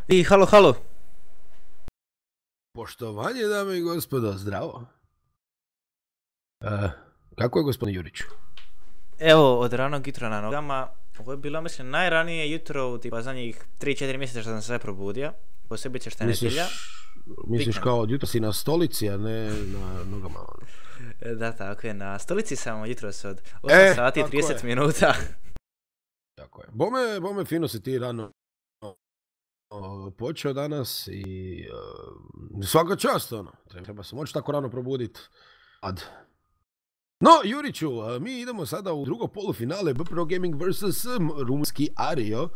I halo, halo. Poštovanje, dame i gospodo, zdravo. Kako je gospodin Juriću? Evo, od ranog jutra na nogama. Ovo je bilo, mislim, najranije jutro u tipa zadnjih 3-4 mjeseca što sam se probudio. Posebice što je nedjelja. Misliš kao od jutra si na stolici, a ne na nogama? Da, tako je, na stolici sam jutros od 8 sati i 30 minuta. Tako je. Bome fino si ti rano počeo danas i svaka čast, ono. Treba se moći tako rano probuditi. No, Juriću, mi idemo sada u drugo polufinale BPRO Gaming vs. rumunski Ario.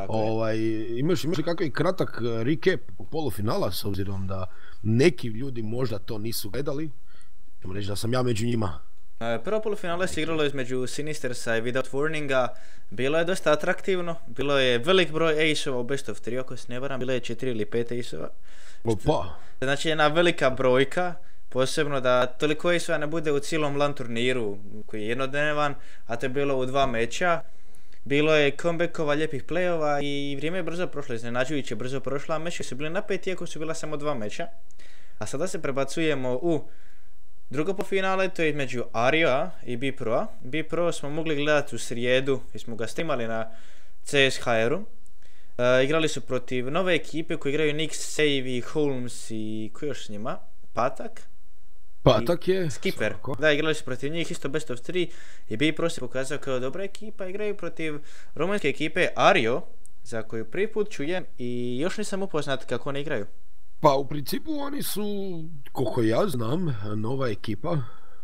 Imaš li kakav kratak recap polufinala, s obzirom da neki ljudi možda to nisu gledali? Ćemo reći da sam ja među njima. Prvo polufinale se igralo između Sinistersa i Without Warninga. Bilo je dosta atraktivno, bilo je velik broj ace-ova u best of 3, ako se ne varam, bilo je 4 ili 5 ace-ova. Opa! Znači jedna velika brojka, posebno da toliko ace-ova ne bude u cijelom LAN turniru koji je jednodnevan, a to je bilo u 2 meča. Bilo je comebackova, lijepih play-ova i vrijeme je brzo prošlo, iznenađujuće brzo prošlo, a meči su bili napeti iako su bila samo 2 meča. A sada se prebacujemo u drugo polufinale, to je između Arioa i BPRO-a. BPRO smo mogli gledati u srijedu, jer smo ga snimali na CSHR-u. Igrali su protiv nove ekipe koji igraju Nix, Save, Holmes i ko još s njima? Patak? Patak je. Skipper. Svako. Da, igrali su protiv njih isto best of 3 i BPRO se pokazao kao dobra ekipa. Igraju protiv rumunjske ekipe Ario, za koju prvi put čujem i još nisam upoznat kako oni igraju. Pa u principu oni su, koliko ja znam, nova ekipa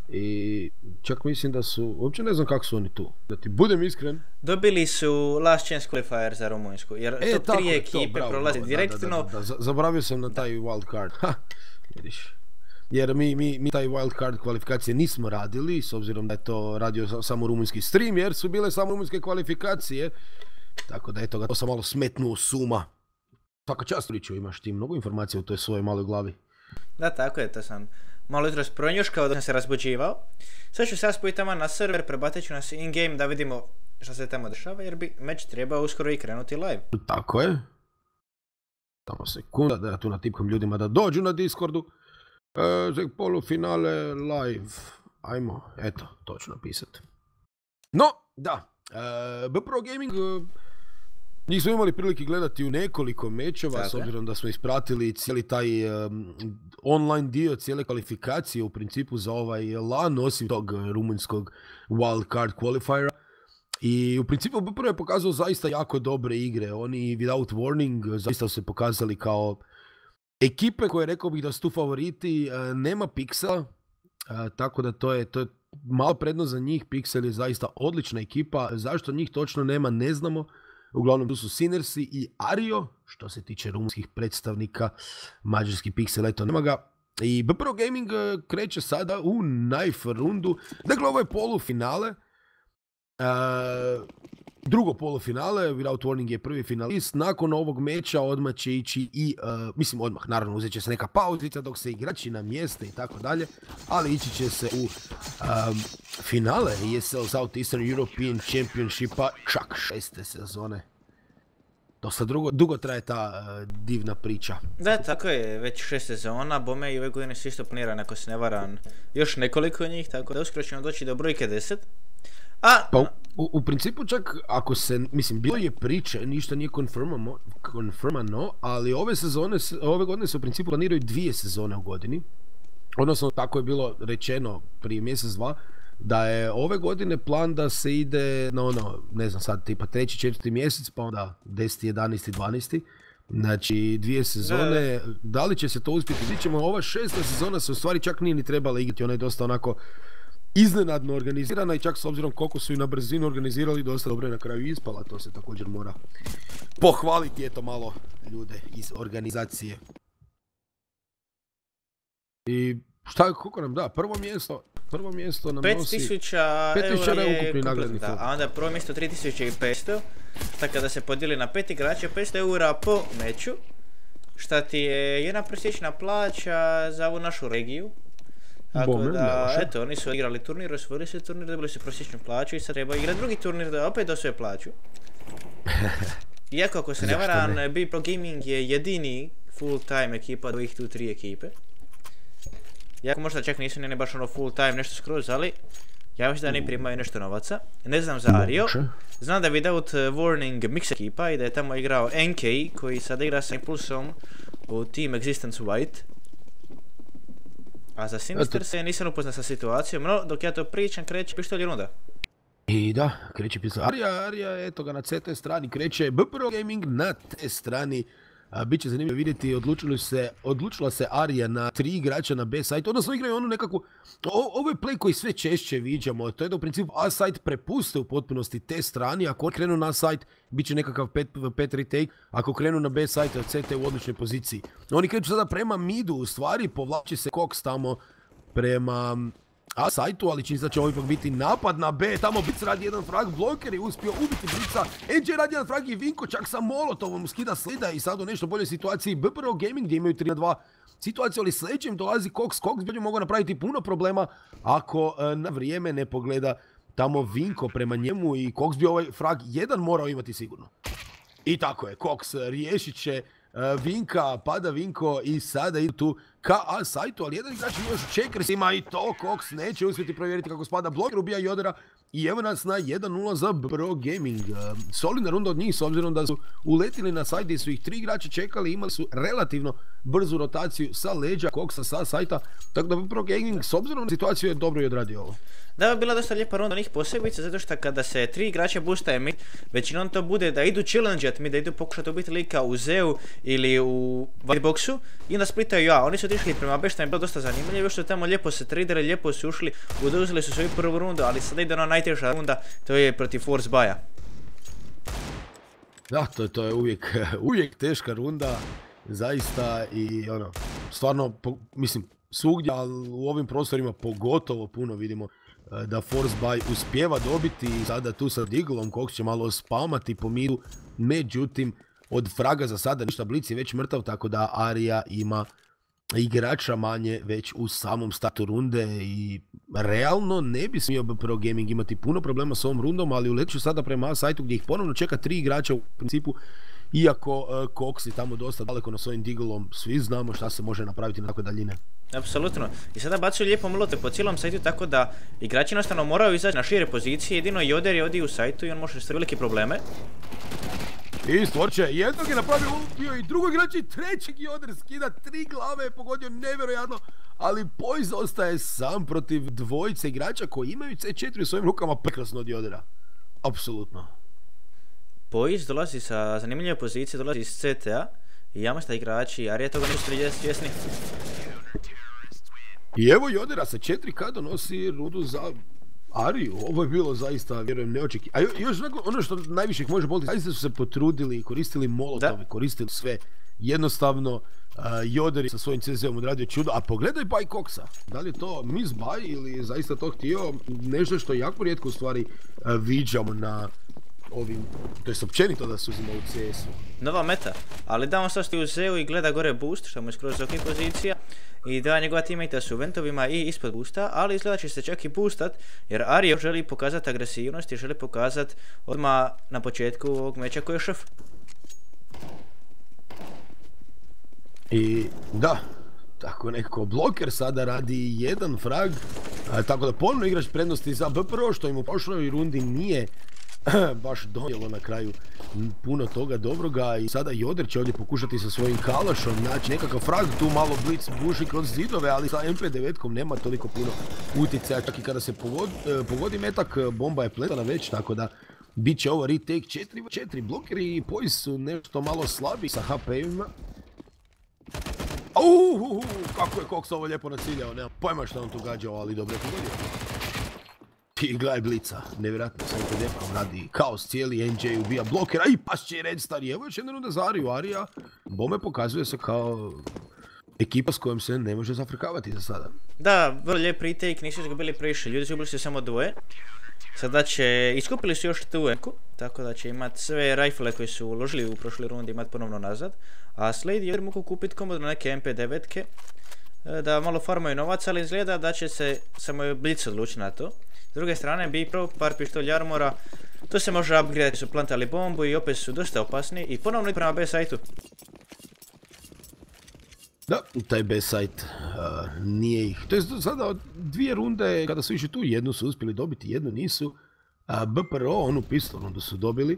i čak mislim da su, uopće ne znam kako su oni tu, da ti budem iskren. Dobili su last chance qualifier za Rumunjsku, jer top 3 ekipe prolaze direktno. Da, zaboravio sam na taj wild card, vidiš. Jer mi taj wild card kvalifikacije nismo radili, s obzirom da je to radio samo rumunjski stream, jer su bile samo rumunjske kvalifikacije, tako da eto ga, to sam malo smetnuo suma. Svaka čast, Riču, imaš ti mnogo informacija u toj svojoj maloj glavi. Da, tako je, to sam malo jutros pronjuškao dok sam se razbuđivao. Sad ću se spojiti tamo na server, prebatit ću nas in-game da vidimo što se tamo dešava, jer bi meč trebao uskoro i krenuti live. Tako je. Samo sekunda da ja tu natipkam ljudima da dođu na Discordu. Za polufinale live. Ajmo, eto, to ću napisati. No, da, BPRO Gaming... Njih smo imali prilike gledati u nekoliko mečeva, s obzirom da smo ispratili cijeli taj online dio, cijele kvalifikacije u principu za ovaj LAN, osim tog rumunjskog wild card qualifiera. I u principu BPRO je pokazao zaista jako dobre igre. Oni Without Warning zaista su se pokazali kao ekipe koje rekao bih da su tu favoriti. Nema Pixela, tako da to je mala prednost za njih. Pixel je zaista odlična ekipa. Zašto njih točno nema, ne znamo. Uglavnom tu su Sinersi i Ario, što se tiče rumunskih predstavnika, mađarski Pixel, eto nema ga. I BPRO Gaming kreće sada u knife rundu. Dakle, ovo je polufinale. Drugo polufinale, Without Warning je prvi finalist. Nakon ovog meča odmah će ići i, mislim odmah, naravno uzet će se neka pauzica dok se igrači namjeste i tako dalje, ali ići će se u finale ESL Southeastern European Championshipa, čak 6. sezone. Dosta dugo traje ta divna priča. Da, tako je, već 6 sezona, bome i ove godine su isto planirane, ako se ne varam, još nekoliko njih, tako da uskoro ćemo doći do brojke 10. Pa u principu čak ako se, mislim, bilo je priče, ništa nije konfirmano, ali ove godine se u principu planiraju 2 sezone u godini. Odnosno, tako je bilo rečeno prije mjesec, 2, da je ove godine plan da se ide na ne znam sad, tipa 3. 4. mjesec, pa onda 10. 11. 12. Znači 2 sezone, da li će se to uspjeti, vidjet ćemo. Ova 6. sezona se u stvari čak nije ni trebala igrati, ona je dosta onako iznenadno organizirana i čak s obzirom koliko su i na brzinu organizirali, dosta dobro je na kraju ispala, to se također mora pohvaliti, eto malo ljude iz organizacije. I šta, koliko nam da, prvo mjesto nam nosi 5.000 eura je ukupni nagradni fond. A onda prvo mjesto 3.500, tako da se podijeli na 5 igrača, 500 eura po meču, šta ti je jedna prosječna plaća za ovu našu regiju. Tako da, eto, oni su igrali turnir, osvojili su turnir, dobili su prosječnu plaću i sad treba igrati drugi turnir da opet osvoje plaću. Iako ako se ne varam, B-Pro Gaming je jedini full-time ekipa od ovih tu 3 ekipe. Iako možda čak nisu ne baš ono full-time nešto skroz, ali ja mislim da oni primaju nešto novaca. Ne znam za Ario. Znam da je Without Warning mix ekipa i da je tamo igrao NK koji sada igra sa Impulsom u Team Existence White. A za Sinister se nisam upoznat sa situacijom, no dok ja to pričam kreće pištolj runda. I da, kreće pištolj. Arija, eto ga na CT strani, kreće B-Pro Gaming na T strani. Biće zanimljivo vidjeti, odlučila se Arija na 3 igrača na B site, odnosno igraju onu nekakvu, ovo je play koji sve češće viđamo, to je da u principu A site prepuste u potpunosti te strani, ako krenu na site, bit će nekakav 5 retake, ako krenu na B site, CT u odličnoj poziciji. Oni kreću sada prema midu, u stvari povlači se Cox tamo prema A sajtu, ali čini se da će ovo ipak biti napad na B, tamo Blitz radi jedan frag, Bloker je uspio ubiti Blitza, NJ radi jedan frag i Vinko čak sa Molotovom skida slida i sad u nešto boljoj situaciji B-Pro Gaming gdje imaju 3-2 situaciju, ali sljedećem dolazi Cox bi mogao napraviti puno problema ako na vrijeme ne pogleda tamo Vinko prema njemu i Cox bi ovaj frag jedan morao imati sigurno. I tako je, Cox riješit će Vinka, pada Vinko i sada idu tu ka A sajtu, ali jedan igrač još u Checkersima i to Cox neće uspjeti provjeriti kako spada. Bloker ubija Jodera i evo nas na 1-0 za B-Pro Gaming. Solidna runda od njih s obzirom da su uletili na sajt gdje su ih 3 igrača čekali, imali su relativno brzu rotaciju sa leđa Coxa sa sajta, tako da B-Pro Gaming s obzirom na situaciju je dobro i odradio ovo. Da, je bila dosta lijepa runda njih posebice, zato što kada se 3 igrača boostaje mid, većinom to bude da idu challengeat mid, da idu pokušati ubiti lika u Zeu ili u Whiteboxu i onda splitaju A. Oni su otišli prema B, što je bilo dosta zanimljivo, što tamo lijepo se tradere, lijepo su ušli, oduzeli su svoju prvu rundu, ali sada ide ona najteža runda, to je protiv Force Buya. Da, to je uvijek teška runda, zaista i ono, stvarno, mislim, svugdje, ali u ovim prostorima pogotovo puno vidimo da Force Buy uspijeva dobiti i sada tu sa Diglom Cox će malo spamati po midu, međutim od fraga za sada ništa, Blitz je već mrtav, tako da Arija ima igrača manje već u samom startu runde i realno ne bi smio B-Pro Gaming imati puno problema s ovom rundom, ali uleću sada prema A sajtu gdje ih ponovno čeka 3 igrača u principu, iako Cox je tamo dosta daleko na svojim Diglom, svi znamo šta se može napraviti na takve daljine. Apsolutno. I sada bacuju lijepo molote po cijelom sajtu, tako da igrači jednostavno moraju izaći na šire pozicije, jedino Joder je ovdje u sajtu i on može sve velike probleme. I Stvorče, jednog je napravio bio i drugog igrač i trećeg Joder skida, 3 glave je pogodio nevjerojatno, ali Poise ostaje sam protiv dvojice igrača koji imaju C4 u svojim rukama, prekrasno od Jodera. Apsolutno. Poise dolazi sa zanimljive pozicije, dolazi iz CTA i ja mislim da igrači Arije toga nisu svjesni. I evo Jodera sa 4K donosi rudu za Ariju, ovo je bilo zaista, vjerujem, neočekivano. A još ono što najviše ih može boliti, zaista su se potrudili, koristili molotove, koristili sve. Jednostavno, Joder je sa svojim CZ-om odradio čudo, a pogledaj Buy Coxa. Da li je to Miss Buy ili je zaista to htio nešto što jako rijetko u stvari viđamo na ovim, to je općenito da se uzima u CS-u. Nova meta, ali da on sad stoji u Zeu i gleda gore boost, što mu je skroz ok pozicija. I da njegova teammatea su u ventovima i ispod boosta, ali izgleda će se čak i boostat, jer Ario želi pokazati agresivnost i želi pokazati odmah na početku ovog meča koji je šef. I da, tako nekako Bloker sada radi jedan frag, tako da ponovno igrač prednosti za B-Pro, što im u prošloj rundi nije baš donijelo na kraju puno toga dobroga i sada Joder će ovdje pokušati sa svojim kalašom naći nekakav frag, tu malo Blitz buši kroz zidove, ali sa MP9-kom nema toliko puno utjecaja, čak i kada se pogodi metak, bomba je pletana već, tako da bit će ovo retake 4-4, Blokeri i Poise su nešto malo slabi sa HP-ima. Kako je Cox ovo lijepo naciljao, nemam pojma što on tu gađao, ali dobro je pogodio. I gledaj Blitza, nevjerojatno sam kod lijepo radi kaos cijeli, NJ ubija Blokera i pašće i Red Star. I evo još jedna runda za Ariju, Arija bome pokazuje se kao ekipa s kojom se ne može zafrkavati za sada. Da, vrlo lijep retake, nisu izgubili previše, ljudi su ubili samo dvoje. Sada će, iskupili su još tu enku, tako da će imati sve rifle koje su uložili u prošloj rundi imati ponovno nazad. A Slade je mogu kupiti komodno neke MP9-ke, da malo farmaju novac, ali izgleda da će se samo Blitz odlučiti na to. S druge strane, B-Pro, par pištolj armora, To se može upgradati, su plantali bombu i opet su dosta opasni i ponovno idu prema B sajtu. Da, taj B-site nije ih. To je sada dvije runde kada su išli tu, jednu su uspjeli dobiti, jednu nisu. BPRO, onu pistol rundu su dobili.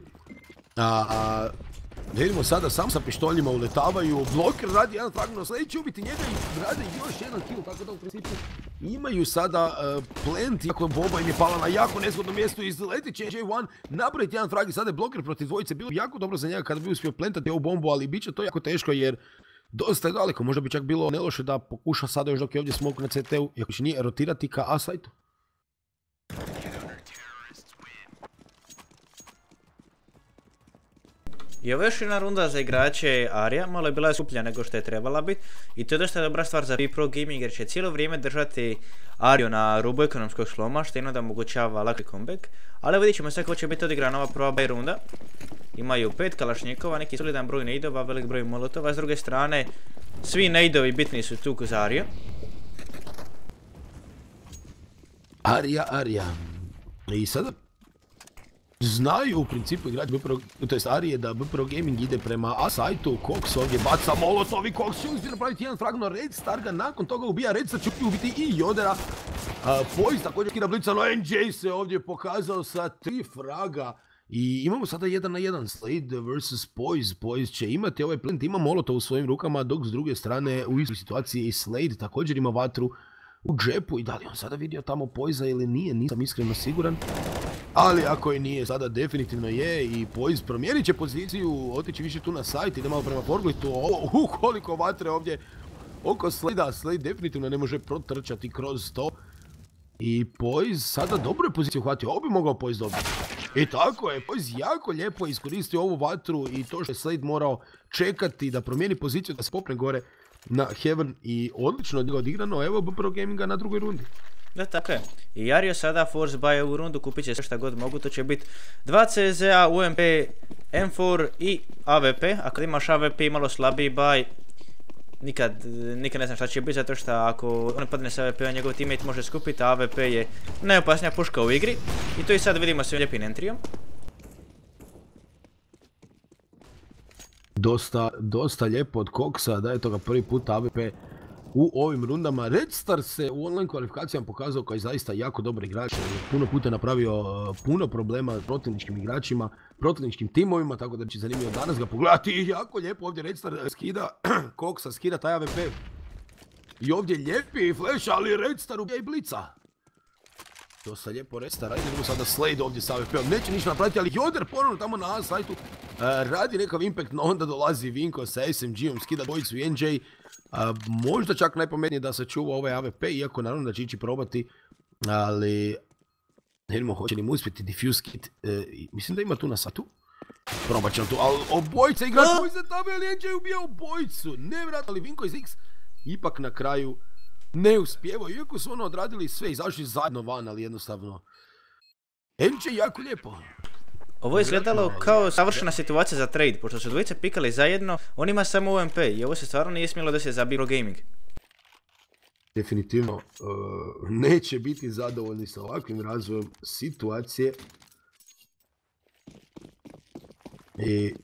Vidimo sada sam sa pištoljima uletavaju, Bloker radi jedan fragment, sljedeći ubiti njega i radi još jedan kill, tako da u principu imaju sada plant, iako Boba im je pala na jako nezgodno mjesto, izleti će J1 napraviti jedan frag i sada je Bloker protiv dvojice, bilo jako dobro za njega kada bi uspio plantati ovu bombu, ali bit će to jako teško jer dosta je daleko, možda bi čak bilo neloše da pokuša sada još dok je ovdje smoke na CT-u, iako će nije rotirati ka A-sajtu. I ovo je još jedna runda za igrače Arija, malo je bila skuplja nego što je trebala biti i to je dosta dobra stvar za Pro Gaming jer će cijelo vrijeme držati Ariju na rubu ekonomskog sloma što jedno da omogućava laki comeback, ali vidit ćemo sve kako će biti odigrana ova prva B runda. Imaju 5 kalašnjikova, neki solidan broj nejdova, velik broj molotova, s druge strane svi nejdovi bitni su tu za Ariju. Arija. I sada znaju u principu igrači to jest Arije da BPRO Gaming ide prema A-sajtu, Cox ovdje baca molotov i Cox će uspjeti napraviti jedan frag, no Red Star ga nakon toga ubija, Red Star će ubiti i Jodera. Poise također skida blica, no NJ se ovdje pokazao sa 3 fraga. I imamo sada 1 na 1, Slade vs Poise. Poise će imati ovaj plant, ima molotov u svojim rukama, dok s druge strane u istoj situaciji i Slade također ima vatru u džepu. I da li on sada vidio tamo Poisa ili nije, nisam iskreno siguran. Ali ako i nije, sada definitivno je i Poise promijenit će poziciju, otići više tu na sajt, ide malo prema Forglitu. Koliko vatre ovdje oko Slade-a, Slade definitivno ne može protrčati kroz to. I Poise sada dobro je poziciju uhvatio, ovo bi mogao Poise dobiti. I tako je, Poise jako lijepo iskoristio ovu vatru i to što je Slade morao čekati da promijeni poziciju, da se popne gore na Heaven i odlično od njega odigrano, evo BPRO Gaminga na drugoj rundi. Da, tako je. I Jario sada force buy ovu rundu, kupit će sve šta god mogu, to će biti 2 CZ-a, UMP, M4 i AWP. Ako imaš AWP i malo slabiji buy, nikad ne znam šta će biti, zato što ako on padne s AWP-a, njegov teammate može skupiti, a AWP je najopasnija puška u igri. I to i sad vidimo s lijepim entrijom. Dosta lijepo od Coxa, da je toga prvi put AWP u ovim rundama. Red Star se u online kvalifikacijama pokazao kao zaista jako dobar igrač, puno puta napravio puno problema protivničkim igračima, protivničkim timovima, tako da će zanimljivo danas ga pogledati. I jako lijepo ovdje Red Star skida, Coxa skida taj AWP. I ovdje lijepi flash, ali Red Star ubija i blica. Dosta lijepo Red Star, idemo sada Slade ovdje sa AWP-om, neće ništa napraviti, ali Joder ponovno tamo na A-sajtu radi nekav impact, no onda dolazi Vinko sa SMG-om, skida dvojicu i NJ. Možda čak najpametnije da se čuva ovaj AWP, iako naravno da će ići probati, ali ne vidimo hoće li mu uspjeti defuse kit, mislim da ima tu na satu. Probat ćemo tu, ali obojica igra koji za tamo, ali NJ ubija obojicu, nevjerojatno, ali Vinko iz X ipak na kraju ne uspijevao, iako su ono odradili sve, izašli zajedno van, ali jednostavno NJ jako lijepo. Ovo je izgledalo kao savršena situacija za trade, pošto su dvojice pikali zajedno, on ima samo UMP i ovo se stvarno nije smjelo da se za BPRO Gaming. Definitivno neće biti zadovoljni sa ovakvim razvojem situacije. I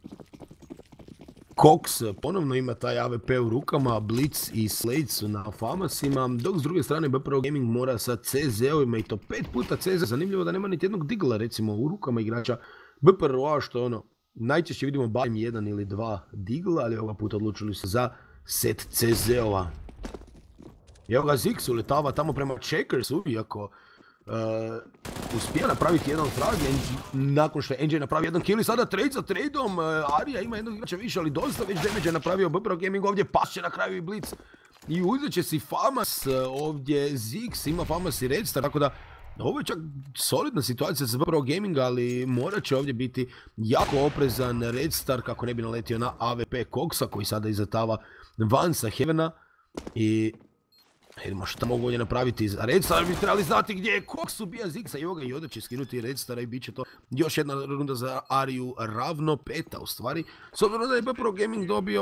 Cox ponovno ima taj AWP u rukama, Blitz i Slade su na Famasima, dok s druge strane BPRO Gaming mora sa CZ-ovima i to 5 puta CZ. Zanimljivo da nema niti jednog digla recimo u rukama igrača BPRO-a, što ono, najčešće vidimo barem 1 ili 2 digla, ali ovoga puta odlučili su za set CZ-ova. Evo ga Zix uletava tamo prema Checkersu, iako uspije napraviti jedan frag, nakon što je NJ napravi jedan kill i sada trade za tradeom, Arija ima jednog igrača više, ali dosta već damage je napravio BPRO Gaming ovdje, pašće na kraju i Blitz. I uzet će si Famas, ovdje Zix ima Famas i Red Star, tako da ovo je čak solidna situacija za BPRO Gaming, ali morat će ovdje biti jako oprezan Red Star kako ne bi naletio na AWP Coxa koji sada izatava van sa Heavena. I vidimo šta mogu ovdje napraviti za Red Star, bi trebali znati gdje je Cox, ubija Zixa i ovoga i onda će skinuti Red Stara i bit će to još jedna runda za Ariju, ravno 5 u stvari. S obzirom da je BPRO Gaming dobio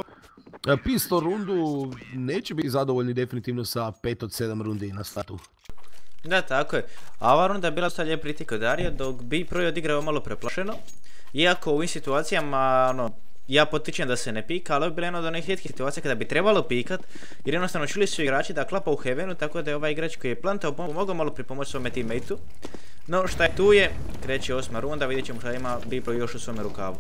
pistol rundu, neće biti zadovoljni definitivno sa 5 od 7 rundi na startu. Da, tako je. A ova runda je bila dosta lijep kritik od Arija, dok bi Pro je odigrao malo preplašeno. Iako u ovim situacijama, ja potičem da se ne pika, ali ovo je bila jedna od onih rijetkih situacija kada bi trebalo pikat, jer jednostavno čuli su igrači da klapa u heavenu, tako da je ovaj igrač koji je plantao mogao malo pripomoći svome teammateu. No šta je tu je, kreće 8. runda, vidjet ćemo šta ima Bipro još u svome rukavu.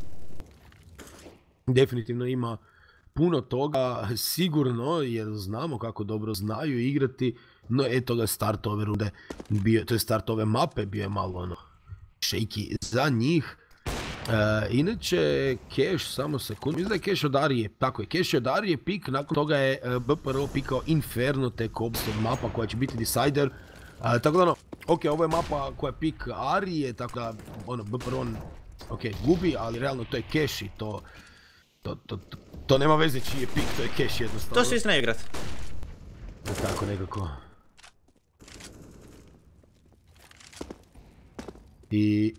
Definitivno ima puno toga, sigurno, jer znamo kako dobro znaju igrati, no eto ga start ove runde, to je start ove mape bio je malo shaky za njih. Inače, Cash, samo sekundu, mislim da je Cash od Arije, tako je, Cash od Arije pik, nakon toga je BPRO pikao Inferno, tek obstog mapa koja će biti decider. Tako da ok, ovo je mapa koja je pik Arije, tako da BPRO ok, gubi, ali realno to je Cash i to nema veze čiji je pik, to je Cash jednostavno. To svi znaju igrat. Tako nekako. I...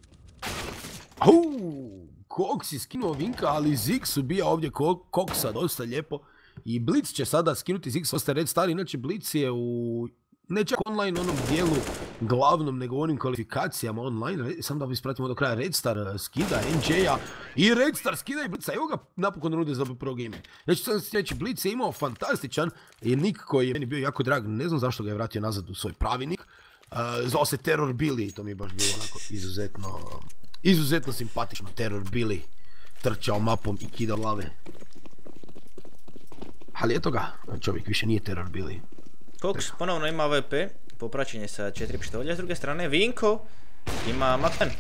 Cox je skinuo Vinka, ali Ziggs ubija ovdje Coxa dosta lijepo. I Blitz će sada skinuti Ziggs, ostaje Red Star, inače Blitz je u... ne čak online onom dijelu glavnom, nego u onim kvalifikacijama online. Samo da vi ispratimo do kraja, Red Star skida NJ-a i Red Star skida i Blitza. Evo ga napokon rude za Pro Gaming. Znači sam sljedeći, Blitz je imao fantastičan i nick koji je meni bio jako drag, ne znam zašto ga je vratio nazad u svoj pravi nick. Zvao se Terror Billy i to mi je baš bilo onako izuzetno simpatično. Terror Billy trčao mapom i kidao glave. Ali eto ga, čovjek više nije Terror Billy. Cox ponovno ima AWP, popraćenje sa 4 pištolja, s druge strane Vinko ima Mac-10.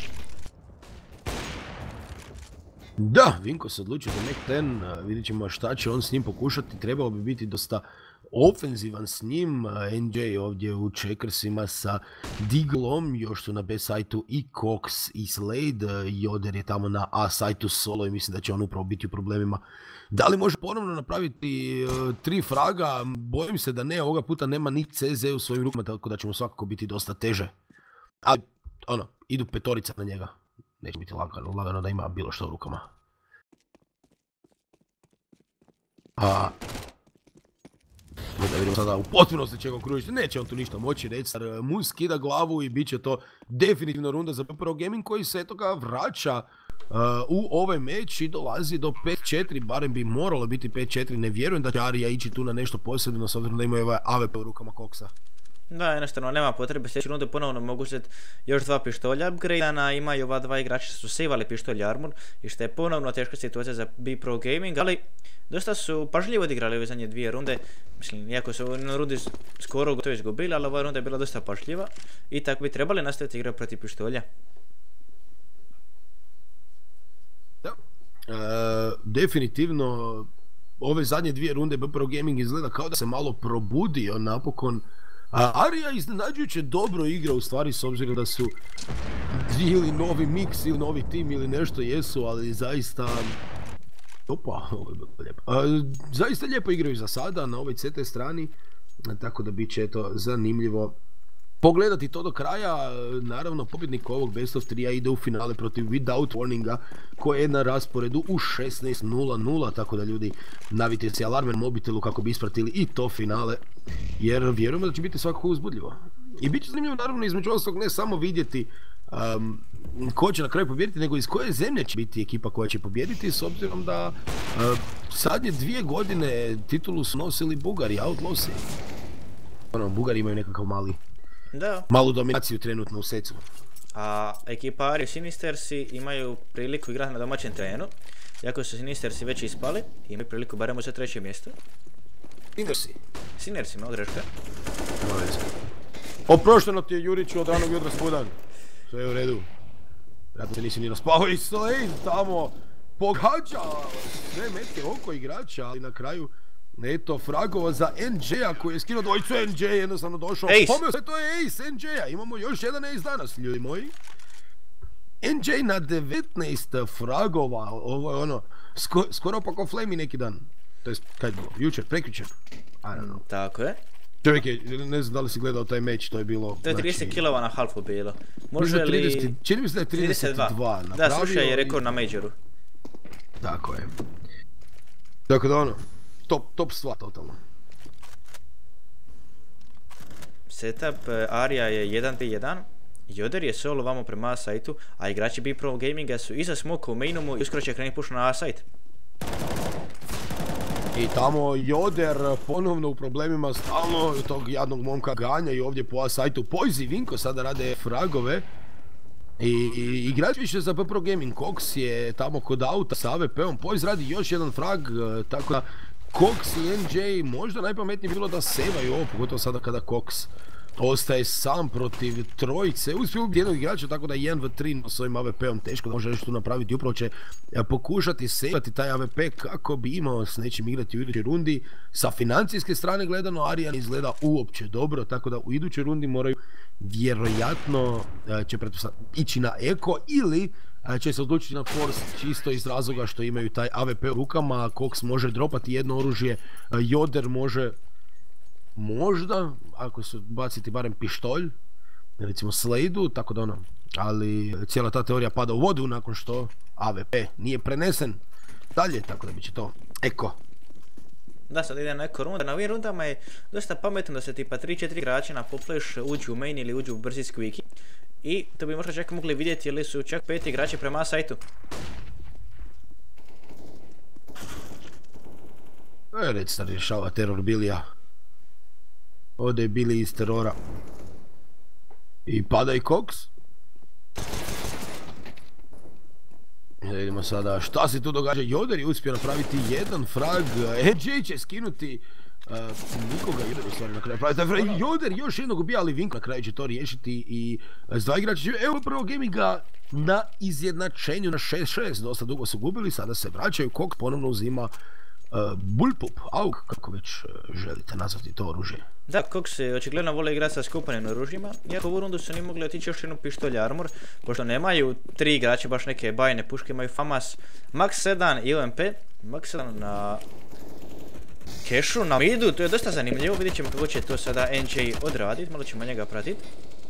Da, Vinko se odlučio za Mac-10, vidjet ćemo šta će on s njim pokušati, trebao bi biti dosta ofenzivan s njim. NJ ovdje u Checkersima sa Diglom, još su na B sajtu i Cox i Slade, Joder je tamo na A sajtu solo i mislim da će on upravo biti u problemima. Da li može ponovno napraviti 3 fraga? Bojim se da ne, ovoga puta nema ni CZ u svojim rukama, tako da ćemo svakako biti dosta teže. Ali, idu petorica na njega. Neće biti lagano da ima bilo što u rukama. Da vidimo sada u potpunosti će ga okružiti, neće on tu ništa moći, Red Star mu skida glavu i bit će to definitivno runda za Pro Gaming koji se eto ga vraća u ovaj meč i dolazi do 5-4, barem bi moralo biti 5-4, ne vjerujem da će Arija ići tu na nešto posebno s obzirom da imaju ovaj AWP u rukama Coxa. Da, jednostavno nema potrebe, sljedeću rundu ponovno mogu uzeti još 2 pištolja upgrade-ana, imaju ova 2 igrača su savali pištolj armor i što je ponovno teška situacija za Pro Gaming, ali dosta su pažljivo odigrali ove zadnje 2 runde, mislim, iako su u rundi skoro gotovo izgubili, ali ova runda je bila dosta pažljiva i tako bi trebali nastaviti igrati protiv pištolja. Da, definitivno ove zadnje 2 runde Pro Gaming izgleda kao da se malo probudio napokon. Arija iznenađujuće dobro igra u stvari s obzirom da su ili novi mix ili novi tim ili nešto jesu, ali zaista... Opa, ovo je bilo lijepo. Zaista lijepo igraju za sada na ovoj CT strani, tako da bit će eto zanimljivo pogledati to do kraja. Naravno, pobjednik ovog Best of 3 ide u finale protiv Without Warninga koji je na rasporedu u 16:00, tako da ljudi navite se alarme na mobitelu kako bi ispratili i to finale, jer vjerujemo da će biti svakako uzbudljivo. I bit će zanimljivo naravno između ostalog ne samo vidjeti ko će na kraju pobijediti, nego iz koje zemlje će biti ekipa koja će pobijediti, s obzirom da zadnje 2 godine titulu su nosili Bugari, Outlawsi. Bugari imaju nekakav malu dominaciju trenutno u secu. A ekipa Arija Sinistersi imaju priliku igrati na domaćem terenu, iako su Sinistersi već ispali, imaju priliku barem za 3. mjesto. Sinersi, malo greška. Oprošteno ti je Juriću od ranog jutra spudan. Sve je u redu. Vjerojatno se nisi ni raspavao i Slade tamo pogađa sve metke oko igrača, ali na kraju eto fragova za NJ-a koji je skinuo dvojicu. NJ je jednostavno došao. Pomeo se, to je ace NJ-a. Imamo još jedan ace danas, ljudi moji. NJ na 19 fragova. Ovo je ono, skoro pa ko Flame neki dan. To jest, kaj je bilo? Jučer, prekjučer. I don't know. Tako je. Čovjek je, ne znam da li si gledao taj meč, to je bilo... To je 30 kilova na halfu bilo. Može li... Čini mi se da je 32 napravio. Da, slušaj je rekord na majoru. Tako je. Tako da ono, top stvar totalno. setup, Arija je 1v1, Joder je solo vamo prema A-sajtu, a igrači B-Pro Gaminga su iza smoka u mainumu i uskoro će krenuti push na A-sajt. I tamo Joder ponovno u problemima stalno tog jadnog momka ganja i ovdje po A-sajtu Poise i Vinko sada rade fragove. I igrač više za B-Pro Gaming, Cox je tamo kod auta sa AWP-om, Poise radi još jedan frag, tako da Cox i NJ možda najpametnije bilo da sevaju ovo, pogotovo sada kada Cox ostaje sam protiv trojice, uspio ubiti jednog igrača, tako da 1v3 s ovim AWP-om teško da može nešto tu napraviti, upravo će pokušati sevati taj AWP kako bi imao s nečim igrati u idućoj rundi. Sa financijske strane gledano, Arija izgleda uopće dobro, tako da u idućoj rundi moraju vjerojatno će ići na eko ili će se odlučiti na force čisto iz razloga što imaju taj AWP u rukama. Cox može dropati jedno oružje, Joder može možda, ako se baciti barem pištolj, recimo Slade-u, tako da ono, ali cijela ta teorija pada u vodu nakon što AWP nije prenesen dalje, tako da bit će to eko. Da, sad ide na eko runda. Na ovim rundama je dosta pametno da se tipa 3-4 igrača na poplash uđu u main ili uđu u brzi squeaky. I to bi možda čak mogli vidjeti ili su čak 5 igrači prema sajtu. Recita rješava teror Bilija. Ode je Billy iz terora. I pada i Cox. Vidimo sada šta se tu događa. Joder je uspio napraviti jedan frag. EJ će skinuti nikoga. Joder u stvari na kraju pravi taj frag. Joder još jednog ubija, ali Vinko na kraju će to riješiti. I s dva igrača će evo prvo gaminga na izjednačenju na 6-6. Dosta dugo su gubili, sada se vraćaju. Cox ponovno uzima bullpup, auk, kako već želite nazvati to oružje. Da, Cox očigledno vole igrati sa skupanim oružjima, iako u rundu su ni mogli otići još jednu pištolj armor, pošto nemaju 3 igrače baš neke bajne puške, imaju FAMAS, Max 7 i UMP, Max 7 na kešu, na midu, to je dosta zanimljivo, vidjet ćemo kako će to sada NJ odraditi, malo ćemo njega pratiti.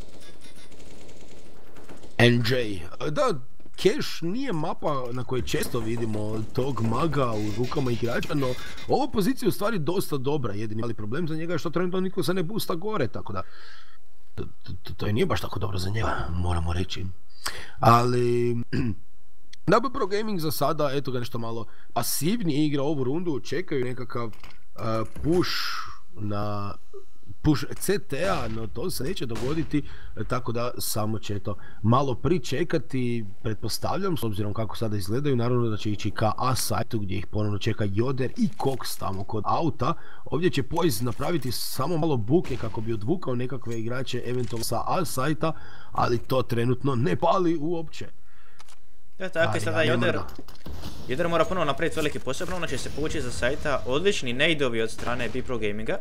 NJ, da, Cash nije mapa na kojoj često vidimo tog maga u rukama igrača, no ova pozicija je u stvari dosta dobra. Jedini mali problem za njega je što trenutno niko se ne boosta gore, tako da to nije baš tako dobro za njega, moramo reći. Ali na B-Pro Gaming za sada, eto ga nešto malo pasivnije igra ovu rundu, čekaju nekakav push na push CT-a, no to se neće dogoditi, tako da samo će to malo pričekati, pretpostavljam, s obzirom kako sada izgledaju, naravno da će ići ka A-sajtu gdje ih ponovno čeka Joder i Cox tamo kod auta. Ovdje će Poise napraviti samo malo buke kako bi odvukao nekakve igrače eventualno sa A-sajta, ali to trenutno ne pali uopće. Ja, tako je sada Joder mora ponovno napraviti veliki posao, ponovno će se povući za sajta, odlični nade-ovi od strane B-Pro Gaminga.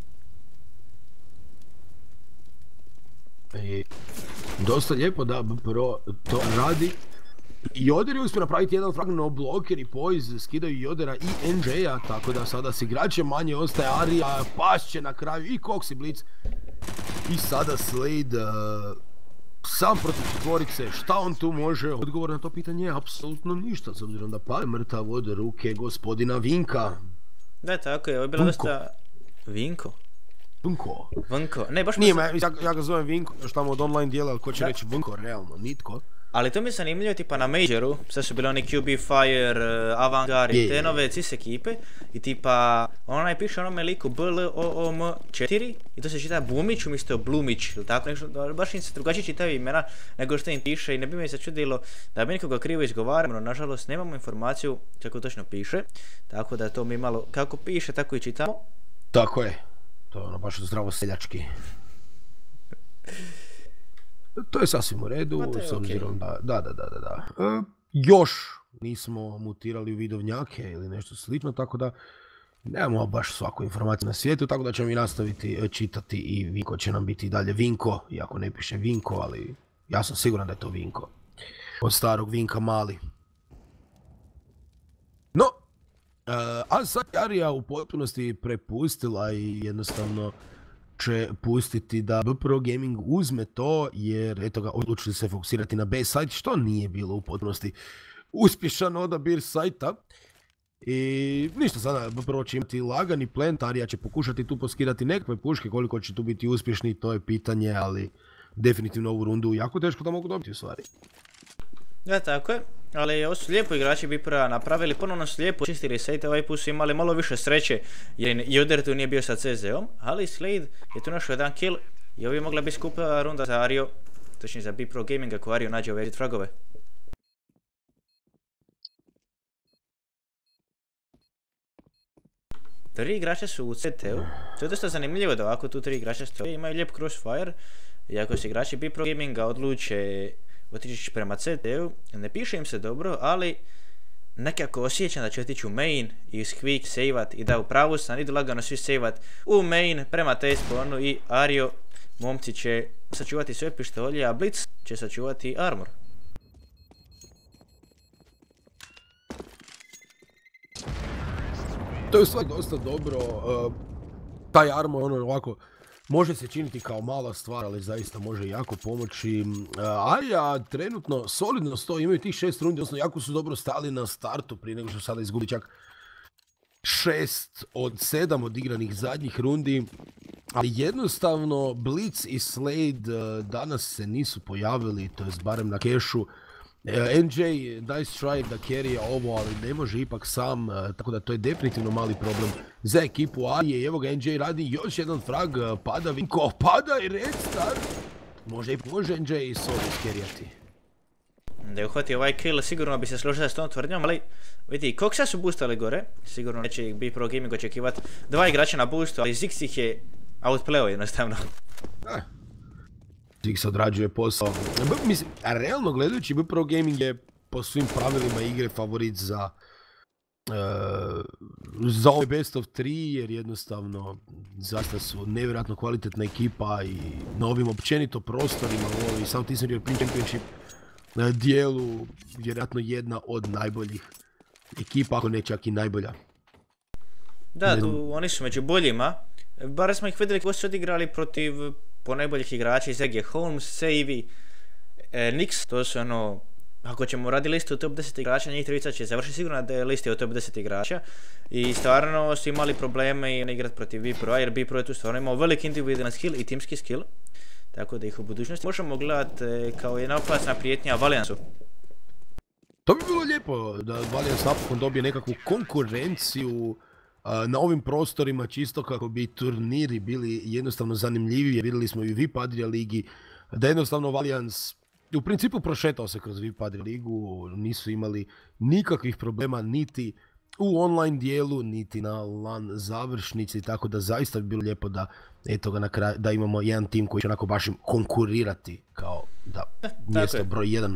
I dosta lijepo da B-Pro to radi. Joder je uspio napraviti jedan frag no bloker i Poise skidaju Jodera i NJ-a, tako da sada s igračem manje ostaje Arija, pašće na kraju i Cox i Blitz. I sada Slade sam protiv četvorice, šta on tu može? Odgovor na to pitanje je apsolutno ništa, s obzirom da pade mrtav od ruke gospodina Vinka. Da, tako je, ovo je bilo dosta... Vinko? Vinko. Ne, baš nije, ja ga zovem Vinko, još tamo od online dijela, ali ko će reći Vinko, realno, nitko. Ali to mi je zanimljivo, tipa na Majoru, sad su bili oni QB Fire, Avangard i te nove CIS ekipe, i tipa, onaj piše onome liku BLOOM4, i to se čita Bumić umjesto Blumić, ili tako nešto, baš im se drugačije čitaju imena nego što im piše, i ne bi mi se čudilo da bi nikoga krivo izgovaramo, no nažalost nemamo informaciju kako točno piše, tako da to mi malo, kako piše, tako i čitamo. Tako je, to je ono baš zdravo seljački. To je sasvim u redu, s obzirom da. Još nismo mutirali u vidovnjake ili nešto slično, tako da nemamo baš svaku informaciju na svijetu, tako da ćemo i nastaviti čitati i Vinko će nam biti i dalje Vinko, iako ne piše Vinko, ali ja sam siguran da je to Vinko. Od starog Vinka Mali. No, a sad Arija u potpunosti prepustila i jednostavno će pustiti da B-Pro Gaming uzme to, jer eto ga, odlučili se fokusirati na B sajt, što nije bilo u potpunosti uspješan odabir sajta. I ništa sada, prvo će imati lagani plan, Tarija će pokušati tu poskidati nekakve puške, koliko će tu biti uspješni, to je pitanje, ali definitivno ovu rundu jako teško da mogu dobiti u stvari. Da, tako je, ali ovo su lijepo igrači Vipera napravili, ponovno su lijepo čistili Slade, ovaj put su imali malo više sreće jer Joder tu nije bio sa CZ-om, ali Slade je tu našao jedan kill i ovo je mogla biti skupa runda za Ario, točnije za Bipro Gaming ako Ario nađe ove fragove. Tri igrača su u CT-u, to je dosta zanimljivo da ovako tu tri igrača stoje, imaju lijep crossfire i ako se igrači Bipro Gaminga odluče otići prema CT-u, ne piše im se dobro, ali nekako osjećam da će otići u main i Squeak saveat i da u pravu sam, idu lagano svi saveat u main prema T-spawnu i Ario momci će sačuvati sve pištolje, a Blitz će sačuvati armor. To je u stvari dosta dobro, taj armor ono ovako može se činiti kao mala stvar, ali zaista može jako pomoći. Arija trenutno solidno stoji, imaju tih 6 rundi, odnosno jako su dobro stali na startu prije nego što sada izgubi čak 6 od 7 odigranih zadnjih rundi. Ali jednostavno Blitz i Slade danas se nisu pojavili, to jest barem na kešu. NJ, nice try da carrya ovo, ali ne može ipak sam, tako da to je definitivno mali problem za ekipu Arije. Evo ga NJ radi još jedan frag, pada Vinko, pada i Red Star. Može NJ solo carryati. Da je uhvatio ovaj kill, sigurno bi se složio s tom tvrdnjom, ali vidi, Koksa su boostali gore, sigurno neće Bipro Gaming očekivati dva igrača na boostu, ali Ziggs ih je outplayao jednostavno. Ziggs odrađuje posao. Mislim, realno gledajući Bipro Gaming je po svim pravilima igre favorit za ovaj best of 3, jer jednostavno zaista su nevjerojatno kvalitetna ekipa i na ovim općenito prostorima u ovoj Southeastern European Championship dijelu vjerojatno jedna od najboljih ekipa, ako ne čak i najbolja. Da, oni su među boljima, bar smo ih vidjeli kako su odigrali protiv ponajboljih igrača iz regije, Holmes, Savvy, Nix, to su ono, ako ćemo raditi listu top 10 igrača, njih trojica će završiti sigurno da je listi od top 10 igrača i stvarno su imali probleme i igrati protiv Vipro, jer Vipro je tu stvarno imao veliki individualan skill i timski skill, tako da ih u budućnosti možemo gledati kao jedna opasna prijetnja Valiansu. To bi bilo lijepo da Valians napokon dobije nekakvu konkurenciju na ovim prostorima, čisto kako bi turniri bili jednostavno zanimljiviji. Vidjeli smo i u VIP Adria ligi da jednostavno Valians u principu prošetao se kroz VIP Adria ligu, nisu imali nikakvih problema niti u online dijelu, niti na LAN završnici, tako da zaista bi bilo lijepo da, eto ga na kraju, da imamo jedan tim koji će onako baš im konkurirati kao da mjesto broj 1.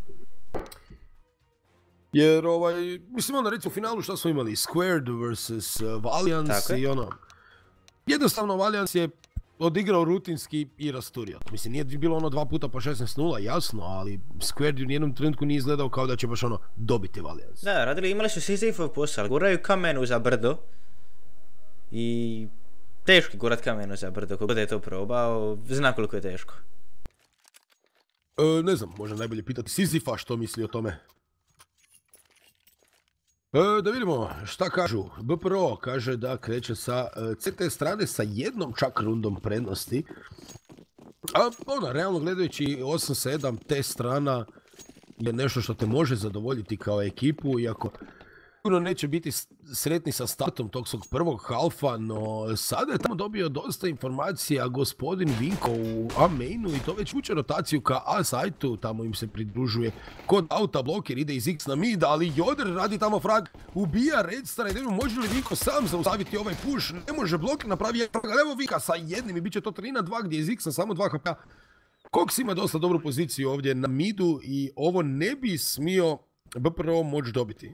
Jer mislim ono recimo u finalu što smo imali, Squared vs Valians i ono, jednostavno Valians je odigrao rutinski i rasturio. Mislim nije bilo ono 2 puta po 16-0, jasno, ali Squared u nijednom trenutku nije izgledao kao da će baš ono dobiti Valians. Da, imali su Sisyphov posao, guraju kamenu za brdo i teško je gurat kamenu za brdo, kako da je to probao, zna koliko je teško. Ne znam, možda najbolje pitati Sisypha što misli o tome. Da vidimo šta kažu. BPRO kaže da kreće sa CT strane sa jednom čak rundom prednosti. A ono, realno gledajući 8-7 te strana je nešto što te može zadovoljiti kao ekipu, iako neće biti sretni sa startom tog svog prvog halfa, no sada je tamo dobio dosta informacija gospodin Vinko u A-mainu i to već uče rotaciju ka A-sajtu, tamo im se pridružuje kod auta bloker, ide iz X na mid, ali Joder radi tamo frag, ubija Red Stara i ne može li Vinko sam zaustaviti ovaj push, ne može bloker napravi jedan frag, ali evo Vinka sa jednim i bit će to 3-2 gdje je iz X na samo 2 HP. Cox ima dosta dobru poziciju ovdje na midu i ovo ne bi smio BPRO moći dobiti.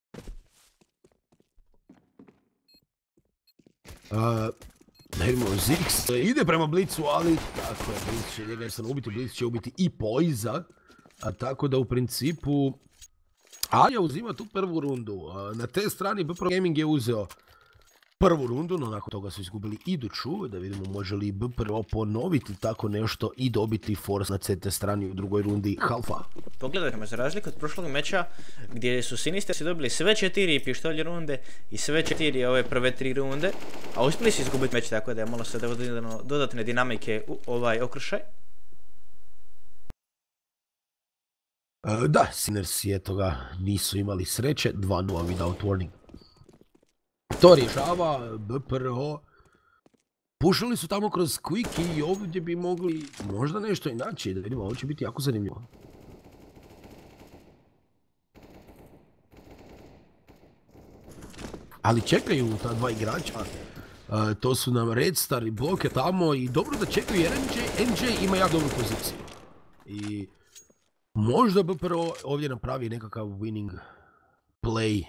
Ziggs ide prema Blitzu, ali tako je, Blitz će njega jednostavno ubiti, Blitz će ubiti i Poiza, tako da u principu Arija uzima tu prvu rundu. Na te strani BPRO Gaming je uzeo prvu rundu, no nakon toga su izgubili iduću, da vidimo može li BPRO ponoviti tako nešto i dobiti force na CT strani u drugoj rundi halfa. Pogledajmo, za razliku od prošlog meča gdje su Sinistersi dobili sve 4 pištolje runde i sve 4 ove prve 3 runde, a uspjeli su izgubiti meč, tako da je malo sada dodatne dinamike u ovaj okršaj. Da, Sinersi eto ga nisu imali sreće, 2-0 without warning. To rješava BPRO. Pušali su tamo kroz Quick i ovdje bi mogli možda nešto i naći, da vidimo, ovo će biti jako zanimljivo. Ali čekaju ta dva igrača, to su nam Red Star i Bloke tamo i dobro da čekaju jer NJ ima jako dobru poziciju. I možda BPRO ovdje napravi nekakav winning play.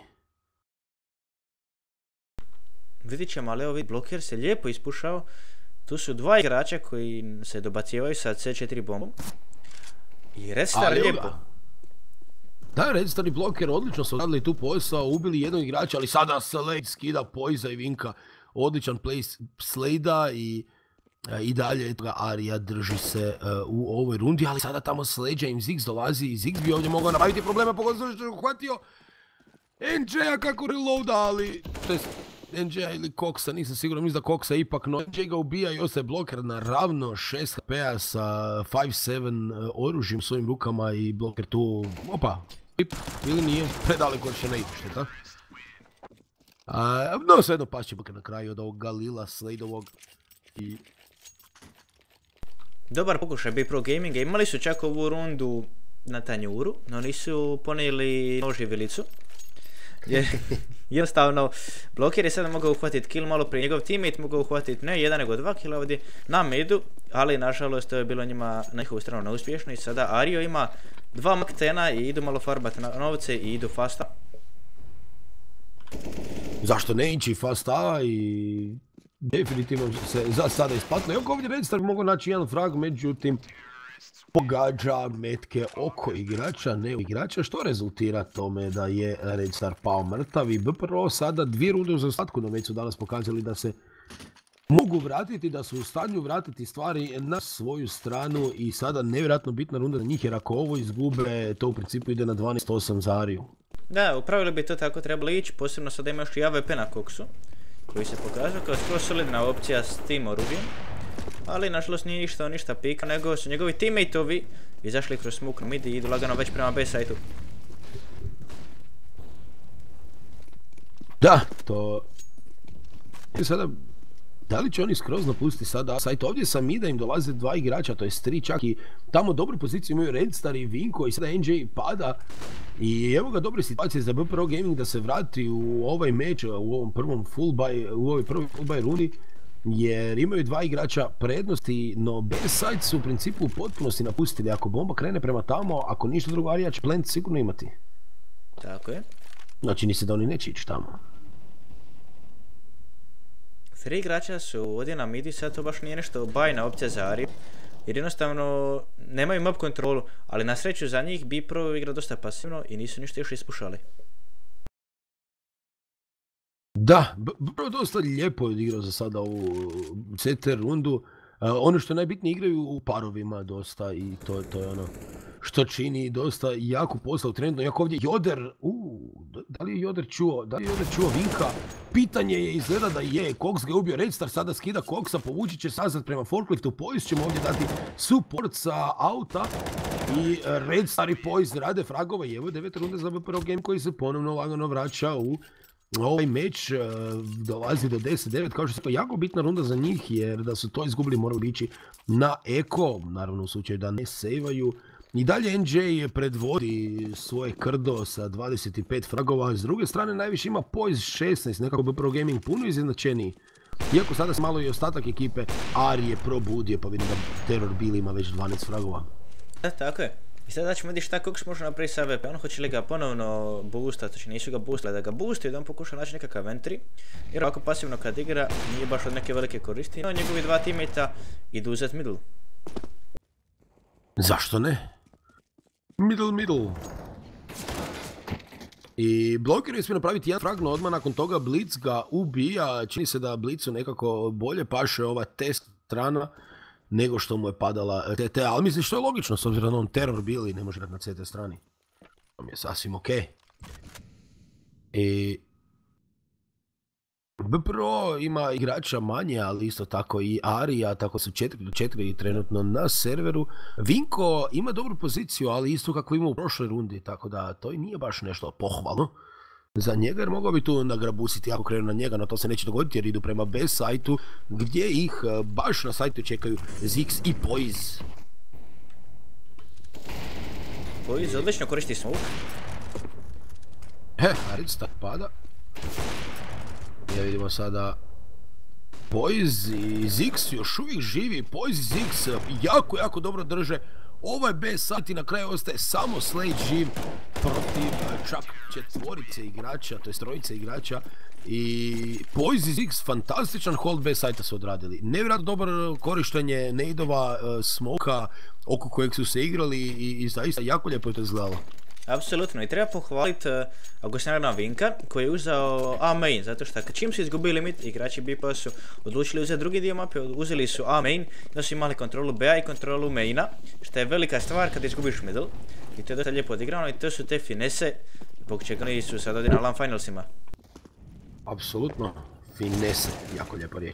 Vidit ćemo, ali ovi Bloker se lijepo ispušao. Tu su dva igrača koji se dobacivaju sa C4 bombom. I Red Star lijepo. Da, Red Star i Bloker odlično su radili tu posao, ubili jednog igrača, ali sada Slade skida Poisa i Vinka. Odličan play Slade-a i dalje Arija drži se u ovoj rundi, ali sada tamo Slade im Ziggs dolazi i Ziggs bi ovdje mogao napraviti probleme, pogotovo što je uhvatio NJ-a kako reloada, ali NJ-a ili Coxa, nisam siguran, mislim da Coxa ipak, no NJ ga ubija i ostaje Bloker na ravno 6 HP-a sa 5-7 oružjem svojim rukama i Bloker tu, opa, ili nije, predaleko će ne ide šteta. No svejedno pas će Bloker na kraju od ovog Galila, Slade-ovog i... Dobar pokušaj BPRO Gaminga, imali su čak ovu rundu na tanjuru, no nisu ponijeli nož i vilicu. Jednostavno, Bloker je sada mogao uhvatiti kill malo prije, njegov teammate mogao uhvatiti ne 1 nego 2 killa ovdje na midu, ali nažalost to je bilo njima na njihovu stranu neuspješno i sada Ario ima 2 maktena i idu malo farbati na novce i idu fasta. Zašto ne ići fasta i definitivno se za sada isplatno. Iako ovdje Red Star mogu naći jedan frag, međutim pogađa metke oko igrača, ne u igrača, što rezultira tome da je Red Star pao mrtav i BPRO sada 2 runde u zaostatku, no već su danas pokazali da se mogu vratiti, da su u stanju vratiti stvari na svoju stranu i sada nevjerojatno bitna runda za njih jer ako ovo izgube, to u principu ide na 12-8 za Ariju. Da, u pravilu bi to tako trebalo ići, posebno sada ima još i AWP na Koksu, koji se pokazao kao skoro solidna opcija s tim oružjem. Ali nažalost nije ništa pika, nego su njegovi teammate-ovi izašli kroz smoke mid i idu lagano već prema B sajtu. Da, to... I sada, da li će oni skroz napustiti sada sajt? Ovdje sa mida im dolaze 2 igrača, to je 3 čak i tamo dobru poziciju imaju Red Star i Vinko i sada NJ pada. I evo ga dobre situacije za BPRO Gaming da se vrati u ovaj meč, u ovom prvom full buy rundi. Jer imaju 2 igrača prednosti, no B side su u principu u potpunosti napustili. Ako bomba krene prema tamo, ako ništa drugo, Arija će plant sigurno imati. Tako je. Znači ni se da oni neće ići tamo. 3 igrača su ovdje na midi, sad to baš nije nešto bajna opcija za Ariju. Jer jednostavno nemaju map kontrolu, ali na sreću za njih BPRO igra dosta pasivno i nisu ništa još ispušali. Da, BPRO dosta lijepo je igrao za sada ovu CT rundu. Ono što je najbitnije, igraju u parovima dosta i to je ono što čini dosta jako posao trenutno. Iako ovdje Joder, da li je Joder čuo Vinka? Pitanje je, izgleda da je, Cox ga je ubio, Red Star sada skida Coxa, povući će sazad prema forkliftu, Poise ćemo ovdje dati support sa auta i Red Star i Poise rade fragova i evo 9 runde za BPRO Game koji se ponovno lagano vraća u ovaj meč, dolazi do 10-9, kao što se to jako bitna runda za njih, jer da su to izgubili morali ići na eko, naravno u slučaju da ne sejvaju. I dalje NJ predvodi svoje krdo sa 25 fragova, s druge strane najviše ima Poise 16, nekako BPRO Gaming puno izjednačeniji. Iako sada se malo i ostatak ekipe Ari je probudio, pa vidim da Terror Bill ima već 12 fragova. Da, tako je. I sada ćemo vidjeti šta Cox može napraviti sa AWP, on hoće li ga ponovno boostati, znači nisu ga boostali da ga boostaju, da on pokuša naći nekakav entry, jer ovako pasivno kad igra nije baš od neke velike koristi, no njegovi 2 teammatea idu uzeti middle. Zašto ne? Middle. I Bloker je smije napraviti jedan frag, no odmah nakon toga Blitz ga ubija. Čini se da Blitzu nekako bolje paše ova test strana nego što mu je padala TT, ali mislim što je logično s obzirom da on teror bili ne može igrati na CT strani. To mi je sasvim okej. I BPRO ima igrača manje, ali isto tako i Arija, tako su 4-4 trenutno na serveru. Vinko ima dobru poziciju, ali isto kako ima u prošloj rundi, tako da to i nije baš nešto pohvalno za njega, jer mogao bi tu nagrabusiti ako krenu na njega, no to se neće dogoditi jer idu prema B sajtu, gdje ih baš na sajtu čekaju Ziggs i Poiz. Poiz odlično koristi smoke. Harid stak pada. Ja vidimo sada Poiz i Ziggs još uvijek živi. Poiz i Ziggs jako dobro drže. Ovaj B site i na kraju ostaje samo Slade živ protiv čak 4 igrača, to je 3 igrača. I Poiz i Ziggs fantastičan hold B site su odradili. Nevjerojatno dobro korištenje nadeova, smoka oko kojeg su se igrali i zaista jako lijepo je to izgledalo. Apsolutno, i treba pohvaliti Agustina Vinka koji je uzeo A main, zato što čim su izgubili mid, igrači B-pa su odlučili uzeti drugi dio mape, uzeli su A main, da su imali kontrolu B-a i kontrolu maina, što je velika stvar kad izgubiš middle, i to je dosta lijepo odigrano i to su te finese, zbog čega oni su sad ovdje na LAN finalsima. Apsolutno, finese, jako lijepa riječ.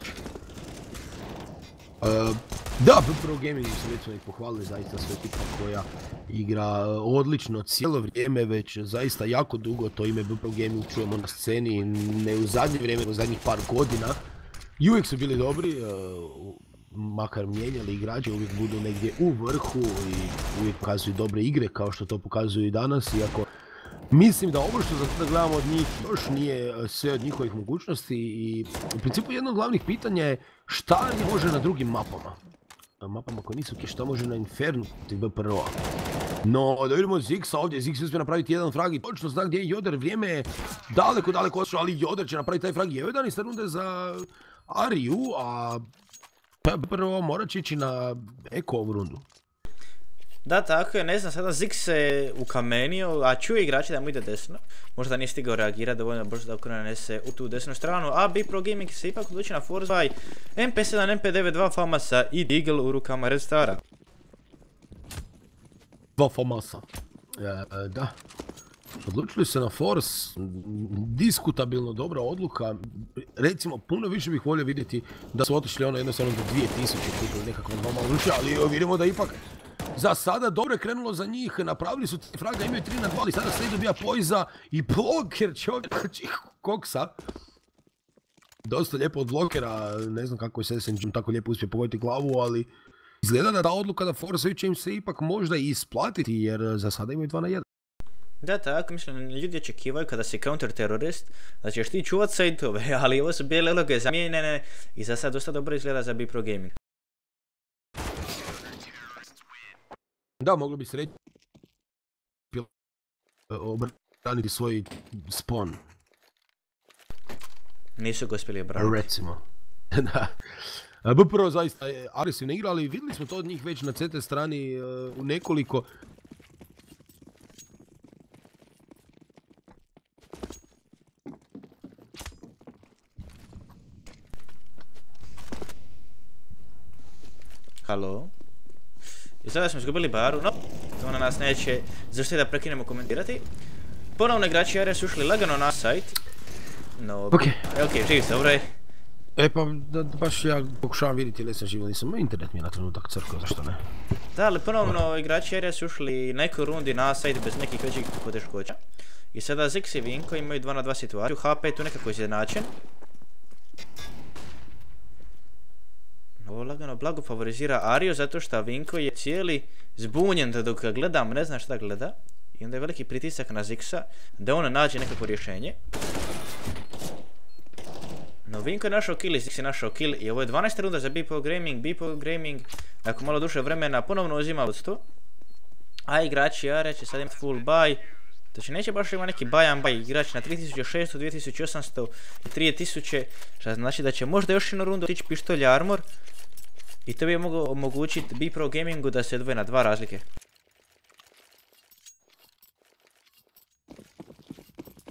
Da, BPRO Gaming su recimo ih pohvalili, zaista su ekipa koja igra odlično cijelo vrijeme, već zaista jako dugo to ime BPRO Gaming čujemo na sceni, ne u zadnje vrijeme, u zadnjih par godina. I uvijek su bili dobri, makar mijenjali igrače, uvijek budu negdje u vrhu i uvijek pokazuju dobre igre kao što to pokazuju i danas, iako mislim da ovo što sada gledamo od njih još nije sve od njihovih mogućnosti i u principu jedno od glavnih pitanja je šta može na drugim mapama. Mapama koje nisu šta može na Infernu tih BPRO-a. No, da vidimo Ziggsa ovdje, Ziggs uspije napraviti jedan frag i točno zna gdje je Joder, vrijeme je daleko otišlo, ali Joder će napraviti taj frag i 11 runde za Ariju, a BPRO morat će ići na Eko ovu rundu. Da, tako je, ne znam, sada Ziggs se ukamenio, a čuje igrače da mu ide desno. Možda nije stigao reagirati dovoljno brzo da okrenese u tu desnu stranu, a BPRO Gaming se ipak odluči na force buy MP7, MP9, 2 Famasa i Deagle u rukama Red Stara. 2 Famasa. Da. Odlučili se na force, diskutabilno dobra odluka. Recimo, puno više bih volio vidjeti da su otišli ono jednostavno do 2000 ili nekako malo više, ali vidimo da ipak za sada dobro je krenulo za njih, napravili su fraga, imaju 3 na 2, ali sada Slade dobija Poiza i Bloker će ovdje koksa. Dosta lijepo od Blokera, ne znam kako je SSNG tako lijepo uspije pogoditi glavu, ali izgleda da ta odluka da force će im se ipak možda i isplatiti, jer za sada imaju 2 na 1. Da, tako, mislim, ljudi očekivaju kada si counter-terorist da ćeš ti čuvat sajtove, ali ovo su bijele uloge zamijenjene i za sad dosta dobro izgleda za BPRO Gaming. Da, moglo bi se reći obraniti svoj spawn. Nisu ga uspjeli obraniti. Recimo. Da. BPRO zaista je agresivno igra, ali vidjeli smo to od njih već na CT strani u nekoliko. Halo? I sada smo izgubili baru, no, to na nas neće zašto da prekinemo komentirati. Ponovno igrači Arija su ušli lagano na sajt. No, okej, živi se, dobro je. Pa baš ja pokušavam vidjeti ili sam živo, nisam, internet mi je na trenutak crkao, zašto ne? Da, ali ponovno igrači Arija su ušli nekoj rundi na sajt bez nekih većih poteškoća. I sada Ziggs i Vinko imaju 2 na 2 situaciju, HP je tu nekako izjednačen. Ovo lagano blago favorizira Ariju zato što Vinko je cijeli zbunjen da dok ga gledam ne zna šta gleda. I onda je veliki pritisak na Ziggsa da on nađe nekako rješenje. No Vinko je našao kill i Ziggs je našao kill i ovo je 12. runda za BPRO Gaming. BPRO Gaming nakon malo duže vremena ponovno uzima vodstvo. A igrači Arija će sad imati full buy. Znači neće baš ima neki buy igrač na 3600, 2800 i 3000, što znači da će možda još jednu rundu otići pištolj armor i to bi moglo omogućiti BPRO Gamingu da se odvoje na 2 razlike.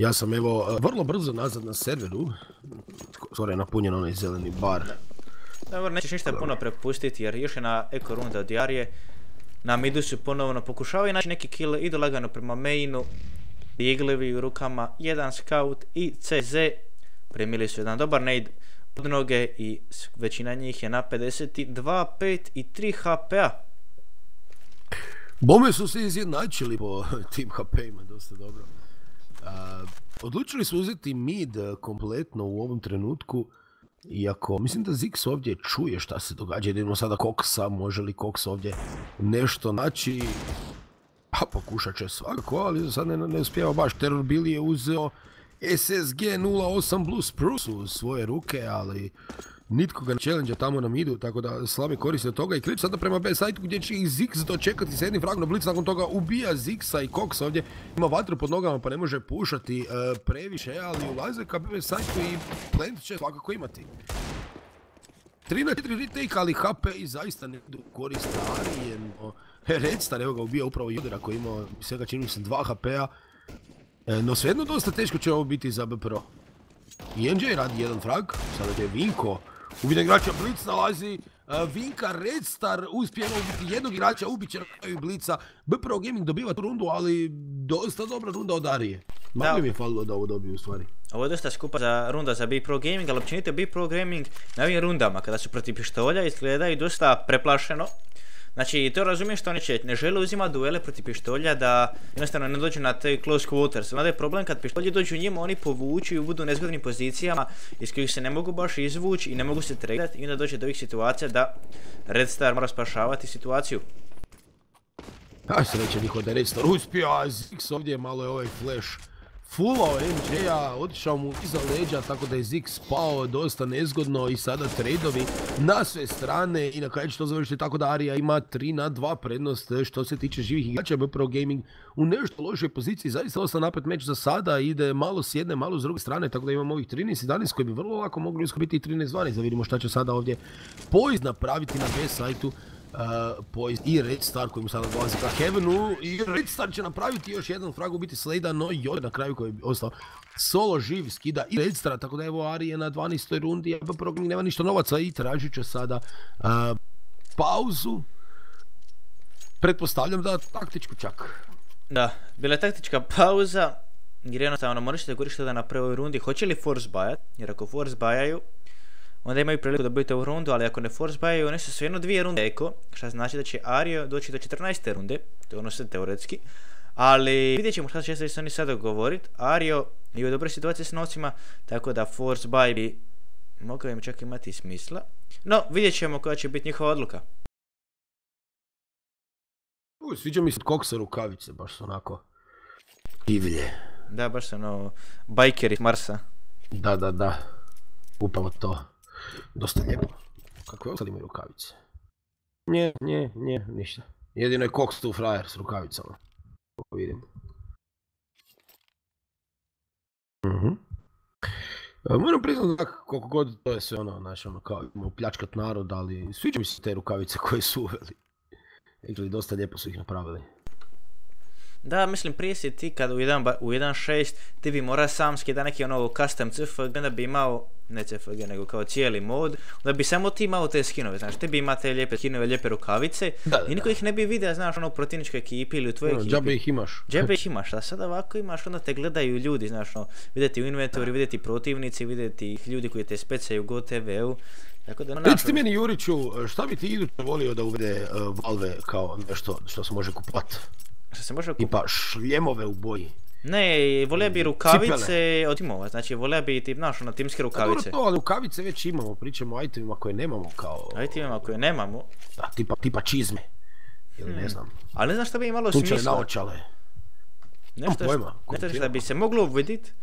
Ja sam evo vrlo brzo nazad na serveru, skoro je napunjen onaj zeleni bar. Dobro, nećeš ništa puno prepustiti jer još je na eko runda od Jarije. Na midu su ponovno pokušavaju naći neki kill, idu lagano prema mainu. Iglevi u rukama, jedan scout i CZ. Primili su jedan dobar nade pod noge i većina njih je na 52, 5 i 3 HP-a. Bome su se izjednačili po tim HP-ima, dosta dobro. Odlučili su uzeti mid kompletno u ovom trenutku. Iako, mislim da Zix ovdje čuje šta se događa, idemo sada Koksa, može li Koks ovdje nešto naći? Pa pokušat će svakako, ali sad ne uspijeva baš. Terror Billy je uzeo SSG 08 Blue Spruce u svoje ruke, ali nitko ga ne challenge tamo na midu, tako da slabe koriste od toga. I klip sada prema B site gdje će ih Zix dočekati sa jednim fragom na blic, nakon toga ubija Zixa i Koksa ovdje. Ima vatru pod nogama pa ne može pušati previše, ali ulaze ka B site i plant će svakako imati. 3 na 4 retake, ali HP i zaista ne koriste Arijen. Redstar, evo ga ubija upravo Jodera koji ima svega čini se 2 HP-a. No svejedno dosta teško će ovo biti za BPRO. NJ radi jedan frag, sada je Vinko. Ubije igrača, Blitz nalazi Vinka, Redstar uspije ubiti jednog igrača, ubit će i Blitza. BPRO Gaming dobiva tu rundu, ali dosta dobra runda od Arije. Malo mi je falilo da ovo dobiju u stvari. Ovo je dosta skupa runda za BPRO Gaming, ali općenito BPRO Gaming na ovim rundama kada su protiv pištolja izgledaju dosta preplašeno. Znači, to razumijem što oni ne žele uzimati duele protiv pištolja da jednostavno ne dođu na te close quarters. Onda je problem kad pištolji dođu njima, oni povuču i budu u nezgodnim pozicijama iz kojih se ne mogu baš izvući i ne mogu se tradati i onda dođe do ovih situacija da Redstar mora spašavati situaciju. Aj sreće njihov da Redstar uspio, a Zix ovdje malo je ovaj flash fullao MJ-a, otišao mu iza leđa, tako da je Zix pao dosta nezgodno i sada tradeovi na sve strane i na kraju će to završiti tako da Arija ima 3 na 2 prednost što se tiče živih igrača. BPRO Gaming u nešto lošoj poziciji, zaista dosta napet meč za sada, ide malo s jedne, malo s druge strane, tako da imamo ovih 13-11 koji bi vrlo lako mogli biti i 13-12, da vidimo šta će sada ovdje Poise napraviti na B sajtu. Poise i Redstar koji mu sada dolazi ka Heavenu i Redstar će napraviti još jedan frag, ubiti Slade-a, no Joder na kraju koji bi ostao solo živ skida i Redstara, tako da evo Ari je na 12. rundi, a BPRO Gaming nema ništa novaca i tražit će sada pauzu. Pretpostavljam da taktičku čak. Da, bila je taktička pauza jer jednostavno moraš da goriš da na prvoj rundi hoće li force buyat, jer ako force buyaju onda imaju priliku da dobiti ovu rundu, ali ako ne force buyaju, one su svejedno 2 runde eko, što znači da će Ario doći do 14. runde, to je ono sve teoretski, ali vidjet ćemo šta će se oni sada govorit. Ario je u dobroj situaciji s novcima, tako da force buy bi mogao im čak imati smisla, no vidjet ćemo koja će biti njihova odluka. Sviđa mi se od Koksa rukavice, baš su onako divlje. Da, baš su ono bajkeri s Marsa. Da, upravo to. Dosta lijepo. Kakve ostali imaju rukavice? Nije, ništa. Jedino je Koks tu frajer s rukavicama. Kako vidim. Moram priznati da koliko god to je sve ono, znaš, ono kao pljačkat narod, ali sviđa mi se te rukavice koje su uveli. Ili dosta lijepo su ih napravili. Da, mislim prije si ti kad u 1.6 ti bi morao sam skida neki ono custom CFG, da bi imao, ne CFG nego kao cijeli mod, da bi samo ti imao te skinove, znaš, ti bi imao te lijepe skinove, lijepe rukavice i niko ih ne bi vidio, znaš, ono u protivničkoj ekipi ili u tvojoj ekipi. Džabe ih imaš. Džabe ih imaš, a sad ovako imaš, onda te gledaju ljudi, znaš, ono, vidjeti u inventori, vidjeti protivnici, vidjeti ljudi koji te specaju u GoTV-u. Reci ti meni Juriću, šta bi ti iduće volio da uvede Valve kao nešto što se može kupati? Što se može kupati? Tipa šljemove u boji. Ne, volio bi rukavice od timova, znači volio bi ti, znaš, ono, timske rukavice. Dobro to, rukavice već imamo, pričamo o itemima koje nemamo kao... Itemima koje nemamo? Da, tipa čizme. Ili ne znam. Ali ne znam šta bi imalo smisla. Sunčane naočale. Nešto što bi se moglo uvidit.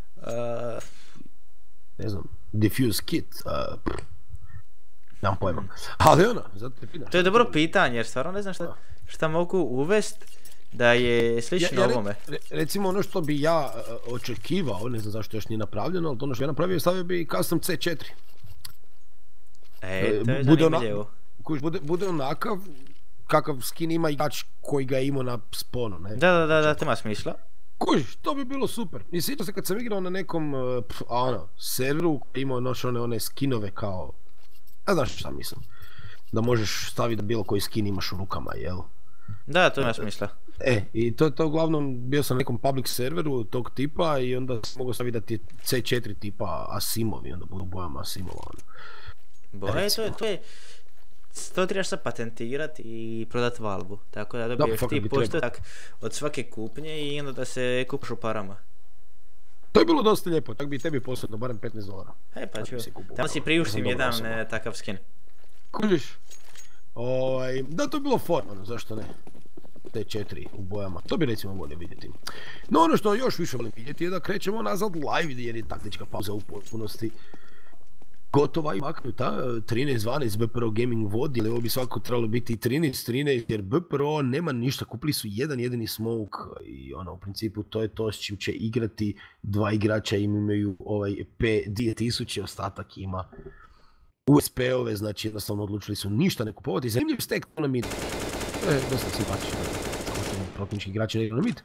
Ne znam, diffuse kit. Nemam pojma. Ali ono, zato te pitam. To je dobro pitanje, jer stvarno ne znam šta mogu uvest da je slično ovome. Recimo ono što bi ja očekivao, ne znam zašto još nije napravljeno, ali to ono što ja napravio, stavio bi custom C4. To je zanimljivo. Bude onakav kakav skin ima igrač koji ga je imao na sponu, ne? Da, to ima smisla. Kužiš, to bi bilo super. I sjećam se kad sam igrao na nekom serveru koji imao one skinove kao... A znaš šta mislim? Da možeš staviti da bilo koji skin imaš u rukama, jel? Da, to ima smisla. I to uglavnom bio sam na nekom public serveru tog tipa i onda sam mogao staviti da ti je C4 tipa Asimov i onda budu bojama Asimova. Boje, to trebaš sad patentirati i prodat Valvu. Tako da dobiješ ti postotak od svake kupnje i onda da se kupiš u parama. To je bilo dosta lijepo, tako bi tebi posjedno barem $15. Pa čuo, tamo si priuštim jedan takav skin. Kužiš? Da, to je bilo formalno, zašto ne? T4 u bojama, to bi recimo volio vidjeti. No ono što još više volim vidjeti je da krećemo nazad live jer je taktička pauza u potpunosti gotova i maknuta. 13-12 BPRO Gaming vodi, ali ovo bi svako trebalo biti 13-13 jer BPRO nema ništa, kupili su jedan jedini smoke i u principu to je to s čim će igrati. Dva igrača imaju P2000, ostatak ima USP-ove, znači jednostavno odlučili su ništa ne kupovati. Zanimljiv stek na mid. To je dosta simpatično, kao što protivnički igrači ne igra na mid.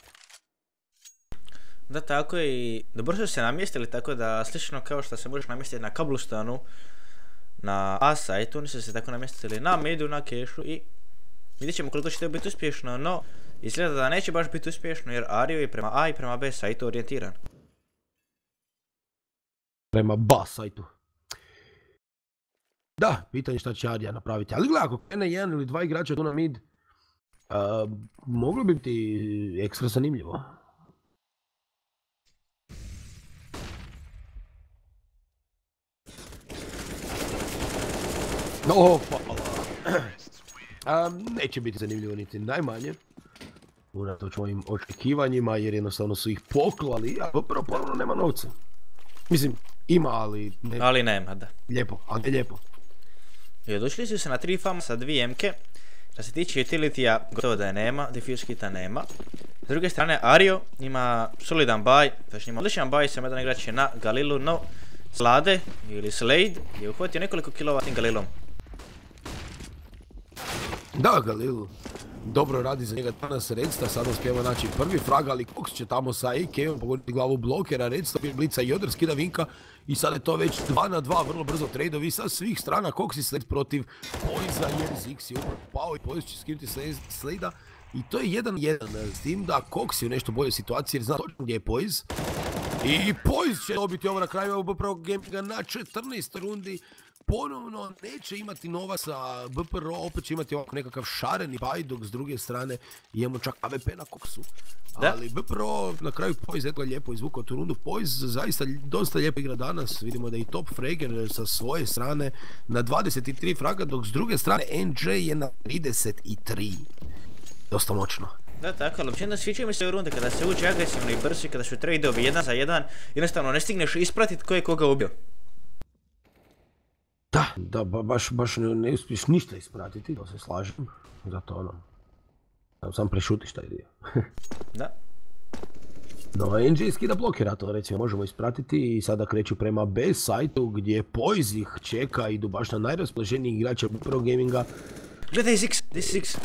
Da, tako i dobro su se namjestili, tako da slično kao što se možeš namjestiti na Cobblestone-u, na A-site, oni su se tako namjestili na midu, na kešu i vidjet ćemo koliko će to biti uspješno, no izgleda da neće baš biti uspješno jer Ario je prema A i prema B sajtu orijentiran. Prema B sajtu. Da, pitanje šta će Arija napraviti, ali gledaj, ako krene jedan ili dva igrača tu na mid, moglo bi biti ekstra zanimljivo. No, hvala. Neće biti zanimljivo niti najmanje. Unatoč mojim očekivanjima jer jednostavno su ih poklali, a prvo ponovno nema novca. Mislim, ima, ali... Ali nema, da. Lijepo, ali ne lijepo. I odlučili su se na 3 fama sa 2 M-ke. Što se tiče utility-a, gotovo da je nema, diffuse kita nema. S druge strane, Ario ima solidan buy, znači ima odličan buy, sam jedan igrač je na Galilu, no Slade ili Slade je uhvatio nekoliko kilova tim Galilom. Da, Galil dobro radi za njega danas Redsta, sad uspijeva naći prvi frag, ali Cox će tamo sa AK-om pogoditi glavu blokera, Redsta blica Jodr, skida Vinka i sad je to već 2 na 2, vrlo brzo tradeovi sa svih strana. Cox i Slade protiv Poisa jer Zix je upravo pao i Pois će skinuti Slade-a i to je 1-1, s tim da Cox je u nešto boljoj situaciji jer zna točno gdje je Pois. I Pois će dobiti ovo na kraju BPRO Gaminga na 14 rundi. Ponovno neće imati novaca BPRO, opet će imati ovako nekakav šareni buy, dok s druge strane imamo čak AWP na Coxu. Ali BPRO na kraju Pois je lijepo izvukao tu rundu. Pois zaista dosta lijepo igra danas, vidimo da je i top frager sa svoje strane na 23 fraga, dok s druge strane NJ je na 33. Dosta moćno. Da, tako, ali općenito sviđaju mi se u runde kada se uđe agresivno i brzo i kada su tradeovi 1 za 1, jednostavno ne stigneš ispratit ko je koga ubio. Da, baš ne uspiješ ništa ispratiti, to se slažem, zato sam prešutiš taj dio. Da. No, NJ skida blokera, to recimo možemo ispratiti i sada kreću prema B sajtu gdje Pois ih čeka, idu baš na najraspoloženijih igrača BPRO Gaminga. Gledaj Zix!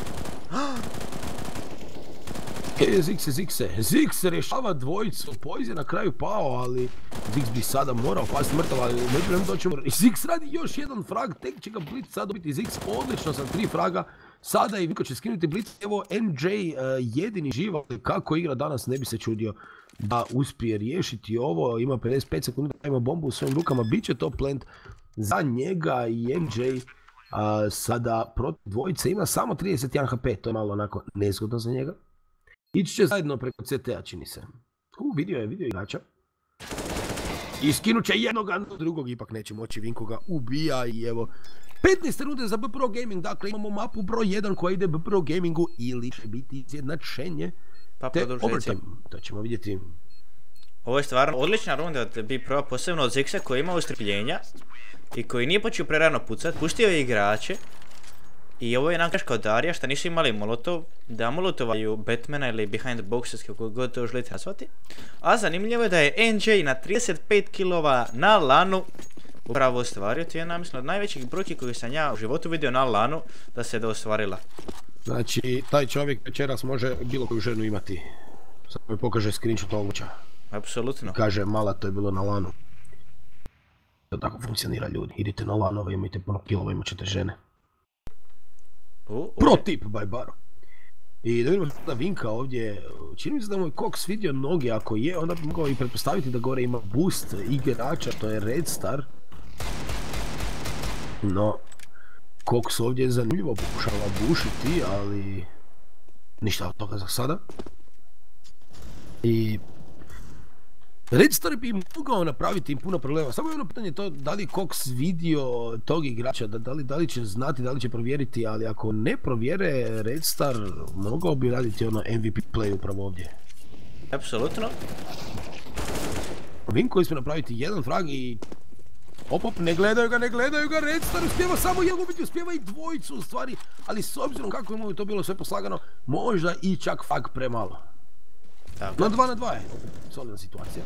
Zix rješava dvojicu, Pois je na kraju pao, ali Zix bi sada morao pasti mrtav, ali međutim doćemo. Zix radi još jedan frag, tek će ga Blitz sad dobiti. Zix odlično sa 3 fraga, sada i Viko će skinuti Blitz. Evo NJ jedini živ, kako igra danas ne bi se čudio da uspije riješiti ovo. Ima 55 sekundi, ima bombu u svojim rukama, bit će to plant za njega i NJ. Sada protiv dvojice ima samo 31 HP, to je malo onako nezgodno za njega. Ići će zajedno preko CT-a, čini se. Vidio je igrača. I skinut će jednoga, drugog ipak neće moći, Vinko ga ubija i evo 15 runde za BPRO Gaming, dakle imamo mapu broj 1 koja ide BPRO Gamingu ili će biti izjednačenje te overtime. To ćemo vidjeti. Ovo je stvarno odlična runda od BPRO, posebno od Zixa koji ima strpljenja i koji nije počeo prerano pucat, pustio je igrače. I ovo je nagreška od Arija što nisu imali molotov, da molotovaju Batmana ili behind boxes kako god to želite nazvati. A zanimljivo je da je NJ na 35 kilova na lanu upravo ostvario, to je jedna mislim od najvećih brojki koje sam ja u životu vidio na lanu da se da ostvarila. Znači taj čovjek večeras može bilo koju ženu imati Sad mi pokaže screenshot ovuća. Apsolutno. Kaže, mala, to je bilo na lanu. To tako funkcionira, ljudi. Idite na lanove, imajte puno kilova, imat ćete žene. Pro tip, by Baro. I da vidimo da Vinka ovdje, čini mi se da mu je Cox vidio noge, ako je, onda bi mogao i pretpostaviti da gore ima boost igrača, to je Red Star. No, Cox ovdje je zanimljivo pokušava bušiti, ali ništa od toga za sada. I Red Star bi mogao napraviti im puno problema, samo je ono pitanje to da li je Cox vidio tog igrača, da li će znati, da li će provjeriti, ali ako ne provjere Red Star, mogao bi raditi ono MVP play upravo ovdje. Apsolutno. Vinko uspije napraviti jedan frag i op, ne gledaju ga, Red Star uspijeva samo jednu biti, uspijeva i dvojicu u stvari, ali s obzirom kako je mu to bilo sve poslagano, možda i čak frag premalo. Tako. Na 2 na 2 je, solidna situacija.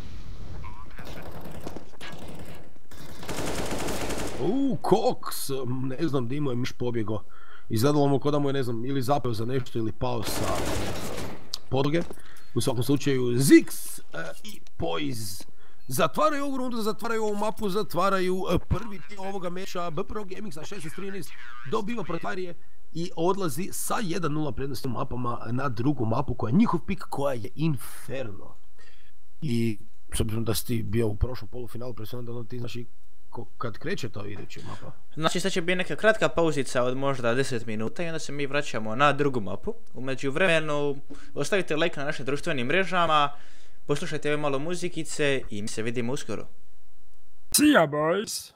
Cox, ne znam di mu je miš pobjegao. Izgledalo mu kao da mu je, ne znam, ili zapeo za nešto ili pao sa podloge. U svakom slučaju, Ziggs i Poise zatvaraju ovu rundu, zatvaraju ovu mapu, zatvaraju prvi dio ovoga meča. BPRO Gaming sa 16-13 dobiva Protarije i odlazi sa 1-0 prednostim mapama na drugu mapu koja je njihov pik, koja je Inferno. I s obzirom da si ti bio u prošlom polufinalu, pretpostavljam da ti znaš i kad kreće to idući mapa. Znači sad će biti neka kratka pauzica od možda 10 minuta i onda se mi vraćamo na drugu mapu. U međuvremenu ostavite like na našim društvenim mrežama, poslušajte malo muzikice i mi se vidimo uskoro. See ya, boys!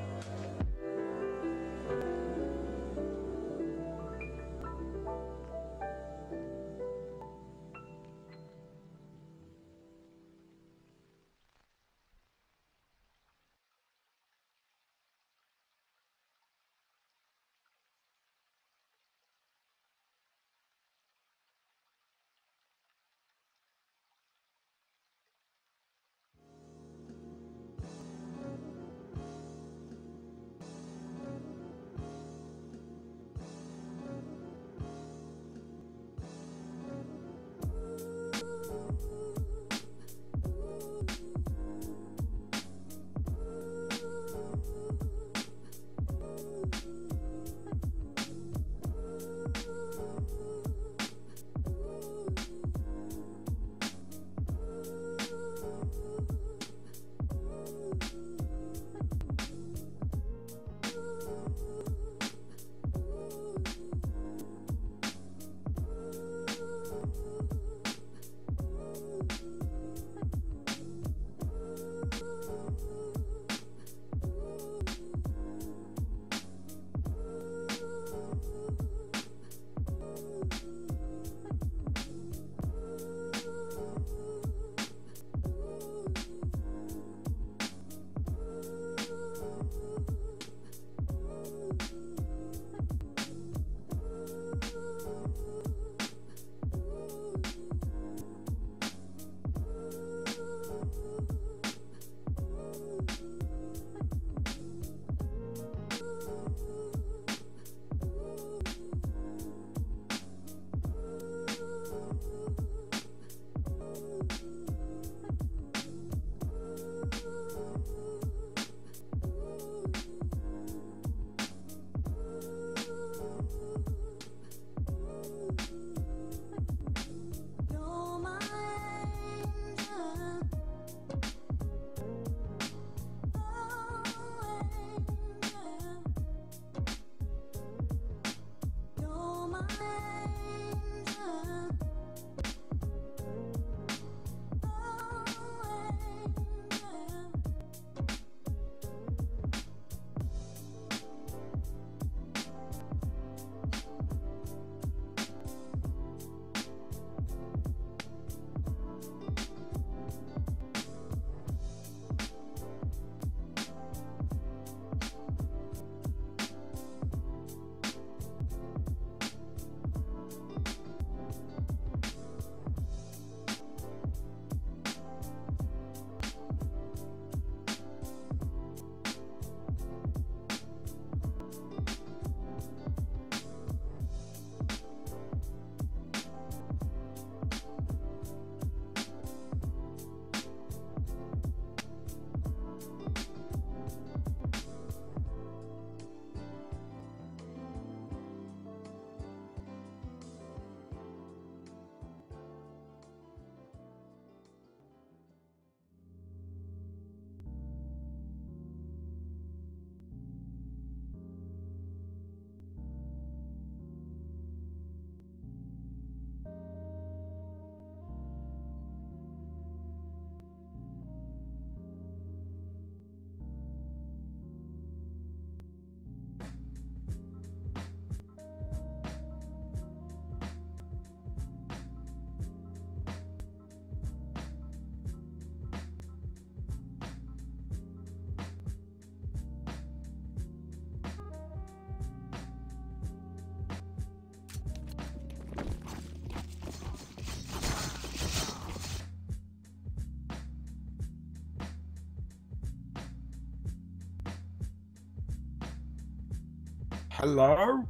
Hello?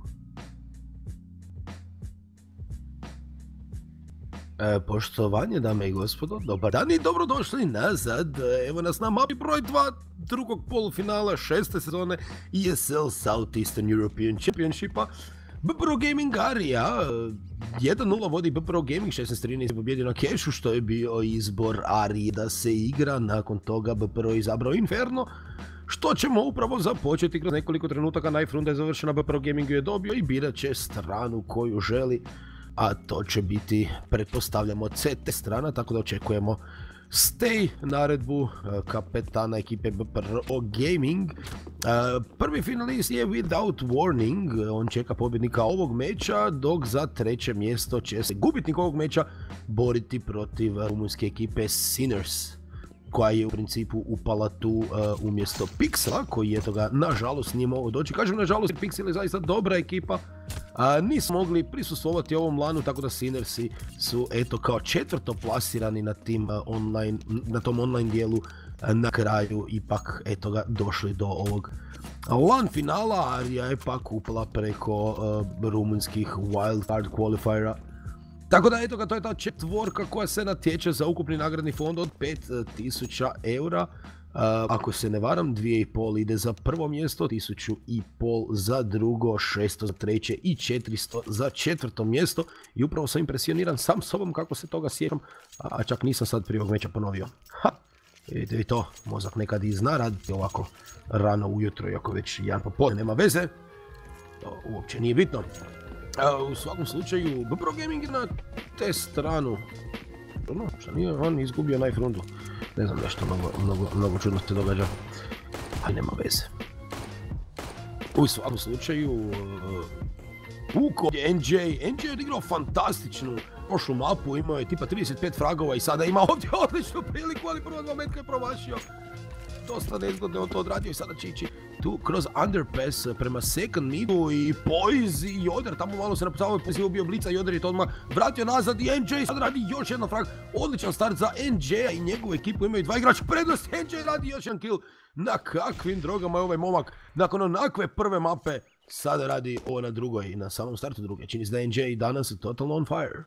Poštovanje, dame i gospodo, dobar dan i dobrodošli nazad. Evo nas na mapi broj 2 drugog polufinala 6. sezone ESL Southeastern European Championshipa. BPRO Gaming Arija 1-0 vodi BPRO Gaming, 16-13 je pobjedio na Kešu, što je bio izbor Arije da se igra. Nakon toga BPRO je izabrao Inferno, što ćemo upravo započeti kroz nekoliko trenutaka. Najfrunda je završena, BPRO Gaming je dobio i birat će stranu koju želi, a to će biti, pretpostavljamo, CT strana, tako da očekujemo Stay naredbu kapetana ekipe BPRO Gaming. Prvi finalist je Without Warning, on čeka pobjednika ovog meča, dok za treće mjesto će se gubitnik ovog meča boriti protiv rumunjske ekipe Sinners, koja je u principu upala tu umjesto Pixela, koji je toga nažalost nije mogao doći. Kažem nažalost, Pixel je zaista dobra ekipa, nisu mogli prisustvovati ovom lanu, tako da Sinnersi su eto kao četvrto plasirani na tim na tom online dijelu na kraju ipak eto ga došli do ovog LAN finala. Arija je pak upala preko rumunjskih wildcard qualifiera. Tako da eto ga, to je ta četvorka koja se natječe za ukupni nagradni fond od 5000 eura. Ako se ne varam, 2,5 ide za prvo mjesto, 1500 za drugo, 600 za treće i 400 za četvrto mjesto. I upravo sam impresioniran sam sobom kako se toga sjećam, a čak nisam sad prije ovog meča ponovio. Vidite vi to, mozak nekad i zna raditi ovako rano ujutro, iako već jedan popodne, nema veze. To uopće nije bitno. U svakom slučaju, BPRO Gaming je na te stranu. No, šta nije on izgubio knife rundu. Ne znam, nešto mnogo čudno se događa. Ali nema veze. U svakom slučaju, kod je NJ je odigrao fantastičnu prošlu mapu, imao je tipa 35 fragova i sada ima ovdje odličnu priliku, ali prvo dva metka je promašio. Dosta nezgodno on to odradio i sada će ići tu kroz underpass prema second midu i Poise i Joder tamo malo se napucavao, Poise je ubio Blica, Joder je to odmah vratio nazad i NJ sad radi još jedan frag, odličan start za NJ-a i njegovu ekipu, imaju dva igrača prednost, NJ radi još jedan kill. Na kakvim drogama je ovaj momak nakon onakve prve mape sada radi ovo na drugoj i na samom startu druge, čini se da NJ danas totalno on fire.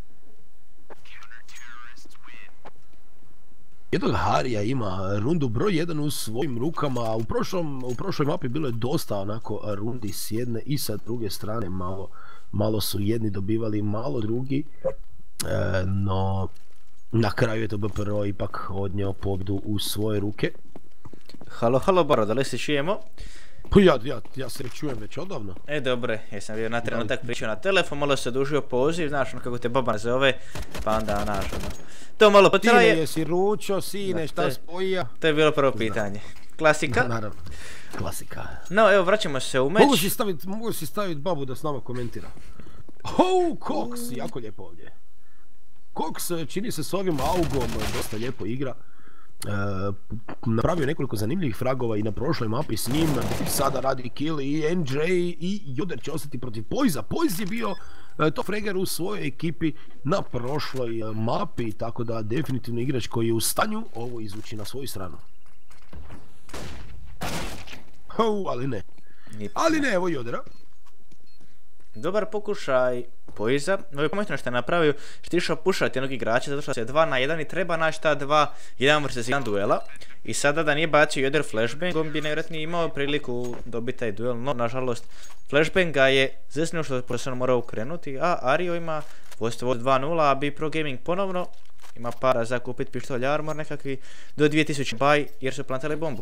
Jednog Harija ima rundu broj 1 u svojim rukama, u prošloj mapi bilo je dosta onako rundi s jedne i sa druge strane, malo su jedni dobivali, malo drugi, no na kraju je to BPRO ipak odnio pobjedu u svoje ruke. Halo Baro, da li se čujemo? Pa ja se čujem već odavno. Dobre, jesam bio na trenutak pričao na telefon, malo se dužio poziv, znaš kako te baba zove, pa onda naš to malo potraje. Tine, jesi ručo, sine, šta spojija? To je bilo prvo pitanje. Klasika? Naravno, klasika. No, evo, vraćamo se u meč. Mogu si staviti babu da s nama komentira. Cox, jako lijepo ovdje. Cox čini se s ovim augom, dosta lijepo igra. Napravio nekoliko zanimljivih fragova i na prošloj mapi s njim, sada radi kill i NJ i Joder će ostati protiv Poisa. Pois je bio to frager u svojoj ekipi na prošloj mapi, tako da definitivno igrač koji je u stanju ovo izvući na svoju stranu. Ali ne, evo Jodera. Dobar pokušaj Poisa, ovo je pametno što je napravio, što je išao pušati jednog igrača, zato što se 2 na 1 i treba naći ta 2, 1 vs 1 duela. I sada da nije bacio Joder flashbang, on bi nevjerojatno imao priliku dobiti taj duel, no nažalost flashbang ga je zesnio što je posebno morao ukrenuti, a Ario ima vodstvo 2-0, a BPRO Gaming ponovno ima para za kupiti pištolj armor nekakvi do 2000 buy jer su plantali bombu.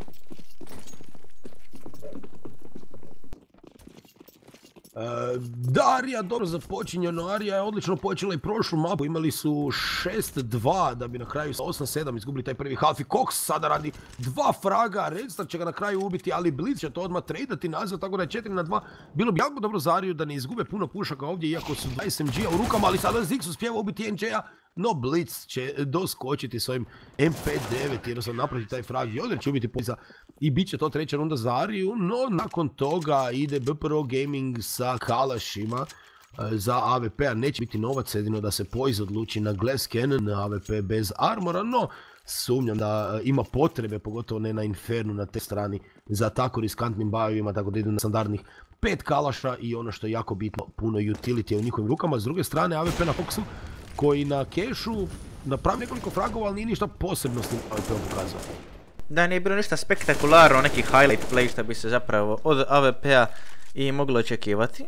Da, Arija dobro započinje, no Arija je odlično počela i prošlu mapu, imali su 6-2 da bi na kraju sa 8-7 izgubili taj prvi half i Cox sada radi 2 fraga, Redstar će ga na kraju ubiti, ali Blitz će to odmah tradati nazad, tako da je 4-2, bilo bi jako dobro za Ariju da ne izgube puno pušaka ovdje, iako su 2 SMG-a u rukama, ali sada Ziggs uspijeva ubiti NJ-a, no Blitz će doskočiti s ovim MP9 jer sam napraviti taj frag, Joder će ubiti Poisa i bit će to treća runda za Ariju, no nakon toga ide BPRO Gaming sa kalašima za AWP-a, neće biti novac, jedino da se Poise odluči na Glass Cannon, AWP bez armora, no sumnjam da ima potrebe, pogotovo ne na Infernu na te strani, za tako riskantnim bajovima, tako da idu na standardnih 5 kalaša i ono što je jako bitno, puno utility u njihovim rukama. S druge strane AWP na Foxu, koji na kešu napravi nekoliko fragova, ali nije ništa posebno s tim AWP-om pokazao. Da, nije bilo ništa spektakularno, neki highlight play što bi se zapravo od AWP-a i moglo očekivati.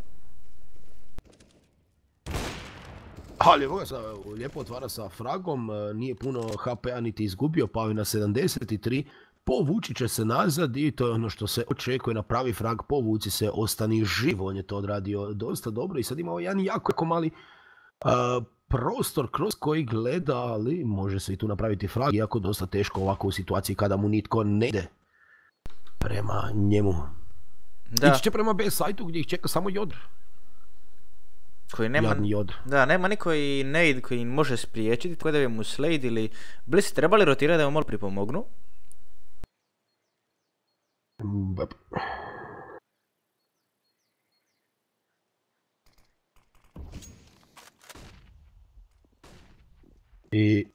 Ali evo ga lijepo otvara sa fragom, nije puno HP-a niti izgubio, pao je na 73, povući će se nazad i to je ono što se očekuje, napravi frag, povuci se, ostani živ, on je to odradio dosta dobro i sad ima jedan jako mali prostor kroz koji gleda, ali može se i tu napraviti frag, iako dosta teško ovako u situaciji kada mu nitko ne ide prema njemu. Da. Ići će prema B sajtu gdje ih čeka samo Jodr. Koji nema, Jadni Jodr. da, nema niko i nade koji može spriječiti, tako da bi mu Slade ili Bliss trebali rotirati da mu malo pripomognu. I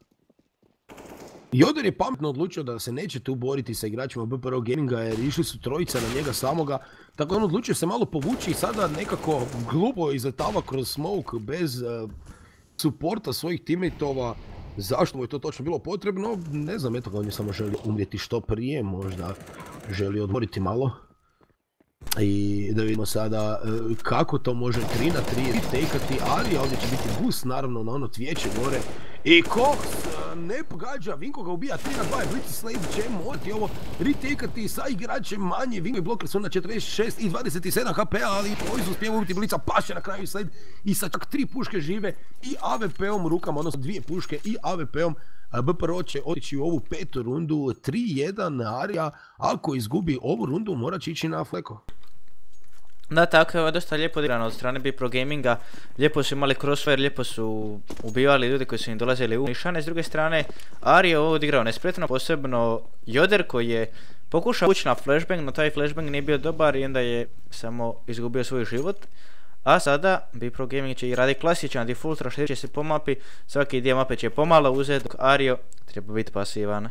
Jodr je pametno odlučio da se neće tu boriti sa igračima BPRO Gaminga jer išli su trojica na njega samoga, tako da on odlučio se malo povući i sada nekako glupo izletava kroz smoke bez suporta svojih teammateova. Zašto mu je to točno bilo potrebno? Ne znam, eto ga, on je samo želio umrijeti što prije, možda želi odmoriti malo. I da vidimo sada kako to može 3 na 3 retakeati, ali ovdje će biti boost naravno na ono cvijeće gore. I Cox ne pogađa, Vinko ga ubija 3 na 2, Blitz Slade će morati ovo retakeati sa igračem manje. Vinko i Bloker su na 46 i 27 HP-a, ali Poise uspijeva ubiti Blitza, paše na kraju Slade i sa čak 3 puške žive i AWP-om u rukama, odnosno 2 puške i AWP-om. BPRO će otići u ovu 5. rundu, 3-1 Arija, ako izgubi ovu rundu morat će ići na fleko. Da, tako je, dosta lijepo odigrano od strane BPRO Gaminga, lijepo su imali crossfire, lijepo su ubivali ljudi koji su im dolazili u nišane. S druge strane, Ari je ovo odigrao nespretno, posebno Jodr koji je pokušao ući na flashbang, no taj flashbang nije bio dobar i onda je samo izgubio svoj život. A sada BPRO Gaming će i radi klasičan default, raširit će se po mapi, svaki dio mape će pomalo uzeti, dok Ario treba biti pasivan.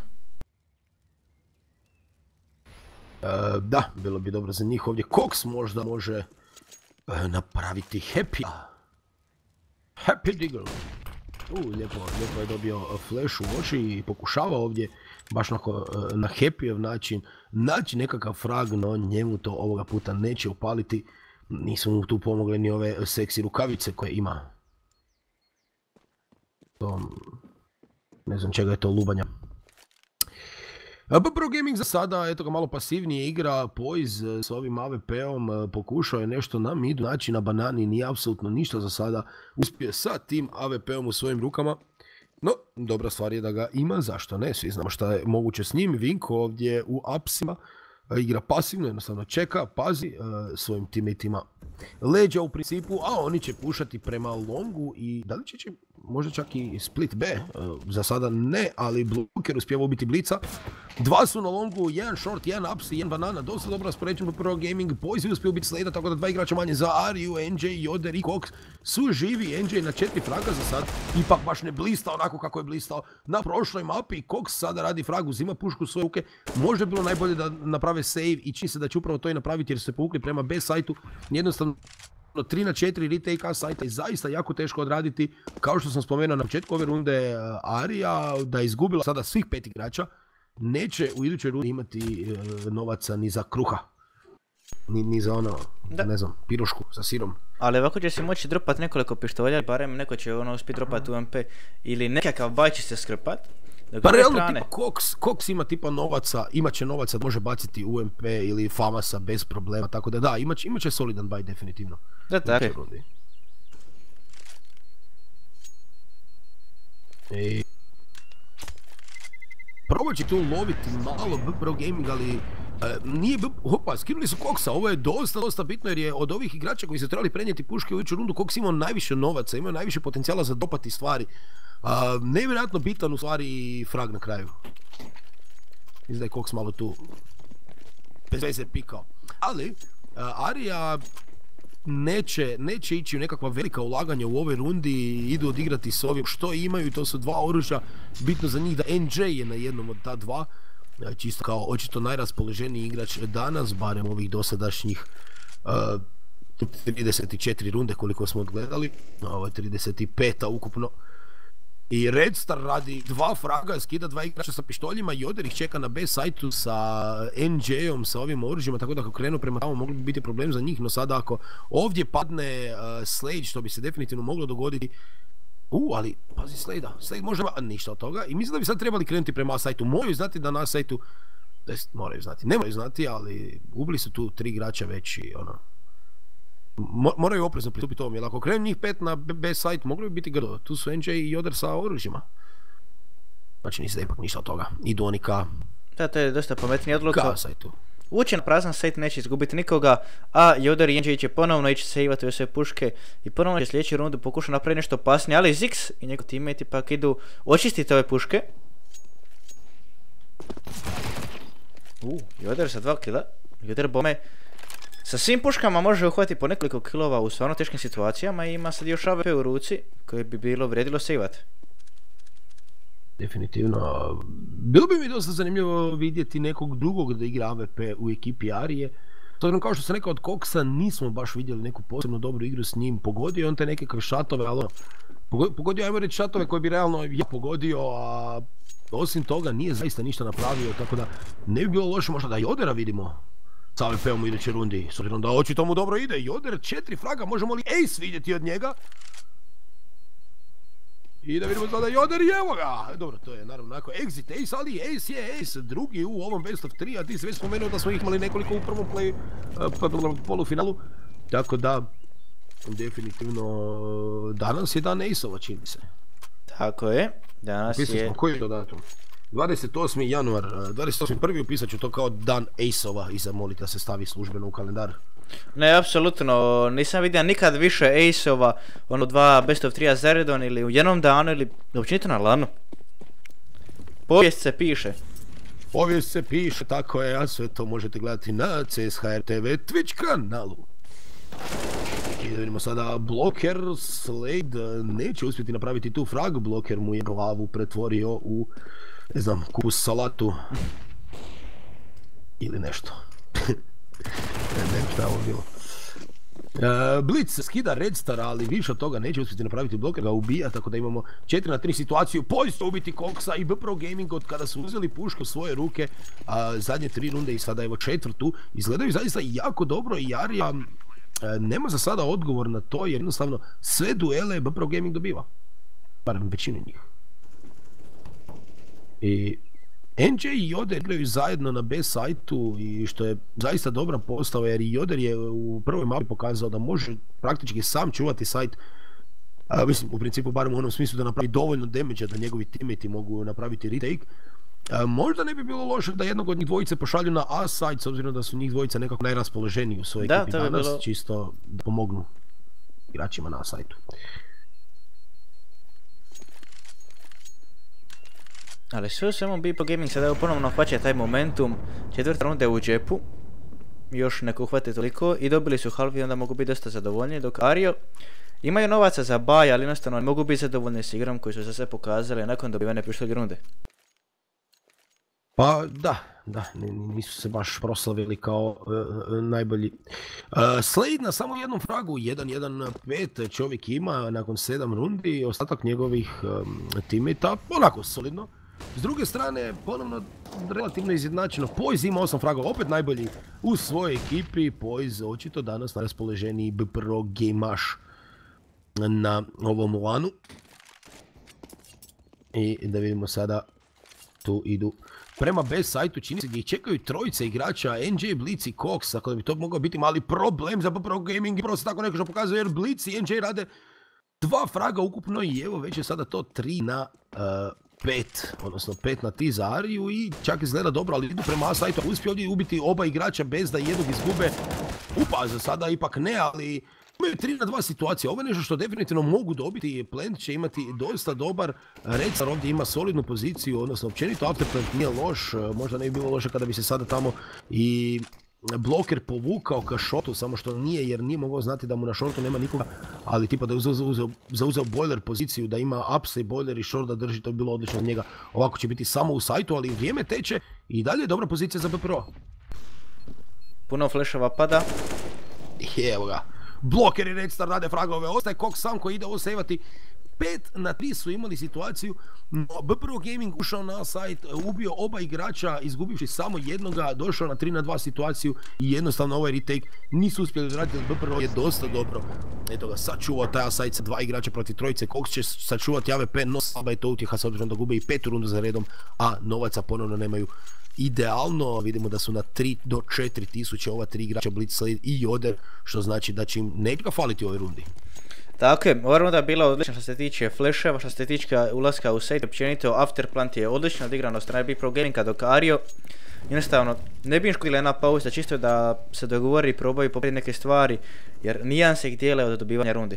Da, bilo bi dobro za njih ovdje. Cox možda može napraviti Happy Diggle. Lijepo je dobio flash u oči i pokušava ovdje baš na Happyev način naći nekakav frag, no njemu to ovoga puta neće upaliti. Nisu mu tu pomogle ni ove seksi rukavice koje ima. Ne znam čega je to lubanja. BPRO Gaming za sada, eto ga, malo pasivnije igra. Poise s ovim AWP-om pokušao je nešto na midu, znači na banani nije apsolutno ništa za sada uspio sa tim AWP-om u svojim rukama. No, dobra stvar je da ga ima, zašto ne, svi znamo šta je moguće s njim. Vinko ovdje u apsima igra pasivno, jednostavno čeka, pazi svojim teammateima leđa u principu, a oni će pušati prema longu i da li će možda čak i split B, za sada ne, ali Bloker uspijeva ubiti Blica. 2 su na longu, 1 short, 1 ups i 1 banana, dosta dobro raspoređen BPRO Gaming. Poise uspije ubiti Slade, tako da 2 igrača manje za Ariju, NJ, Jodr i Cox su živi. NJ na 4 fraga za sad, ipak baš ne blista onako kako je blistao na prošloj mapi. Cox sada radi frag, uzima pušku u svoje ruke, možda je bilo najbolje da naprave save i čini se da će upravo to i napraviti jer su se povukli prema B sajtu. Jednostavno 3 na 4 retake sajta je zaista jako teško odraditi. Kao što sam spomenuo na početku ove runde, Arija da je izgubila sada svih 5 igrača, neće u idućoj rundi imati novaca ni za kruha. Ni za ono, ne znam, pirošku sa sirom. Ali ovako će se moći dropat nekoliko pištolja, barem neko će uspjeti dropat UMP ili nekakav baj će se skrpat. Pa realno tipa Cox ima tipa novaca, imat će novaca da može baciti UMP ili Famasa bez problema, tako da imat će solidan buy definitivno. Da, tako. Probat će tu loviti malo BPRO Gaming, ali nije skinuli su Coxa, ovo je dosta bitno jer je od ovih igrača koji su trebali prenijeti puške u iduću rundu Cox imao najviše novaca, imao najviše potencijala za dopati stvari. Nevjerojatno bitan u stvari frag na kraju. Mislim da je Cox malo tu bez veze pikao. Ali Arija neće ići u nekakva velika ulaganja u ovoj rundi, idu odigrati s ovim što imaju i to su 2 oružja. bitno za njih da NJ je na jednom od ta 2, čisto kao očito najraspoloženiji igrač danas, barem ovih dosadašnjih 34 runde koliko smo odgledali, ovo je 35 ukupno. I Red Star radi 2 fraga, skida 2 igrača sa pištoljima, Jodr ih čeka na B sajtu sa NJ-om, sa ovim oružjima, tako da ako krenu prema tamo mogli bi biti problem za njih, no sada ako ovdje padne Slade, što bi se definitivno moglo dogoditi, ali pazi Slade može ništa od toga i mislim da bi sad trebali krenuti prema sajtu. Moraju znati da na sajtu, ne moraju znati, ali ubili su tu 3 igrača već i moraju oprezno pristupiti ovom, jer ako krenu njih 5 na B site, moglo bi biti grdo. Tu su NJ i Joder sa oružjima. Znači nisi da ipak ništa od toga. Idu oni ka... Da, to je dosta pametnija odluka. Ka sajtu. Ući na prazan site neće izgubiti nikoga, a Joder i NJ će ponovno ići sejvati u sve puške i ponovno će sljedeću rundu pokušati napraviti nešto opasnije, ali Zix i njegov teammate ipak idu očistiti ove puške. Joder sa 2 kila. Joder bome sa svim puškama može uhvatiti po nekoliko kilova u stvarno teškim situacijama i ima sad još AWP u ruci koje bi bilo vrijedilo sejvati. Definitivno. Bilo bi mi dosta zanimljivo vidjeti nekog drugog da igra AWP u ekipi Arije. To kao što sam rekao, od Koksa nismo baš vidjeli neku posebno dobru igru s njim. Pogodio on te nekakve šatove, ali pogodio, ajmo reći, šatove koje bi realno ja pogodio, a osim toga nije zaista ništa napravio, tako da ne bi bilo loše možda da Jodera vidimo s AWP-om u idućoj rundi, s obzirom da očito mu dobro ide. Joder 4 fraga, možemo li ace vidjeti od njega? I da vidimo sada Joder i evo ga! Dobro, to je naravno onako exit ace, ali ace je ace, drugi u ovom best of 3, a ti si već spomenuo da smo ih imali nekoliko u prvom polufinalu, tako da definitivno danas je dan ace-ova, čini se. Tako je, danas je... Koji je to datum? 28. januar, 28.1. upisat ću to kao dan ace-ova i zamoliti da se stavi službeno u kalendar. Ne, apsolutno, nisam vidio nikad više ace-ova, ono 2 best of 3 za redom ili u jednom danu ili općenito na lanu. Povijest se piše. Povijest se piše, tako je, a sve to možete gledati na CSHR TV Twitch kanalu. I da vidimo sada, Bloker Slade neće uspjeti napraviti tu frag, Bloker mu je glavu pretvorio u, ne znam, kupus salatu. Ili nešto. Ne šta je ovo bilo. Blitz skida Red Star, ali više od toga neće uspjeti napraviti, Bloker ga ubija, tako da imamo 4-3 situaciju. Poisto ubiti Koksa i BPRO Gaming od kada su uzeli pušku u svoje ruke zadnje 3 runde i sada evo 4. Izgledaju zaista jako dobro i Arija nema za sada odgovor na to, jer jednostavno sve duele BPRO Gaming dobiva. Barem većinu njih. I NJ i Joder igraju zajedno na B sajtu i što je zaista dobra postava, jer i Joder je u prvoj mapi pokazao da može praktički sam čuvati sajt. Mislim, u principu barem u onom smislu da napravi dovoljno damage da njegovi teammate mogu napraviti retake. Možda ne bi bilo loše da jednog od njih dvojice pošalju na A site, s obzirom da su njih dvojica nekako najraspoloženiji u svojoj ekipi danas, bilo... čisto da pomognu igračima na A sajtu. Ali sve u svemu BPRO Gaming sada ponovno hvaća taj momentum, 4. runda je u džepu, još neko uhvate toliko i dobili su half i onda mogu biti dosta zadovoljni, dok Ario imaju novaca za baj, ali jednostavno mogu biti zadovoljni s igrom koji su se sve pokazali nakon dobivene prošle runde. Pa da, nisu se baš proslavili kao najbolji. Slade na samo jednom fragu, 1-1-5 čovjek ima nakon 7 rundi, ostatak njegovih teammatea, onako solidno. S druge strane, ponovno relativno izjednačeno, Poiz ima 8 fragova, opet najbolji u svojoj ekipi. Poiz očito danas na raspoloženiji BPRO Gamemaš na ovom lanu. I da vidimo sada, tu idu prema B sajtu, čini se gdje čekaju trojice igrača, NJ, Blitz i Cox, tako da bi to mogao biti mali problem za BPRO Gaming i prvo se tako nešto pokazuje, jer Blitz i NJ rade 2 fraga ukupno i evo već je sada to 3-5, odnosno 5-3 za Ariju i čak izgleda dobro, ali idu prema A sajtu, uspiju ovdje ubiti oba igrača bez da jednog izgube. Upa, za sada ipak ne, ali imaju 3-2 situacije. Ovo je nešto što definitivno mogu dobiti. Plant će imati dosta dobar. Red Star ovdje ima solidnu poziciju, odnosno općenito Afterplant nije loš. Možda ne bi bilo loše kada bi se sada tamo i Bloker povukao ka šotu, samo što nije, jer nije mogao znati da mu na šortu nema nikoga, ali tipa da je zauzeo boiler poziciju, da ima upside boiler i short da drži, to bi bilo odlično od njega. Ovako će biti samo u sajtu, ali vrijeme teče i dalje je dobra pozicija za BPRO. Puno flashova pada. Evo ga. Bloker i Red Star rade fragove, ostaje Cox sam koji ide ovo sejvati. 5-3 su imali situaciju, no BPRO Gaming ušao na sajt, ubio oba igrača, izgubivši samo jednoga, došao na 3-2 situaciju i jednostavno ovaj retake nisu uspjeli odraditi, jer BPRO je dosta dobro. Eto ga, sačuvao taj sajt sa 2 igrača protiv trojice, Cox će sačuvati AWP, no slaba je to utjeha s obzirom da gube i 5. rundu za redom, a novaca ponovno nemaju. idealno, vidimo da su na 3 do 4 tisuće ova 3 igrača Blitz, Slade i Joder, što znači da će im neće faliti u ovoj rundi. Tako je, ova runda je bila odlična što se tiče flasheva, što se tiče ulaska u site, općenito Afterplant je odlično odigrano od strane Big Pro Gaminga, dok Ario jednostavno ne bi im škodila jedna pauza, čisto da se dogovori i probaju popraviti neke stvari, jer nijanse ih dijele od dobivanja rundi.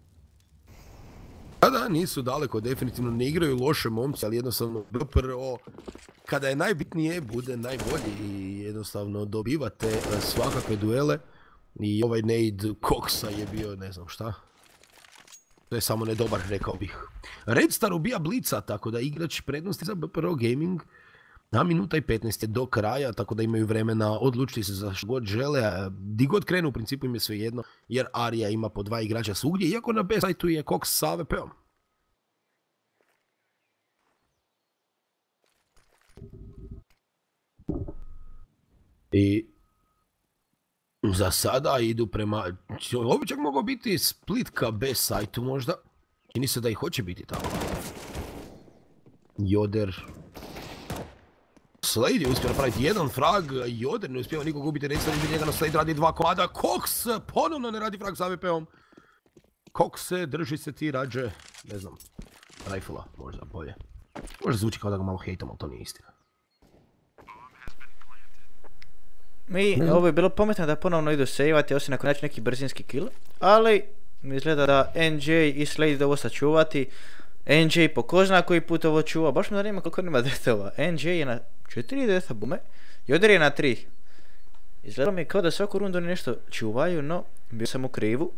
Da, nisu daleko, definitivno ne igraju loše momci, ali jednostavno BPRO kada je najbitnije bude najbolji i jednostavno dobivate svakakve duele i ovaj nade Coxa je bio ne znam šta. To je samo nedobar, rekao bih. Red Star ubija Blitza, tako da igrač prednosti za BPRO Gaming na minuta i 15 je do kraja, tako da imaju vremena odlučiti se za što god žele. Di god krenu u principu im je sve jedno, jer Arija ima po 2 igrača svugdje, iako na B sajtu je Cox sa AWP-om. I za sada idu prema... Ovo bi čak mogao biti split ka B sajtu možda. Čini se da i hoće biti tamo. Joder... Slade je uspio napraviti jedan frag, Joder ne uspijeva nikog ubiti, reći da njega na Slade radi 2 komada, Cox ponovno ne radi frag s AWP-om. Cox se, drži se ti rađe, ne znam, rifle-a možda bolje. Možda zvuči kao da ga malo hejtam, ali to nije istina. Ovo je bilo pametno da ponovno idu sejvati, osim ako naći neki brzinski kill, ali izgleda da NJ i Slade idu ovo sačuvati. NJ po ko zna koji put ovo čuva, baš me zanima koliko ima detova. NJ je na 4 deta bume, Joder je na 3. Izgleda mi kao da svaku rundu oni nešto čuvaju, no bio sam u krivu.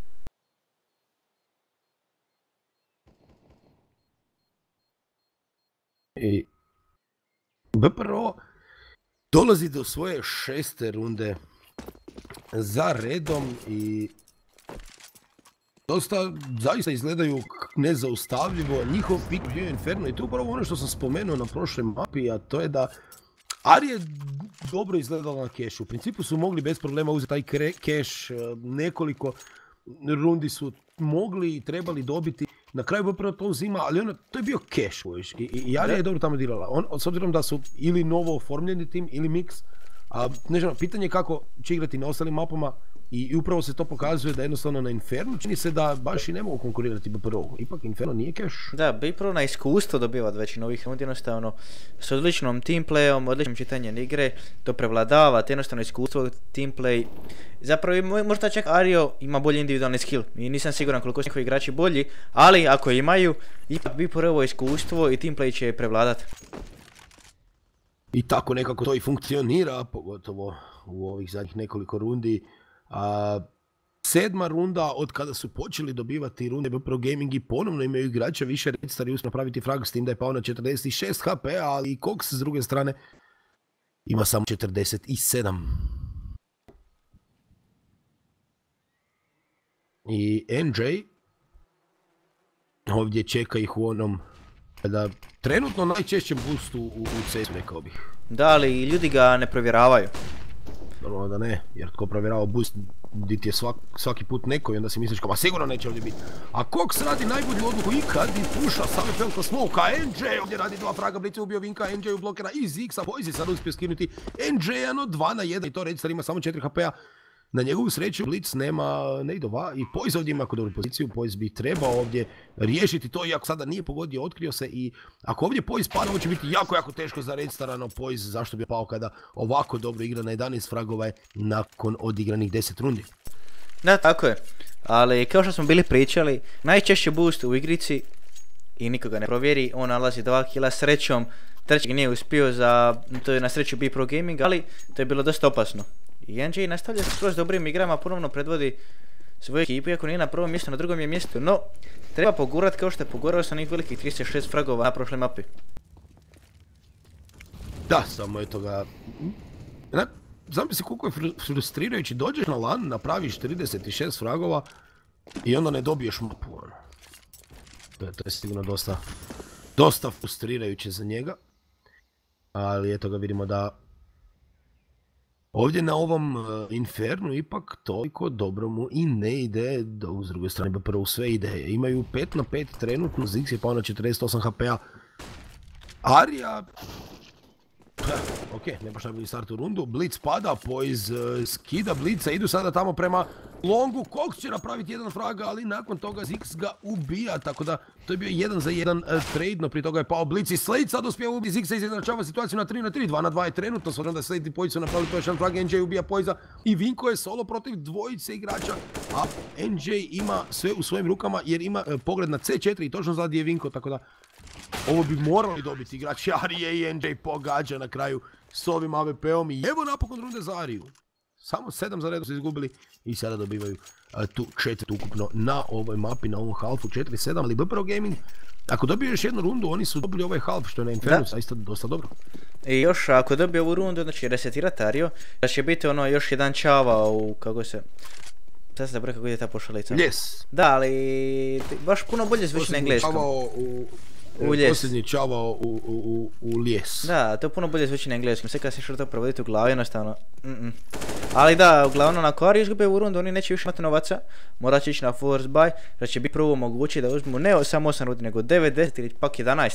I BPRO dolazi do svoje 6. runde za redom i dosta zaista izgledaju nezaustavljivo. Njihov pik bio je Inferno i to je upravo ono što sam spomenuo na prošloj mapi, a to je da Ari je dobro izgledala na kešu. U principu su mogli bez problema uzeti taj keš, nekoliko rundi su mogli i trebali dobiti. Na kraju BPRO to uzima, ali to je bio keš. I Arija je dobro tamo dirala. S obzirom da su ili novo oformljeni tim ili mix, ne znam, pitanje je kako će igrati na ostalim mapama i upravo se to pokazuje da jednostavno na Infernu čini se da baš i ne mogu konkurirati BPRO. Ipak Inferno nije keš. Da, BPRO na iskustvo dobiva od većine ovih rundi, jednostavno s odličnom teamplayom, odličnim čitanjem igre, to prevladava, te jednostavno iskustvo, teamplay. Zapravo možda čak Ario ima bolji individualni skill i nisam siguran koliko su njihovi igrači bolji, ali ako imaju, ipak BPRO iskustvo i teamplay će prevladati. I tako nekako to i funkcionira, pogotovo u ovih zadnjih nekoliko rundi. 7. runda od kada su počeli dobivati runde BPRO Gaming i ponovno imaju igrača više. Red Star je uspio napraviti frag s tim da je pao na 46 HP, ali i Cox s druge strane ima samo 47. I NJ ovdje čeka ih u onom da trenutno najčešćem boostu u CS-u, rekao bih. Da, ali ljudi ga ne provjeravaju. Normalno da ne, jer tko provjerava boost di ti je svaki put neko i onda si misliš kao, ma sigurno neće ovdje biti. A Cox radi najbolju odluku ikad i puša same pelko smoke-a, NJ ovdje radi 2 fraga, Blitz je ubio Vinka, NJ blokira iz X-a, Poise sad uspio skinuti NJ-ano 2 na 1 i to Red Star ima samo 4 HP-a. Na njegovu sreću Blitz nema nejdova i Poise ovdje ima jako dobru poziciju. Poise bi trebao ovdje riješiti to, iako sada nije pogodio, otkrio se i ako ovdje Poise pada, ovo će biti jako teško za Red Stara, no Poise zašto bi pao kada ovako dobro igra na 11 fragova je nakon odigranih 10 rundi. Da, tako je, ali kao što smo bili pričali, najčešće boost u igrici i nikoga ne provjeri, on nalazi 2 kila srećom, trećeg nije uspio to je na sreću BPRO Gaming, ali to je bilo dosta opasno. I NJ nastavlja se skroz dobrim igrama, ponovno predvodi svoju ekipu, iako nije na prvom mjestu, na drugom je mjestu, no treba pogurat kao što je pogurao sa onih velikih 36 fragova na prošloj mapi. Da, samo je toga... Znam se koliko je frustrirajući, dođeš na LAN, napraviš 36 fragova i onda ne dobiješ mapu. To je sigurno dosta frustrirajuće za njega, ali eto ga vidimo da ovdje na ovom Infernu ipak toliko dobro mu i ne ide, da s druge strane BPRO sve ide. Imaju 5 na 5 trenutno, Ziggs je pao na 48 HP-a. Arija Ok, ne baš najbolji start u rundu. Blitz pada, Poise skida Blitza, idu sada tamo prema longu. Cox će napraviti jedan frag, ali nakon toga Ziggs ga ubija, tako da to je bio 1 za 1 trade, no prije toga je pao Blitz i Slade sad uspije ubiti Ziggsa i izjednačava situaciju na 3 na 3, 2 na 2 je trenutno, s obzirom da Slade i Poise su napravili to još jedan frag, NJ ubija Poisa i Vinko je solo protiv dvojice igrača, a NJ ima sve u svojim rukama jer ima pogled na C4 i točno zna gdje je Vinko, tako da ovo bi morali dobiti igrači Arije i NJ pogađa na kraju s ovim AWP-om i evo napokon runde za Ariju. Samo 7 za redu su izgubili i sada dobivaju tu 4 ukupno na ovoj mapi, na ovom halfu 4-7, ali BPRO Gaming, ako dobiju još jednu rundu, oni su dobili ovaj half, što je na Infernu zaista dosta dobro. I još ako dobiju ovu rundu, znači resetirati Ariju, da će biti ono još jedan čava u, kako se... Sad se da kako ide ta pošalica. Ljes. Da, ali baš puno bolje zvuči na engleskom. Posljednji čavao u lijes. Da, to puno bolje zvuči na engleskom, sve kad se što to provoditi u glavi, jednostavno. Ali da, uglavnom ako Ari izgube u rundu, oni neće više imati novaca, morat će ići na force buy, da će biti prvo moguće da uzmu ne samo 8 rundi, nego 9, 10 ili pak 11.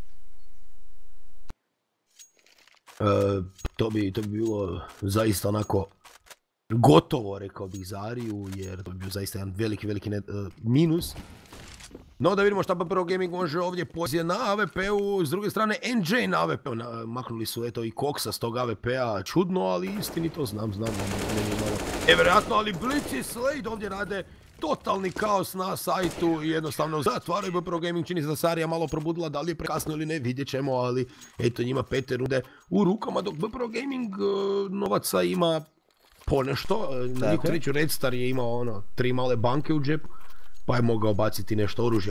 To bi bilo zaista onako gotovo, rekao bih, za Ariju, jer to bi bio zaista jedan veliki minus. No da vidimo šta BPRO Gaming može ovdje pozije na AWP-u, s druge strane NJ na AWP-u, maknuli su eto i Coxa s tog AWP-a, čudno, ali istinito, znam, nevjerojatno, ali Blitz i Slade ovdje rade totalni kaos na sajtu i jednostavno zatvaraju BPRO Gaming, čini se da se Arija malo probudila, da li je prekasno ili ne, vidjet ćemo, ali eto njima 5 runde u rukama, dok BPRO Gaming novaca ima ponešto, na njih treću Red Star je imao ono 3 male banke u džepu, pa je mogao baciti nešto oružja.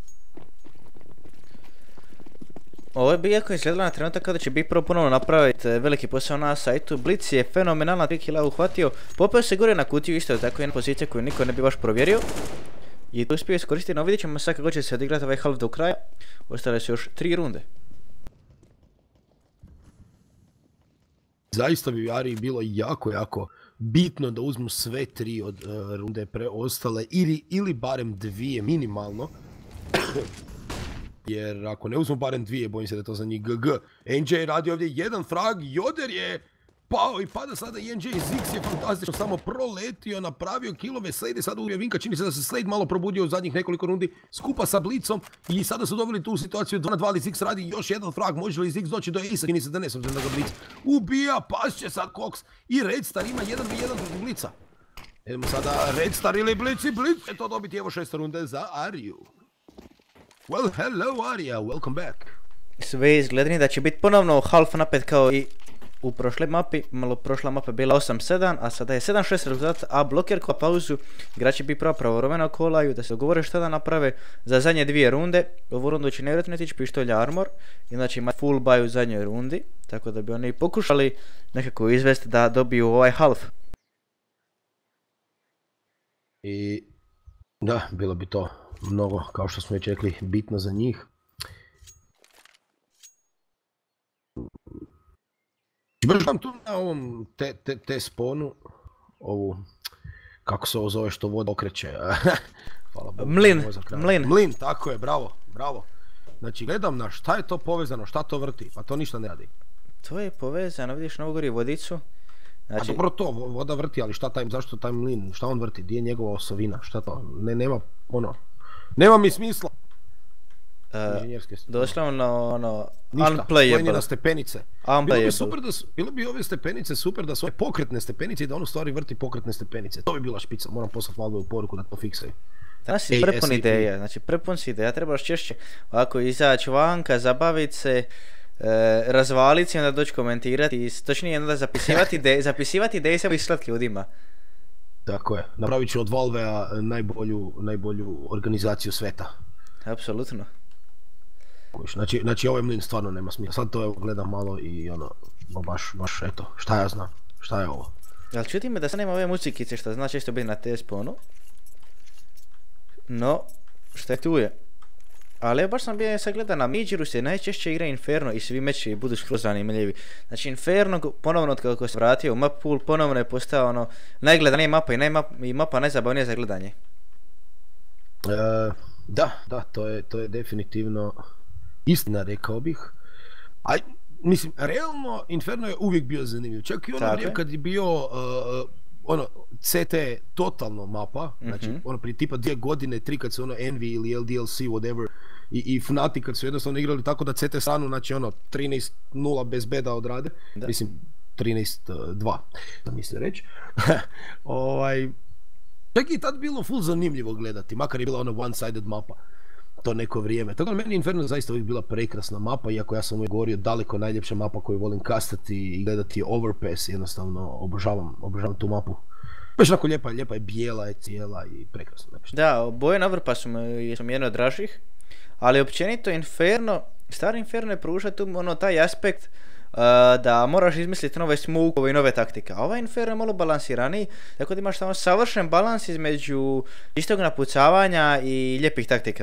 Ovo bi jako izgledalo na trenutak kada će BPRO ponovno napraviti veliki posao na sajtu. Blitz je fenomenalna 3 kila uhvatio, popeo se gore na kutiju, isto tako jedna pozicija koju niko ne bi baš provjerio. I to uspio iskoristiti, no vidjet ćemo sad kako će se odigrati ovaj half do kraja. Ostale su još 3 runde. Zaista bi Ariji bilo jako bitno da uzmu sve 3 od runde preostale ili barem 2 minimalno. Jer ako ne uzmu barem 2, bojim se da je to za njih GG. NJ radi ovdje jedan frag, Joder je pao i pada sada i NJ, Ziggs je fantastično samo proletio, napravio killove, Slade je sada ubio Vinka, čini se da se Slade malo probudio u zadnjih nekoliko rundi skupa sa Blitzom i sada su dobili tu situaciju 2 na 2, ali Ziggs radi još jedan frag, može li Ziggs doći do Ace-a, čini se da ne, s obzirom da ga Blitz ubija, pašće sad Cox i Red Star ima 1v1 protiv Blitza. Idemo sada Red Star ili Blitz i Blitz će to dobiti, evo 6 runde za Ariju. Well, hello Arija, welcome back. Sve izgledni da će biti ponovno half napet kao i u prošloj mapi, malo prošla mapa bila 8-7, a sada je 7-6 rezultat, a bloker koja pauzu, igrači bi pravovremeno kolaju da se dogovore šta da naprave za zadnje 2 runde. Ovu rundu će nevjerojatno tići pištolj armor, inače ima full buy u zadnjoj rundi, tako da bi oni pokušali nekako izvesti da dobiju ovaj half. I da, bilo bi to mnogo, kao što smo već rekli, bitno za njih. Baš vam tu na ovom T-spawnu, ovu, kako se ovo zove što voda okreće, hvala Bogu. Mlin, tako je, bravo. Znači gledam na šta je to povezano, šta to vrti, pa to ništa ne radi. To je povezano, vidiš na ovogori vodicu. Znači... A dobro to, voda vrti, ali zašto taj mlin, šta on vrti, gdje je njegova osovina, šta to, nema mi smisla. Doslovno unplayable. Na stepenice. Bilo bi ove stepenice super da su ove pokretne stepenice i da on u stvari vrti pokretne stepenice. To bi bila špica, moram poslati Valve u poruku da to fiksaju. Danas si prepun ideja, znači prepun si ideja, trebaš češće ovako izaći vanka, zabaviti se, razvaliti se i onda doći komentirati i točnije onda zapisivati ideje samo islati ljudima. Tako je, napravit ću od Valve-a najbolju organizaciju sveta. Apsolutno. Znači ovaj mlin stvarno nema smisla, sad to gledam malo i ono, baš eto, šta ja znam, šta je ovo? Jel čuti me da sad nema ove muzikice što zna često biti na T-spawnu? No, šta tu je? Ali baš sam bio sad gledao na Midgeru se najčešće igra Inferno i svi meči budu skroz zanimljivi. Znači Inferno ponovno od kako se vratio u map pool ponovno je postao ono najgledanija mapa i mapa najzabavnija za gledanje. Da, to je definitivno istina, rekao bih. A mislim, realno Inferno je uvijek bio zanimljiv. Čak i ono Tako vrijeme je. kad je bio ono, CT totalno mapa, znači ono prije tipa 2 godine, 3 kad su ono Envy ili LDLC, whatever, i Fnatic kad su jednostavno igrali tako da CT stranu, znači ono 13-0 bez beda odrade, Da. mislim 13-2, da mislim reći. Čak i tad bilo full zanimljivo gledati, makar je bila ono one-sided mapa to neko vrijeme. Tako da meni Inferno zaista uvijek bila prekrasna mapa, iako ja sam uvijek govorio daleko najljepša mapa koju volim kastati i gledati je Overpass, jednostavno obožavam tu mapu. Baš onako lijepa je, bijela je, cijela i prekrasna. Da, boje na Overpassu su mi jedno od dražih, ali općenito Inferno, stari Inferno je pruža tu ono taj aspekt da moraš izmisliti nove smukove i nove taktike. A ovaj Inferno je malo balansiraniji, tako da imaš samo savršen balans između istog napucavanja i lijepih taktika.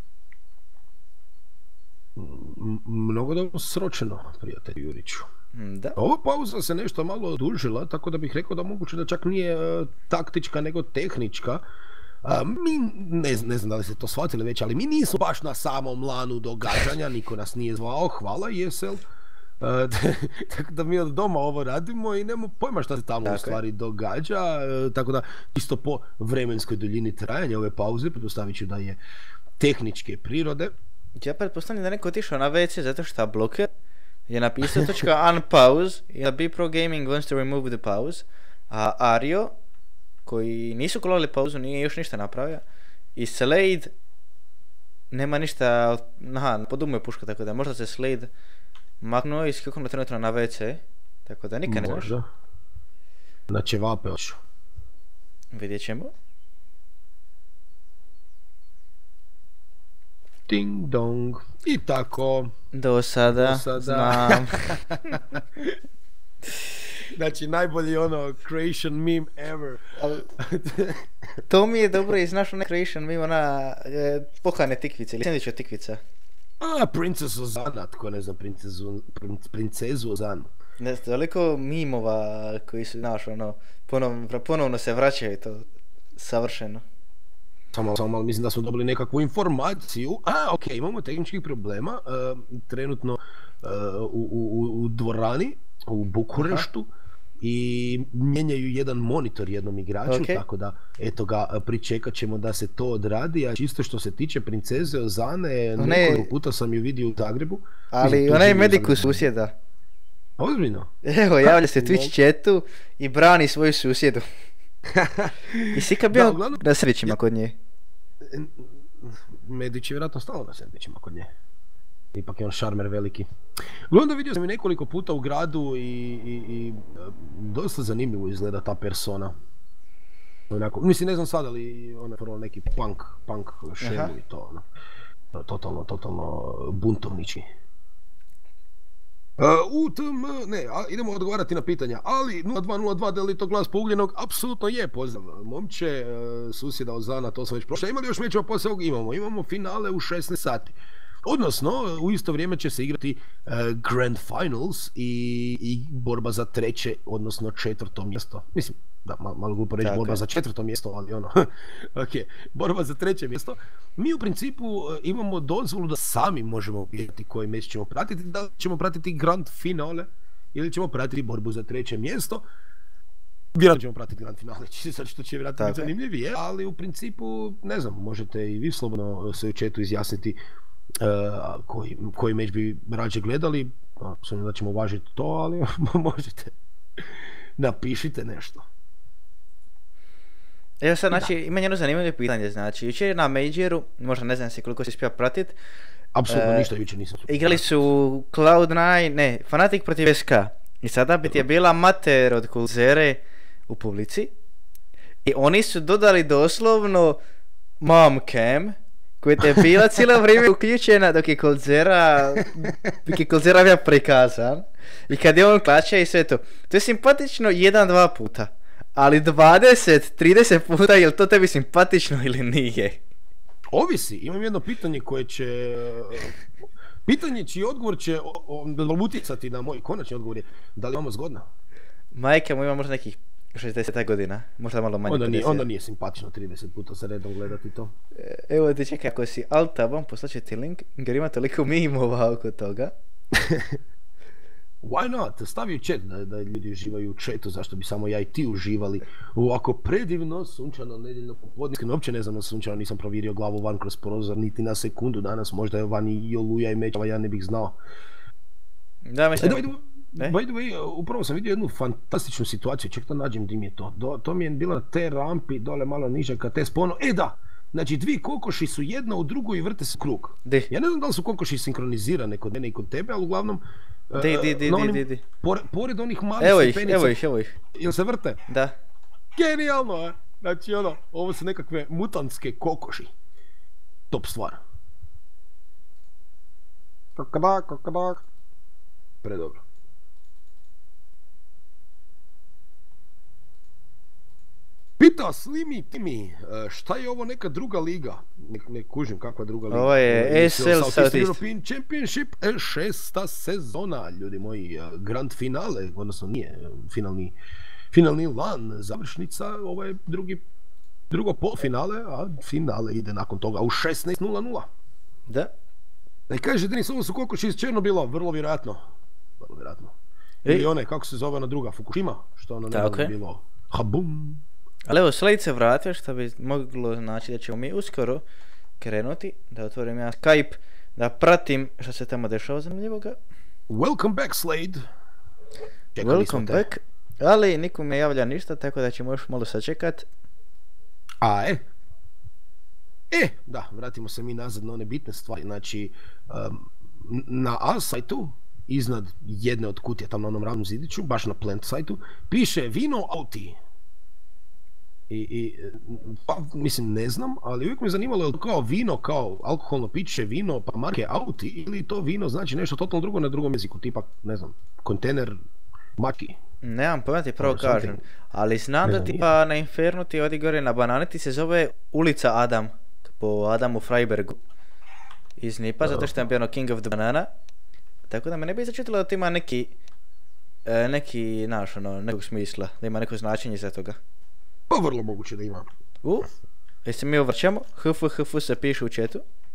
Mnogo dobro sročeno, prijatelj Juriću. Da. Ova pauza se nešto malo odužila, tako da bih rekao da moguće da čak nije taktička nego tehnička. Mi, ne znam da li ste to shvatili već, ali mi nismo baš na samom lanu događanja, niko nas nije zvao, hvala ESL. Tako da mi od doma ovo radimo i nemamo pojma šta se tamo u stvari događa, tako da isto po vremenskoj duljini trajanja ove pauze, pretpostavit ću da je tehničke prirode. Ja pretpostavljam da je neko otišao na WC zato što bloker je napisao .unpause i da Bipro Gaming wants to remove the pause, a Ario, koji nisu kolali pauzu, nije još ništa napravio, i Slade nema ništa, pod umu je puška, tako da možda se Slade maknuo i skaknuo trenutno na WC, tako da nikad ne znaš. Možda. Na ćevape ošu. Vidjet ćemo. Ding dong. I tako. Do sada. Znam. Znači najbolji ono creation meme ever. To mi je dobro i znaš onaj creation meme, ona pohane tikvice ili sandvič od tikvica. Princess Ozana, tko ne zna princezu Ozanu. Ne znam, toliko mimova koji su, znaš, ono, ponovno se vraćaju, to savršeno. Samo malo, mislim da smo dobili nekakvu informaciju. Ok, imamo tehničkih problema, trenutno u dvorani, u Bukureštu. I mijenjaju jedan monitor jednom igraču, tako da eto ga, pričekat ćemo da se to odradi, a čisto što se tiče princeze Ozane, nekoliko puta sam ju vidio u Zagrebu. Ali ona je mediku susjeda. Ozbiljno? Evo, javlja se Twitch chatu i brani svoju susjedu. I si kad bio na srećima kod nje? Medić je vjerojatno stalo na srećima kod nje. Ipak je on šarmer veliki. Onda vidio sam i nekoliko puta u gradu i dosta zanimljivo izgleda ta persona. Onako, mislim, ne znam sad, ali ona je neki punk šemu i to, ono. Totalno buntovnički. Idemo odgovarati na pitanja, ali 0202 da li to glas pougljenog? Apsolutno je, pozdrav momče, susjeda Ozana, to sam već prošao. Ima li još mečeva poslije ovog? Imamo finale u 16 sati. Odnosno, u isto vrijeme će se igrati Grand Finals i borba za 3. odnosno 4. mjesto. Mislim, da, malo glupo reći borba za 4. mjesto, ali ono, ok, borba za 3. mjesto. Mi u principu imamo dozvolu da sami možemo vidjeti koji meč ćemo pratiti, da li ćemo pratiti Grand Finale ili ćemo pratiti borbu za 3. mjesto. Vjerojatno ćemo pratiti Grand Finale, što će vjerojatno biti zanimljivije, ali u principu, ne znam, možete i vi slobodno se u chatu izjasniti koji meč bi rađe gledali, mislim da ćemo uvažiti to, ali možete, napišite nešto. Evo sad, znači, ima jedno zanimljivo pitanje, znači, jučer je na Majoru, možda ne znam se koliko se uspio pratit. Apsolutno ništa jučer nisam. Igrali su Cloud9, Fnatic protiv SK. I sada bi ti je bila mater od Kulzere u publici. I oni su dodali doslovno mom cam, koja je bila cijelo vrijeme uključena dok je Kulzera bio prikazan. I kad je on klača i sve to. To je simpatično 1-2 puta. Ali 20-30 puta, je li to tebi simpatično ili nije? Ovisi, imam jedno pitanje koje će... Pitanje čiji odgovor će utjecati na moj konačni odgovor je da li imamo zgodna? Majka mu ima možda nekih 60 godina, možda malo manje. Onda nije simpatično 30 puta sa redom gledati to. Evo ti čekaj, ako si alt-tabom, poslaću ti link, jer ima toliko mimova oko toga. Why not? Stavi u chat da ljudi uživaju u chatu, zašto bi samo ja i ti uživali u ovako predivno sunčano nedjeljno popodne. Uopće ne znam na sunčano, nisam provjerio glavu van kroz prozor niti na sekundu danas, možda je van i oluja i mečava, ja ne bih znao. Da, mislim... By the way, upravo sam vidio jednu fantastičnu situaciju, ček da nađem di mi je to. To mi je bilo na te rampi, dole malo niže kad te spono. Da! Znači, dvije kokoši su jedna u drugoj i vrte se krug. Ja ne znam da li su kokoši sinkronizirane kod mene i kod tebe, ali uglavnom... Di. Pored onih malih stepenica... Evo ih. Jel se vrte? Da. Genijalno, je! Znači, ovo su nekakve mutantske kokoši. Top stvar. Kokodak. Predobro. Pita Slimi Timi, šta je ovo neka druga liga? Ne kužim kakva druga liga. Ovo je SL Southeast European Championship, 6. sezona, ljudi moji, grand finale, odnosno nije finalni lan, završnica, ovo je drugo polfinale, a finale ide nakon toga u 16:00. Da. Da kaže Denis, ovo su kokoši iz Černobila, vrlo vjerojatno. Ili one, kako se zove ona druga, Fukushima, što ono ne bi bilo. Habum. Ali evo, Slade se vratio, što bi moglo znači da ćemo mi uskoro krenuti, da otvorim ja Skype, da pratim što se tamo dešava zanimljivoga. Welcome back, Slade. Welcome back, ali nikom ne javlja ništa, tako da ćemo još malo sačekat. Da, vratimo se mi nazad na one bitne stvari, znači na A sajtu, iznad jedne od kutija, tam na onom ravnom zidiću, baš na plant sajtu, piše vino auti. Pa mislim ne znam, ali uvijek me zanimalo je li kao vino, kao alkoholno piće vino, pa marke auti, ili to vino znači nešto totalno drugo na drugom jeziku, tipa, ne znam, kontejner maki. Nemam pojma ti pravo kažem, ali znam da tipa na Infernu ti ovdje gore na banani ti se zove ulica Adam, po Adamu Freibergu iz Nipa, zato što je bio King of the Banana, tako da me ne bi začutilo da to ima neki naš, nekog smisla, da ima neko značenje za toga. Pa vrlo moguće da ima. Jesi mi uvrćamo? HF se piše u chatu.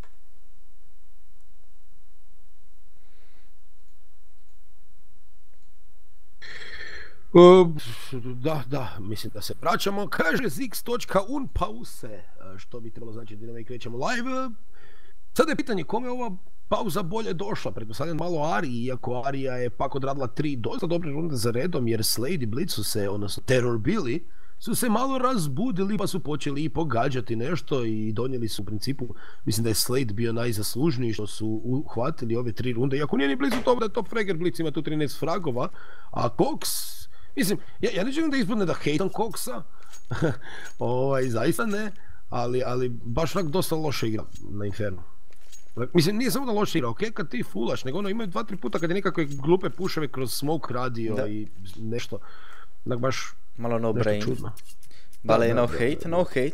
Da, mislim da se vraćamo. Kaže zix.unpause, što bi trebalo znači da mi krećemo live. Sada je pitanje kome ova pauza bolje došla, pretpostavljam malo Ariji, iako Arija je pak odradila 3 dosta dobre runde za redom, jer Slade i Blitz su se, odnosno Terror Billy, su se malo razbudili pa su počeli i pogađati nešto i donijeli su u principu, mislim da je Slade bio najzaslužniji što su uhvatili ove 3 runde, iako nije ni blizu toga da top fragger Blitz ima tu 13 fragova, a Cox, mislim, ja ne želim da ispadne da hejtam Coxa, zaista ne, ali baš onak dosta loše igra na Infernu. Mislim, nije samo da loše igra, okej, kad ti fulaš, nego imaju 2-3 puta kad je nekakve glupe puševe kroz smoke radio i nešto, onak baš malo no brain. Čudno. Bale, no hate.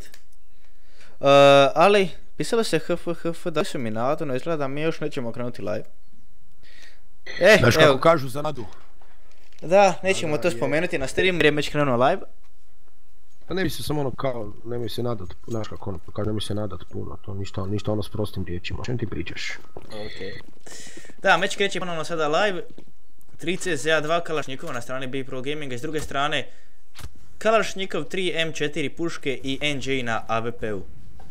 Ali, pisalo se HF, da su mi nadu, no izgleda da mi još nećemo krenuti live. Znaš kako kažu za nadu? Da, nećemo to spomenuti na streamu jer je već krenuo live. Pa ne misli samo kao, nemoj se nadat, znaš kako kaže, nemoj se nadat puno, to ništa s prostim riječima, o čem ti pričaš? Da, meč kreće ponovno sada live, 3CZA2 Kalašnikova na strani B Pro Gaminga, s druge strane Kalašnikov 3 M4 puške i NJ na AWP-u.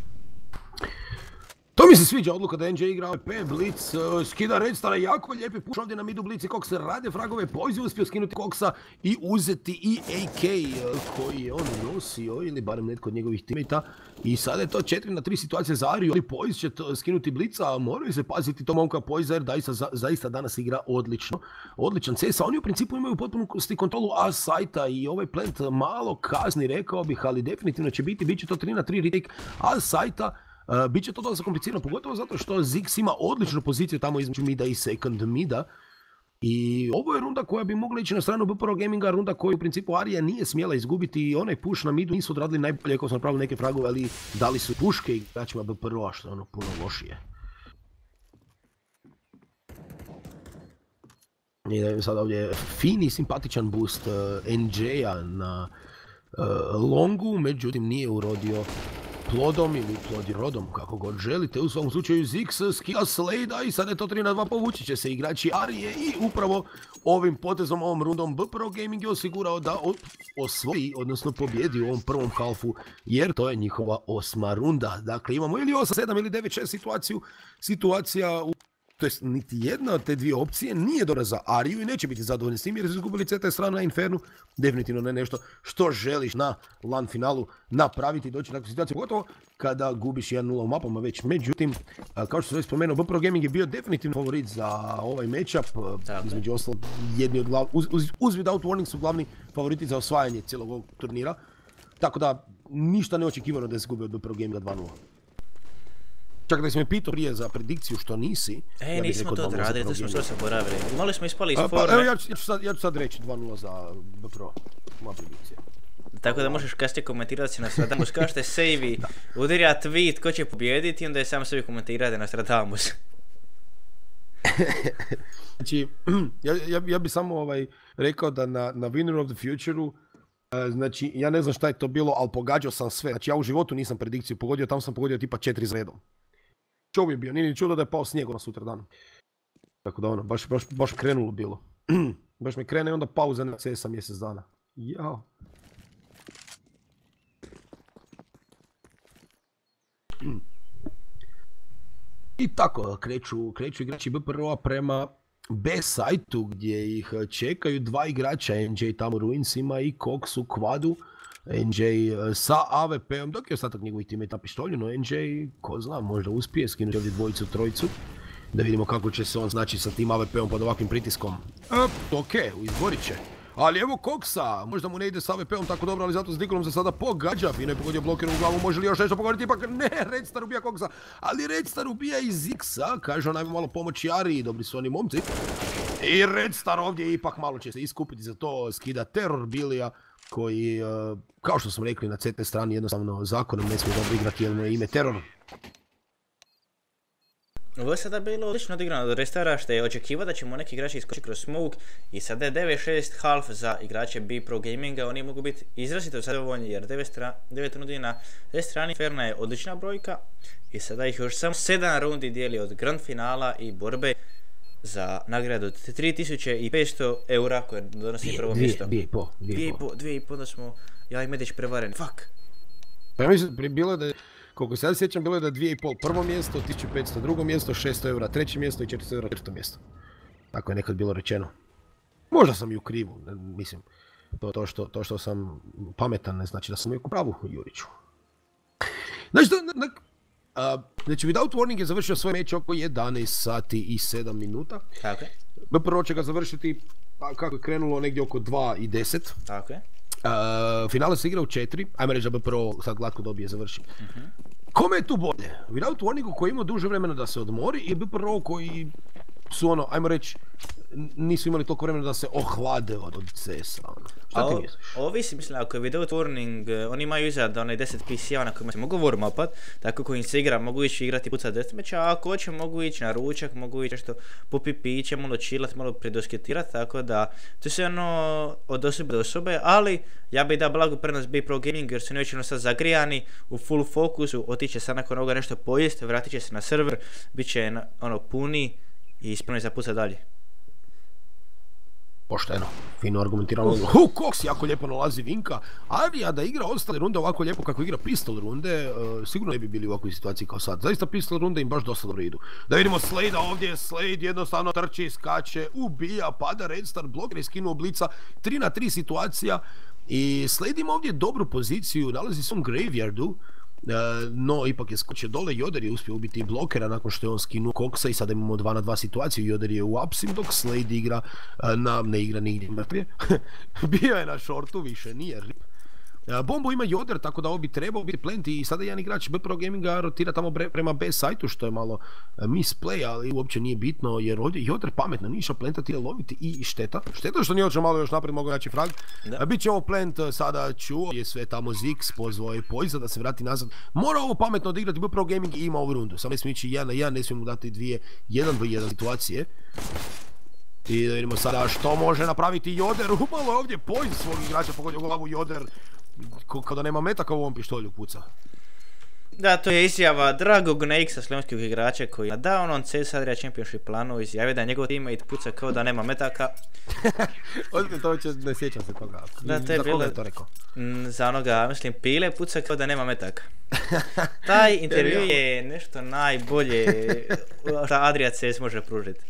To mi se sviđa odluka da NJ igra AWP, Blitz skida Redstara, jako lijepi puš ovdje na midu Blitz i Cox se rade fragove, Poise uspio skinuti Coxa i uzeti i AK koji je on nosio, ili barem netko od njegovih teammatea. I sada je to 4-3 situacije za Ariju, ali Poise će skinuti Blitza, a moraju se paziti to momka Poise jer zaista danas igra odlično. Odličan CS, a oni u principu imaju potpunosti kontrolu A sajta i ovaj plant malo kazni rekao bih, ali definitivno će bit će to 3-3 retake A sajta. Biće to dosta komplicirano, pogotovo zato što Zix ima odličnu poziciju tamo između mida i second mida. I ovo je runda koja bi mogla ići na stranu BPRO Gaminga, runda koju u principu Arija nije smjela izgubiti i onaj push na midu nisu odradili najbolje ako su napravili neke fragove, ali dali su puške igračima BPRO-a, što je ono puno lošije. I da je sad ovdje fini, simpatičan boost NJ-a na longu, međutim nije urodio plodom ili plodi rodom, kako god želite. U svom slučaju Ziggs skilla Slade-a i sad je to 3-2, povući će se igrači Arije i upravo ovim potezom, ovom rundom BPRO Gaming je osigurao da osvoji, odnosno pobjedi u ovom prvom halfu, jer to je njihova 8. runda. Dakle, imamo ili 8-7 ili 9-6 situacija u... To jest, niti jedna od te dvije opcije nije dobra za Ariju i neće biti zadovoljni s tim jer su izgubili CT strana na Infernu. Definitivno ne nešto što želiš na LAN finalu napraviti, doći na takvu situaciju, pogotovo kada gubiš 1-0 u mapama već. Međutim, kao što sam već spomenuo, BPRO Gaming je bio definitivno favorit za ovaj matchup. Između ostalog, jedni od uz Without Warning su glavni favoriti za osvajanje cijelog ovog turnira. Tako da, ništa neočekivano da se gubi od BPRO Gaminga 2-0. Čak da si me pitao prije za predikciju što nisi... ja nismo to odradili, to smo sve zaboravili. Malo smo ispali iz forme. Evo ja ću sad reći 2-0 za BPRO, moja predikcija. Tako da možeš kasnije komentirati si Nostradamus, kao što je Sejvi udarja tweet ko će pobijediti i onda je sam sebi komentirati Nostradamus. Znači, ja bi samo rekao da na Winner of the Future-u, znači, ja ne znam šta je to bilo, ali pogađao sam sve. Znači, ja u životu nisam predikciju pogodio, tamo sam pogodio tipa 4 za redom. Čo je bio, nije ni čudo da je pao snijeg na sutra dan. Tako da ono, baš krenulo bilo. Baš mi krene i onda pauza na CS-a mjesec dana. Jao. I tako, kreću igrači BPRO-a prema B sajtu gdje ih čekaju dva igrača, NJ tamo u Ruinsima i Cox u Quadu. NJ sa AWP-om, dok je ostatak njegovih teammates na pištolju, no NJ, ko zna, možda uspije skinuti ovdje dvojicu, trojicu. Da vidimo kako će se on znači sa tim AWP-om pod ovakvim pritiskom. Ok, izborit će. Ali evo Coxa, možda mu ne ide s AWP-om tako dobro, ali zato s Dikolom se sada pogađa. Fino je pogodio blokeru u glavu, može li još nešto pogoditi? Ipak ne, Redstar ubija Coxa. Ali Redstar ubija i Ziggsa, kaže onaj malo pomoći Ariji, dobri su oni momci. I Redstar ovdje ipak malo će se iskupiti za to, skida teror Bilija, koji, kao što smo rekli na CT strani, jednostavno zakonom ne smije dobro igrati jer mu je ime teror. Ovo je sada bilo odlično odigrano od Restara, što je očekivao da ćemo neki igrači iskočiti kroz smoke i sada je 9-6 half za igrače BPRO Gaminga. Oni mogu biti izrazito zadovoljni jer 9 rundi na te strani Inferna je odlična brojka i sada ih još samo 7 rundi dijeli od grand finala i borbe za nagradu od 3500 eura koje donosi prvo mjesto. 2,5, onda smo ja i Medić prevareni. Fuck! Pa ja mislim, bilo da je, koliko se ja sjećam, bilo je da je 2,5 prvo mjesto, 1500 drugo mjesto, 600 eura treće mjesto i 400 eura četvrto mjesto. Tako je nekad bilo rečeno. Možda sam i u krivu, mislim. To što sam pametan ne znači da sam uvijek u pravu, Juriću. Znači, Without Warning je završio svoj meč oko 11 sati i 7 minuta. Tako je. BPRO će ga završiti, kako je krenulo, negdje oko 2 i 10. Tako je. Finale se igra u 4, ajmo reći da BPRO sad glatko dobije završi. Kome je tu bolje? Without Warningu koji ima duže vremena da se odmori i BPRO koji su ono, ajmo reći, nisu imali toliko vremena da se ohlade od CS-a. Šta ti misliš? Ovisi, mislim, ako je Without Warning, oni imaju iza da onaj 10 PC-a na kojima se mogu warm-upat, tako koji im se igra, mogu ići igrati pucat deathmatcha, a ako hoće mogu ići na ručak, mogu ići nešto popit piće, malo chillat, malo predosketirat, tako da to se ono od osobe do osobe, ali ja bih dao blagu prednost BPRO Gaming jer su neočino sad zagrijani u full fokusu, otiće sad nakon ovoga nešto pojest, vratit će se na server, bit će ono puni i spremni za pucat dalje. Pošteno, fino argumentirano. Cox jako lijepo nalazi Vinka, Arija da igra ostale runde ovako lijepo kako igra pistol runde, sigurno ne bi bili u ovakvoj situaciji kao sad. Zaista pistol runde im baš dosta dobro idu. Da vidimo Slade ovdje, Slade jednostavno trči, skače, ubija, pada Redstar, bloker je skinuo Blica, 3-3 situacija i Slade ima ovdje dobru poziciju, nalazi se u graveyardu. No, ipak je skočio dole, Joder je uspio ubiti blokera nakon što je on skinuo Coxa i sada imamo 2-2 situaciju, Joder je u upsim dok Slade igra ne igra nigdje mrtvije. Bio je na shortu, više nije rip. Bombu ima Joder, tako da ovo bi trebao biti plant i sada jedan igrač BPRO Gaminga rotira tamo prema B sajtu što je malo misplay, ali uopće nije bitno jer ovdje Joder pametno nije išao plantati ili loviti i šteta. Šteta što nije očeo malo još naprijed mogao naći frag. Biće ovo plant sada čuo, je sve tamo Ziggs, pozvao je Poisa da se vrati nazad. Mora ovo pametno odigrati BPRO Gaming i ima ovu rundu. Samo ne smije ići 1-1, ne smije mu dati 1-2-1 situacije. I da vidimo sada što može napraviti Joder. Umalo je ovdje Pois svog igrača pogodio glavu Joder. Kada nema metaka u ovom pištolju puca. Da, to je izjava dragog Neixa, slovenskog igrača koji da on CS Adria Championship planu izjavio da njegov teammate puca kao da nema metaka. Ozbiljno, ne sjećam se toga. Da, to je za koga bilo, je to rekao? Za onoga, mislim, Pile puca kao da nema metaka. Taj intervju je nešto najbolje što Adria CS može pružiti.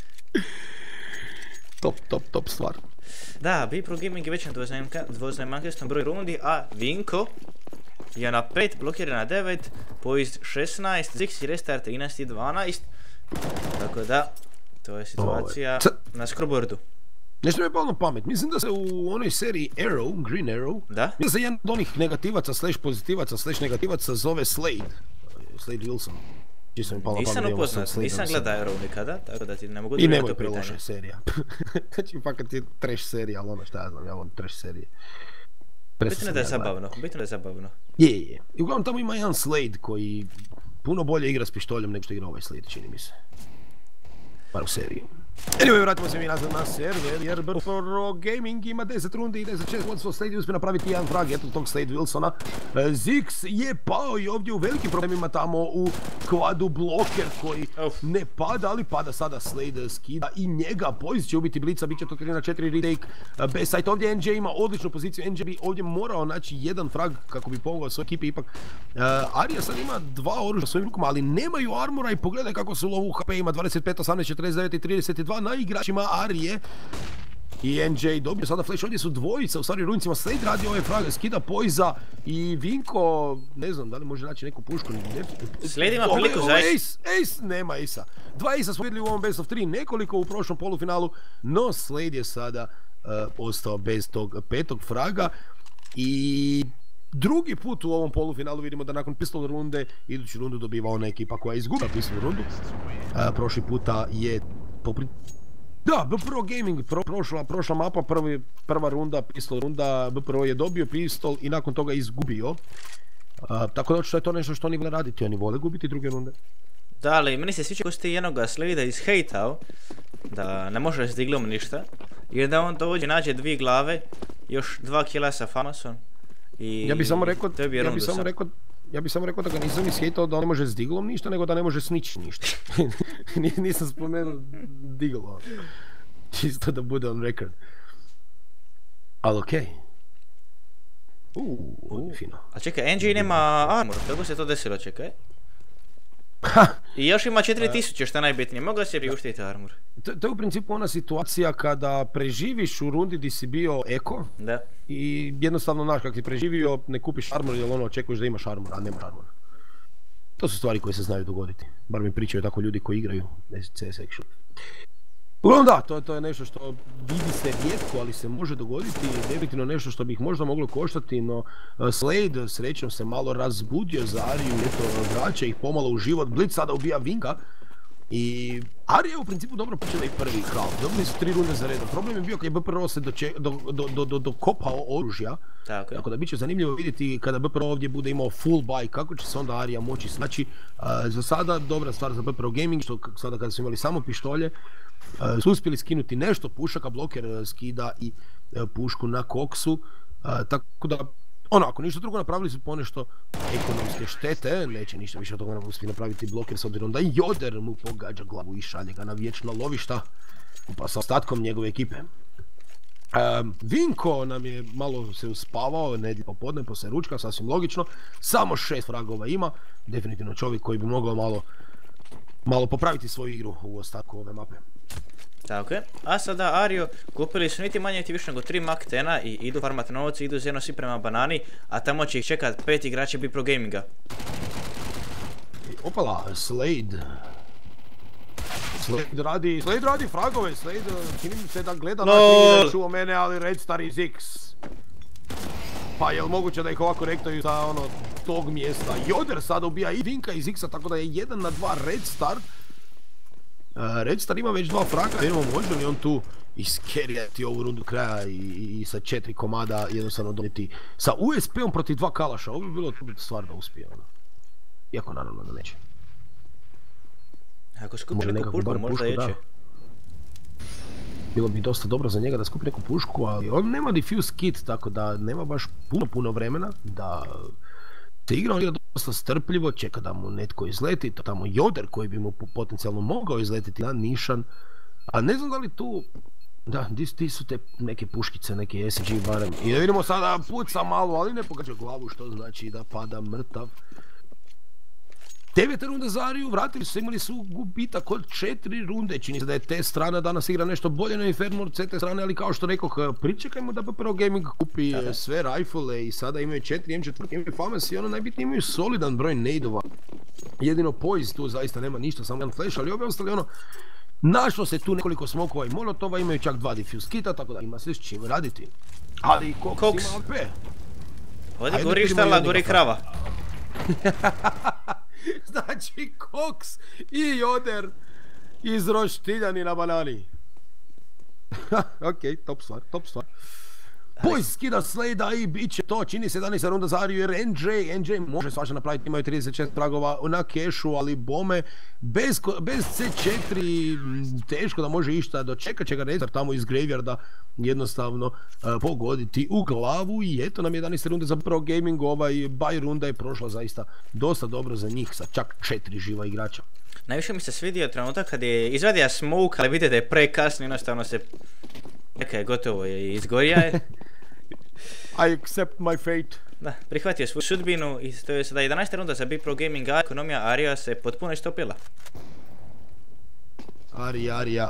Top stvar. Da, B-Pro Gaming je već na dvozemaljskom broju rundi, a Vinko je na 5, Blocker je na 9, Poised 16, Zix i Restart 13 i 12. Tako da, to je situacija na scoreboardu. Nešto mi je palo na pamet, mislim da se u onoj seriji Arrow, Green Arrow, Da? mislim da se jedan od onih negativaca, slash pozitivaca, slash negativaca zove Slade Wilson. Čisto mi palo na pamet. Nisam upoznat, nisam gledao Arrow nikada, tako da ti ne mogu i dobiti nemoj to pitanje. preloša serija. Znači fakat je trash serija, ali ono šta ja znam, ja volim trash serije. Bitno da je zabavno, bitno da je zabavno. Je. I uglavnom tamo ima jedan Slade koji puno bolje igra s pištoljem nego što igra ovaj Slade, čini mi se. Bar u seriji. Anyway, vratimo se mi nazad na server, jer B-Pro Gaming ima 10 rundi i 10-6 vodstvo. Slade uspije napraviti jedan frag, eto tog Slade Wilsona. Zix je pao i ovdje u velikim problemima tamo u kvadu Blocker koji ne pada, ali pada sada Slade skida i njega. Poised će ubiti Blica, bit će to 3 na 4 retake. B-side ovdje NJ ima odličnu poziciju, NJ bi ovdje morao naći jedan frag kako bi pomogao svoj ekipi ipak. Arija sad ima 2 oružja svojim rukama, ali nemaju armora i pogledaj kako su lovu HP, ima 25, 18, 49 i 32 na igračima Arije. I NJ dobio sada flash, ovdje su dvojica, u stvari runicima. Slade radi ove frage, skida Poisa i Vinko, ne znam da li može naći neku pušku. Slade ima priliku za Ace, nema Ace-a. 2 Ace-a smo vidjeli u ovom best of 3, nekoliko u prošlom polufinalu, no Slade je sada ostao bez tog 5. fraga i drugi put u ovom polufinalu vidimo da nakon pistol runde, iduću rundu dobiva ona ekipa koja je izgubila pistol rundu. Prošli puta je da, B-Pro Gaming, prošla mapa, prva runda, pistol runda, B-Pro je dobio pistol i nakon toga izgubio. Tako da očito je to nešto što oni vole raditi, oni vole gubiti druge runde. Da, ali meni se sviđa ko ste jednoga Slade ishejtao, da ne može s diglom ništa, jer da on dođe, nađe 2 glave, još 2 killa sa Famasom i ja bi samo rekao da ga nisam ishejtao da on ne može s diglom ništa, nego da ne može s ničim ništa. Nisam spomenuo diglo, čisto da bude on record. Ali okej. Fino. A čekaj, NG nema armor, kako se to desilo, čekaj? I još ima 4000, što je najbitnije, mogla se priuštiti armor. To je u principu ona situacija kada preživiš u rundi di si bio eko. Da. I jednostavno, znaš, kako si preživio, ne kupiš armor jer ono očekuješ da imaš armor, a nemaš armor. To su stvari koje se znaju dogoditi. Bar mi pričaju tako ljudi koji igraju CS Action. Uglavnom da, to je nešto što vidi se rijetko, ali se može dogoditi. Definitivno nešto što bi ih možda moglo koštati, no Slade srećom se malo razbudio za Ariju, eto, vraća ih pomalo u život. Blitz sada ubija Vinka. I Arija je u principu dobro počela i prvi half, dobili su 3 runde za redom. Problem je bio kad je B-Pro se dokopao oružja. Tako da bit će zanimljivo vidjeti kada B-Pro ovdje bude imao full buy, kako će se onda Arija moći snaći. Za sada dobra stvar za B-Pro Gaming, što sada kada su imali samo pištolje, su uspjeli skinuti nešto pušaka, Blocker skida i pušku na koksu, tako da ako ništa drugo napravili su ponešto ekonomske štete, neće ništa više od toga uspjeti napraviti Blocker s obzirom da Joder mu pogađa glavu i šalje ga na vječna lovišta pa sa ostatkom njegove ekipe. Vinko nam je malo se uspavao, nedjelje popodne, poslije ručka, sasvim logično, samo 6 fragova ima, definitivno čovjek koji bi mogao malo popraviti svoju igru u ostatku ove mape. Tako je, a sada Ario kupili su niti manje niti više nego 3 Mac-10 i idu farmati novce, idu zjedno svi prema banani, a tamo će ih čekat 5 igrača B-Pro Gaminga. Opala, Slade radi fragove, Slade čini mi se da gleda na tri, čuo mene, ali Red Star i Zix. Pa jel moguće da ih ovako rektaju za ono tog mjesta? Joder sada ubija i Vinka i Zixa, tako da je 1 na 2 Red Star. Red Star ima već 2 fraga, vidimo može li on tu iskerijati ovu rundu kraja i sa 4 komada jednostavno donijeti sa USP-om protiv 2 kalaša. Ovo bi bilo stvar da uspije, ono. Iako naravno da neće. Ako skupi neku pušku, možda jeće. Bilo bi dosta dobro za njega da skupi neku pušku, ali on nema diffuse kit, tako da nema baš puno vremena da se igra, on igra dosta strpljivo, čeka da mu netko izleti, tamo Joder koji bi mu potencijalno mogao izletiti na nišan, a ne znam da li tu, da, di su te neke puškice, neki SG barem, i da vidimo sada puca malo, ali ne pogađa glavu, što znači da pada mrtav. 9. runda za Ariju, vratili su, imali su gubitak od 4 runde, čini se da je te strana danas igra nešto bolje na Inferno od te strane, ali kao što rekoh, pričekajmo da Pro Gaming kupi sve rifle i sada imaju 4 M4, imaju Famas i ono najbitnije imaju solidan broj nadeova. Jedino Poise tu zaista nema ništa, samo jedan flash, ali ovi ostali ono, našlo se tu nekoliko smokova i molotova, imaju čak 2 diffuse kita, tako da ima se s čim raditi. Ali Cox ima AP. Ovdje gori štala, gori krava. Znači Cox i Joder izroštiljani na banani. Ok, top stvar. Poise skida Slade i bit će to, čini se 11. runda za Ariju jer NJ može svašta napraviti, imaju 36 tragova na kešu, ali bome bez C4 teško da može išta, dočekat će ga Rezar tamo iz Graveyarda jednostavno pogoditi u glavu i eto nam 11. runde za Pro Gaming, ovaj buy runda je prošla zaista dosta dobro za njih sa čak 4 živa igrača. Najviše mi se svidio trenutak kad je izvadio smoke, ali vidite da je prekasno, jednostavno se neka gotovo je, izgorija je. I accept my fate. Da, prihvatio svoju sudbinu i to je sada 11. runda za Big Pro Gaming, a ekonomija Arija se potpuno istopila. Arija.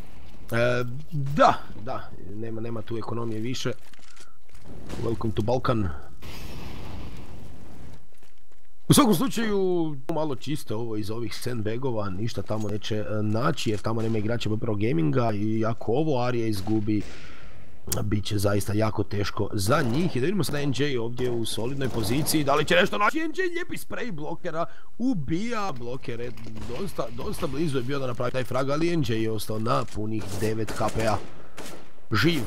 Da, nema tu ekonomije više. Welcome to Balkan. U svakom slučaju, malo čisto ovo iz ovih sandbagova, ništa tamo neće naći jer tamo nema igrača Pro Gaminga i ako ovo Arija izgubi, bit će zaista jako teško za njih. I da vidimo sada NJ ovdje u solidnoj poziciji, da li će nešto naći? NJ lijepi spray blokera, ubija blokere, dosta blizu je bio da napravi taj frag, ali NJ je ostao na punih 9 HP-a. Živ.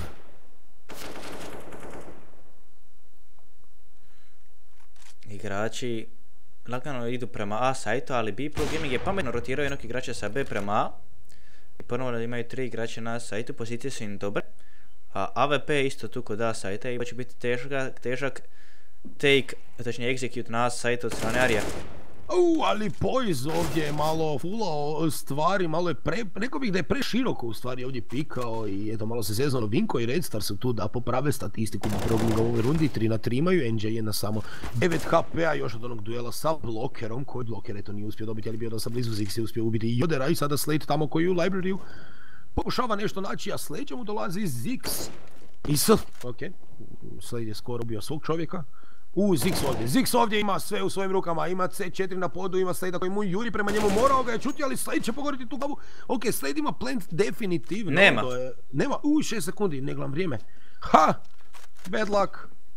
Igrači lagano idu prema A sajtu, ali B Pro Gaming je pametno rotirao jednog igrača sa B prema A. I ponovno imaju 3 igrača na sajtu, pozicije su im dobre. A AWP je isto tu kod A sajta i će biti težak take, točnije execute na A sajtu od strane Arija. Ali Poise ovdje je malo fulao stvari, malo je rekao bih da je preširoko u stvari ovdje pikao i eto malo se sezano Vinko i Redstar su tu da poprave statistiku u proglinga u ovoj rundi, 3-3 imaju, NJ je na samo 9 HP-a još od onog duela sa blokerom, koji bloker eto nije uspio dobiti, ali bio dosta blizu, Ziggs je uspio ubiti i Jodera i sada Slade tamo koji je u libraryu pokušava nešto naći, a Slade mu dolazi Ziggs i Slade je skoro ubio svog čovjeka. Ziggs ovdje ima sve u svojim rukama, ima C4 na podu, ima Slade koji mu juri prema njemu, morao ga je čuti, ali Slade će pogoriti tu glavu. Ok, Slade ima plant definitivno. Nema. Nema, 6 sekundi, ne gledam vrijeme. Bad luck.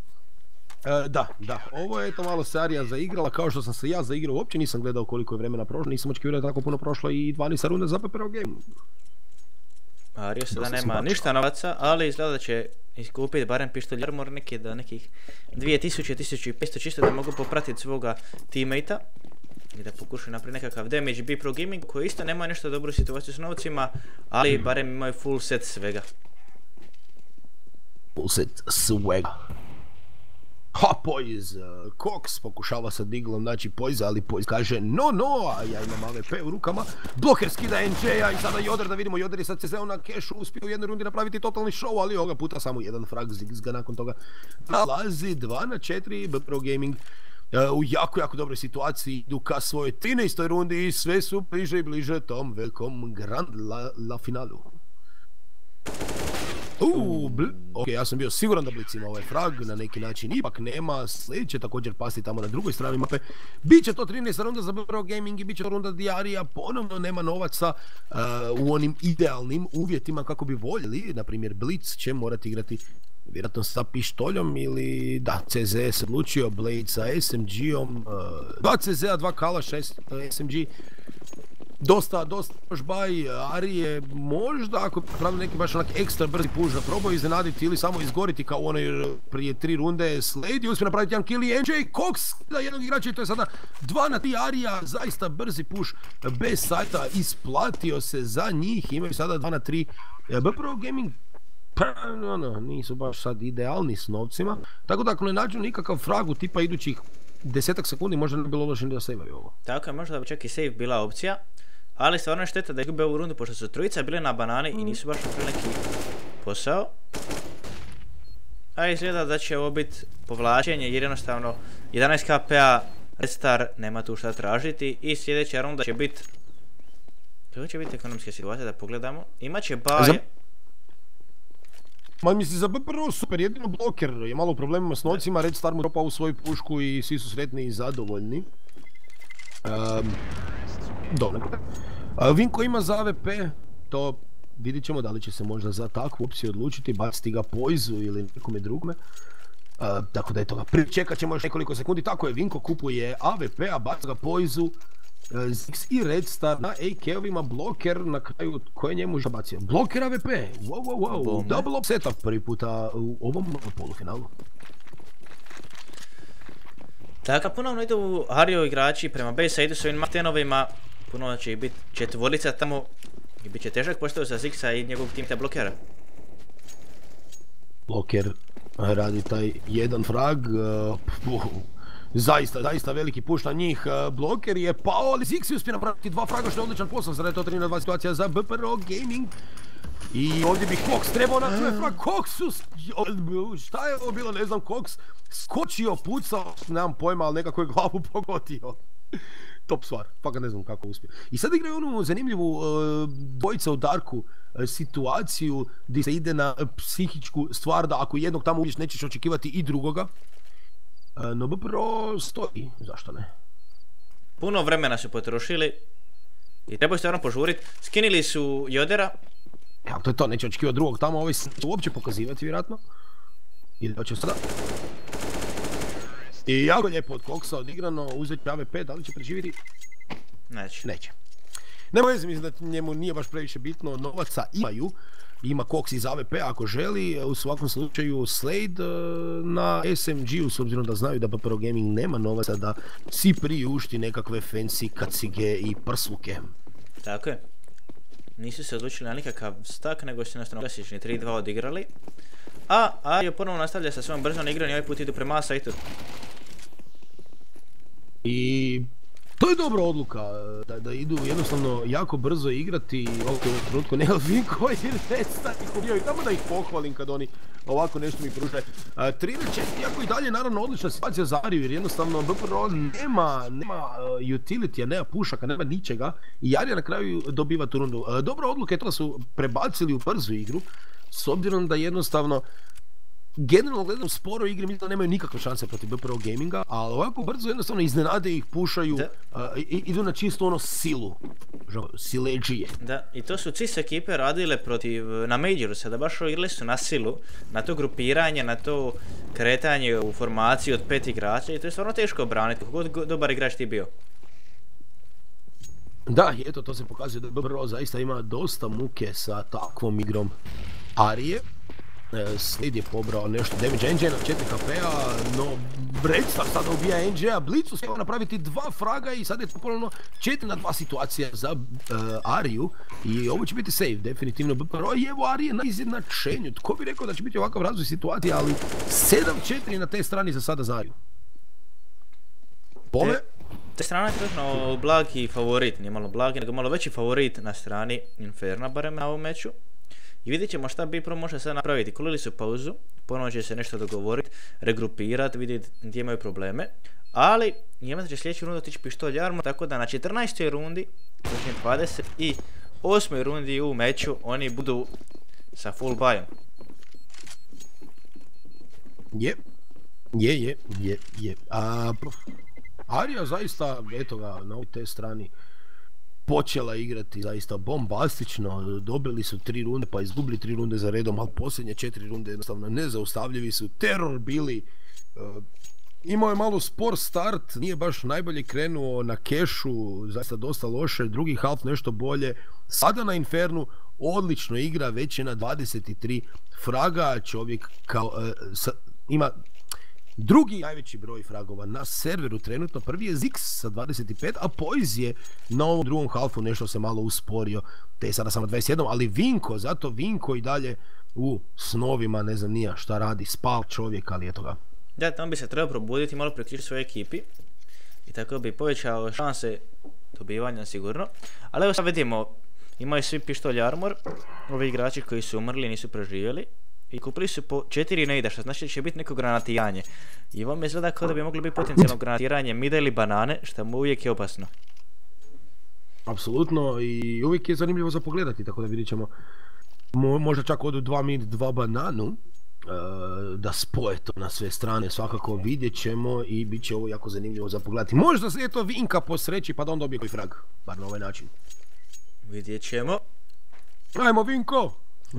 Da, ovo je to malo se Arija zaigrala, kao što sam se ja zaigrao, uopće nisam gledao koliko je vremena prošlo, nisam očekivao da tako puno prošlo i 12 runda za Pro Gaming. Arija sada nema ništa novaca, ali izgleda da će iskupiti barem pištolj armor neki da nekih 2000-1500 čisto da mogu popratiti svoga teammatea i da pokušaju napraviti nekakav damage. B Pro Gaming koji isto nema nešto dobru situaciju s novcima, ali barem imaju full set svega. Full set svega. Poise, Cox pokušava sa diglom naći Poise, ali Poise kaže no, a ja imam AWP u rukama. Bloker skida NJ-a i sada Joder, da vidimo, Joder je sad CZ na kešu, uspio u jednoj rundi napraviti totalni show, ali ovoga puta samo jedan frag, Ziggs ga nakon toga nalazi. 2-4, Pro Gaming u jako dobroj situaciji, idu ka svojoj 13. rundi i sve su bliže i bliže tom velikom Grand La finalu. Ok, ja sam bio siguran da Blitz ima ovaj frag, na neki način ipak nema, Slade će također pasti tamo na drugoj strani mape. Biće to 13. runda za Pro Gaming i biće to runda di Arija ponovno nema novaca u onim idealnim uvjetima kako bi voljeli, na primjer Blitz će morati igrati vjerojatno sa pištoljom ili da, CZ se odlučio, Blade sa SMG-om, 2 CZ-a, 2 Kalaša SMG. Dosta još baj, Arije možda ako pravi neki baš onak ekstra brzi push da probao iznenaditi ili samo izgoriti kao onaj prije 3 runde. Slade je uspio napraviti jedan kill i NJ Cox da jednog igrača i to je sada 2-3 Arija, zaista brzi push bez sajta, isplatio se za njih, imaju sada 2-3 Pro Gaming. Nisu baš sad idealni s novcima, tako da ako ne nađu nikakav frag u tipa idućih 10 sekundi možda ne bilo loše da sejvaju ovo. Tako je, možda bi čak i save bila opcija, ali stvarno je šteta da izgube ovu rundu pošto su trojica bile na banani i nisu baš napravili neki posao. A izgleda da će ovo biti povlačenje jer jednostavno 11 KP-a Red Star nema tu šta tražiti i sljedeća runda će biti... Kako će biti ekonomska situacija da pogledamo? Imaće baje... Ma misli za prvo super, jedino bloker je malo u problemima s novcima, Red Star mu dropa u svoju pušku i svi su sretni i zadovoljni. Dobro. Vinko ima za AWP, to vidit ćemo da li će se možda za takvu opciju odlučiti, baciti ga Poizu ili nekome drugome. Tako da je toga, pričekat ćemo još nekoliko sekundi, tako je, Vinko kupuje AWP, a baca ga Poizu. Zix i Red Star na AK-ovima, bloker na kraju, ko je njemu bacio? Bloker AWP, wow, double up setup prvi puta u ovom polufinalu. Tako, ponovno idu Ario igrači prema B-sideu s ovim Martinovima, puno će ih biti četvorica tamo i bit će težak postao za Zixa i njegovog tim te blokera. Bloker radi taj jedan frag, zaista veliki push na njih, bloker je pao, ali Zix uspije napraviti 2 fraga što je odličan posao, sada je to 3 na 2 situacija za BPRO Gaming. I ovdje bi Cox trebao na tvoj frag, šta je ovo bilo, ne znam, Cox skočio, pucao, nemam pojma, ali nekako je glavu pogodio. Top stvar, pa ga ne znam kako uspije. I sad igraju onu zanimljivu dvojica u Darku situaciju gdje se ide na psihičku stvar da ako jednog tamo ubiješ nećeš očekivati i drugoga. No BPRO stoji, zašto ne? Puno vremena su potrošili i trebaju stvarno požuriti. Skinili su Jodera. Evo, to je to, neće očekivati drugog tamo, ovaj se uopće pokazivati vjerojatno. Ili hoće sada. I jako lijepo od Coxa odigrano, uzeti AWP, da li će preživjeti? Neće. Nema veze, mislim da njemu nije baš previše bitno, novaca imaju. Ima Cox iz AWP ako želi, u svakom slučaju Slade na SMG-u, s obzirom da znaju da BPRO Gaming nema novaca da si priušti nekakve fancy kacige i prsluke. Tako je. Nisu se odlučili na nikakav stak, nego su jednostavno klasični 3-2 odigrali. A Ario ponovno nastavlja sa svojom brzom igranjem i ovaj put idu prema sajtu. I to je dobra odluka, da idu jednostavno jako brzo igrati ovog trenutku, ne Vinko i Red Star ih ubijaju, tamo da ih pohvalim kad oni ovako nešto mi pruže. 3-4, iako i dalje naravno odlična situacija za Ariju, jer jednostavno BPRO nema utility-a, nema pušaka, nema ničega i Arija na kraju dobiva tu rundu. Dobra odluka je to da su prebacili u brzu igru, s obzirom da jednostavno generalno gledam sporo igre, mislim da nemaju nikakve šanse protiv BPRO Gaminga, ali ovako brzo jednostavno iznenade ih, pušaju, idu na čisto ono silu, sileđije. Da, i to su CIS ekipe radile na Majoru, sada baš igrali su na silu, na to grupiranje, na to kretanje u formaciji od 5 igrača i to je stvarno teško obraniti, kako dobar igrač ti bio. Da, i eto, to se pokazuje da BPRO zaista ima dosta muke sa takvom igrom Arije. Slade je pobrao nešto damage NJ na 4 HP-a, no Red Star sada ubija NJ-a, Blitz uspjeva napraviti 2 fraga i sad je to ponovno 4 na 2 situacija za Ariju i ovo će biti save, definitivno BPRO i evo Arije na izjednačenju, tko bi rekao da će biti ovakav razvoj situacije, ali 7-4 na te strani za sada za Ariju. Pome? Te strana je trenutno blagi favorit, nije malo blagi, nego malo veći favorit na strani Inferna, barem na ovom meču. I vidjet ćemo šta BPRO može sad napraviti. Kulili su pauzu, ponovno će se nešto dogovoriti, regrupirati, vidjeti gdje imaju probleme. Ali, Njemac će sljedeću rundu otići pištolj armor, tako da na 14. rundi, znači 28. rundi u meču, oni budu sa full buyom. Je. Arija zaista, eto ga, na ovoj te strani počela igrati zaista bombastično, dobili su 3 runde pa izgubili 3 runde za redom, ali posljednje 4 runde jednostavno nezaustavljivi su, teror bili, imao je malo spor start, nije baš najbolje krenuo na kešu, zaista dosta loše, drugi half nešto bolje, sada na Infernu odlično igra, već je na 23 fraga, čovjek ima drugi najveći broj fragova na serveru trenutno, prvi je Zix sa 25, a Poiz je na ovom drugom halfu nešto se malo usporio, te je sada samo 21, ali Vinko i dalje u snovima, ne znam nija šta radi, spal čovjek, ali eto ga. Da, on bi se trebao probuditi i malo priključiti svojoj ekipi. I tako bi povećao šanse dobivanja sigurno. Ali evo sad vidimo, imaju svi pištolj armor, ovi igrači koji su umrli nisu preživjeli. I kupili su po 4 nejda, što znači da će biti neko granatijanje. I ovo mi izgleda kao da bi moglo biti potencijalno granatiranje mida ili banane, što mu uvijek je opasno. Apsolutno, i uvijek je zanimljivo za pogledati, tako da vidit ćemo. Možda čak odu 2 mid, 2 bananu, da spoje to na sve strane, svakako vidjet ćemo i bit će ovo jako zanimljivo za pogledati. Možda se je to Vinka posreći pa da on dobije koji frag, bar na ovaj način. Vidjet ćemo. Ajmo Vinko!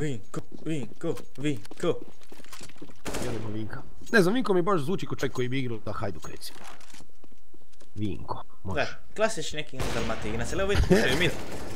Vinko. Jelimo Vinka. Ne znam, Vinko mi baš zvuči ko čovjek koji bi igrao za Hajduk recimo. Vinko, može. Da, klasični neki Dalmatinac, ali evo vidite što je mid.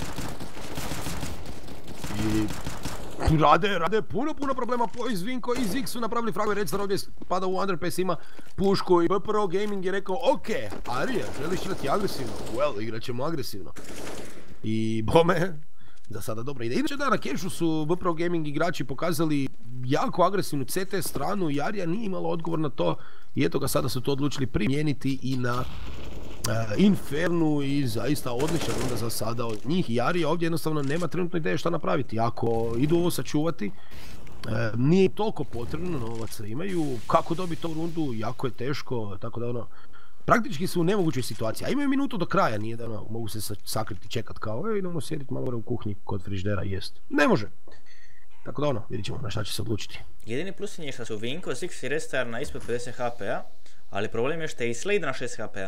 I rade puno problema iz Vinko i Zig su napravili fragove, Red Star ovdje spada u Underpass, ima pušku i BPRO Gaming je rekao ok, Arija, želiš igrati agresivno? Well, igrat ćemo agresivno. I bome, za sada dobro ide. Inače da, na Kešu su BPRO Gaming igrači pokazali jako agresivnu CT stranu i Arija nije imala odgovor na to i eto ga sada su to odlučili primijeniti i na Infernu i zaista odličan onda za sada od njih i Arija ovdje jednostavno nema trenutno ideje šta napraviti. Ako idu ovo sačuvati, nije toliko potrebno, novaca imaju, kako dobiti tu rundu, jako je teško, tako da ono, praktički su u nemogućoj situaciji, a imaju minutu do kraja, nije da ono, mogu se sakriti, čekat kao, idemo sjediti malo u kuhinji kod frižidera i jest. Ne može. Tako da ono, vidit ćemo na šta će se odlučiti. Jedini plus je što su Vinko, Zix i Red Star na ispod 50 HP-a, ali problem je što je i Slade na 6 HP-a.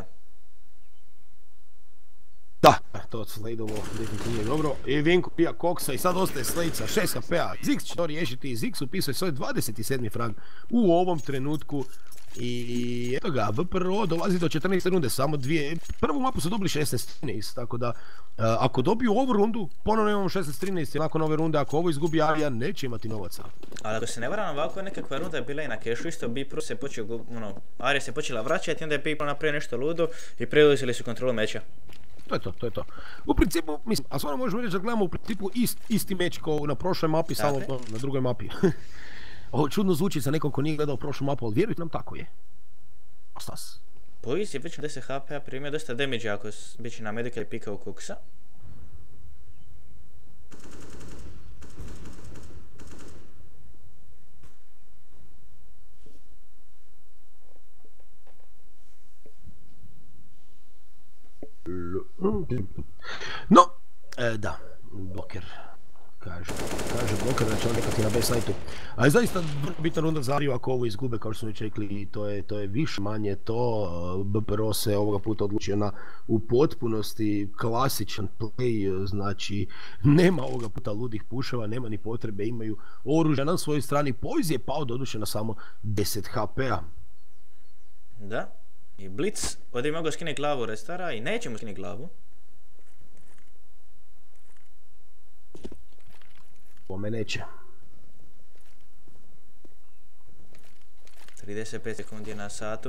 Da, to od Slade-ovo definitivno nije dobro. I Vinko pija koksa i sad ostaje Slade sa 6 HP-a. Zix će to riješiti i Zix upisuje svoj 27. frag u ovom trenutku. I eto ga, VPRO dolazi do 14. runde, samo dvije. Prvu mapu su dobili 16-13, tako da ako dobiju ovu rundu, ponovno imamo 16-13 i nakon ove runde, ako ovo izgubi Arija, neće imati novaca. Ali ako se ne varam, ovako nekakva runda je bila i na kešu, isto BPRO se počeo, Arija se počela vraćati, onda je BPRO napravio nešto ludo i preuzeli su kontrolu meča. To je to. U principu, mislim, a stvarno možemo reći da gledamo u principu isti meč kao na prošloj mapi, samo na drugoj mapi. Ovo čudno zvuči za nekom ko nije gledao prošlu mapu, ali vjerujte nam tako je. Ostas. Boris je već 10 HP-a primio dosta damage ako bit će na medical i pikao kuksa. No, da, bloker. Kaže bloker da će on nekati na B-sajtu. Ali zaista bitna runda za Ariju ako ovo izgube, kao što smo već rekli, to je više manje to. BPRO se ovoga puta odlučio na u potpunosti klasičan play, znači nema ovoga puta ludih puševa, nema ni potrebe, imaju oružja na svojoj strani. Poise je pao doduše na samo 10 HP-a. Da, i Blitz ovdje bi mogao skine glavu Red Stara i neće mu skine glavu. Pome neće. 35 sekundi na satu.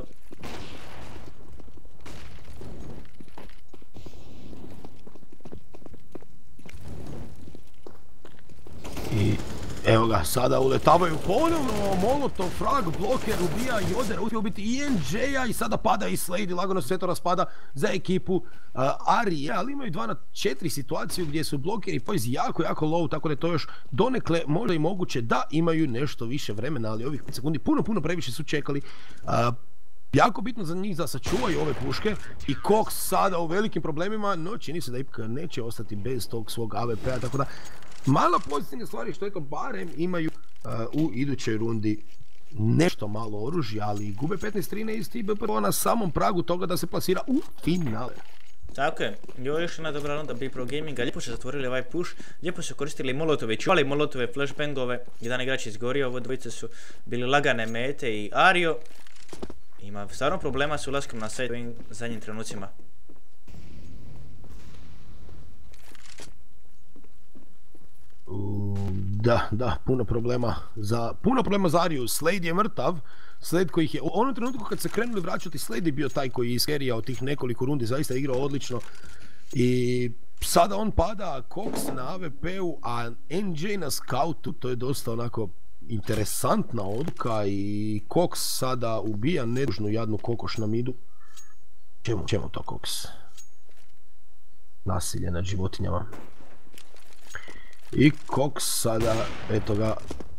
I evo ga, sada uletavaju ponovno, Molotov, frag, bloker, ubija Joder, uspio biti i NJ-a i sada pada i Slade i lagano sve to raspada za ekipu Arije, ali imaju 2 na 4 situaciju gdje su blokeri Poise jako low, tako da je to još donekle možda i moguće da imaju nešto više vremena, ali ovih 5 sekundi puno previše su čekali. Jako bitno za njih da sačuvaju ove puške i Cox sada u velikim problemima, no čini se da ipak neće ostati bez tog svog AWP-a, tako da mala pozitivna stvari što eto barem imaju u idućoj rundi nešto malo oružja, ali gube 15-13 i BPRO na samom pragu toga da se plasira u finale. Tako je, ovo je još jedna dobra runda BPRO Gaminga, lijepo su zatvorili ovaj push, lijepo su koristili molotove, čuvali molotove, flashbangove, jedan igrač izgorio, ovo dvojice su bili lagane mete i Ario ima stvarno problema s ulaskom na site u ovim zadnjim trenucima. Da, puno problema za Ariju. Slade je mrtav, Slade koji ih je, u onom trenutku kad se krenuli vraćati, Slade je bio taj koji je iskerijao tih nekoliko rundi, zaista je igrao odlično. I sada on pada, Cox na AWP-u, a NJ na scoutu, to je dosta onako interesantna odluka i Cox sada ubija nedužnu jadnu kokoš na midu. Čemu to Cox? Nasilje nad životinjama. I Cox sada, eto ga,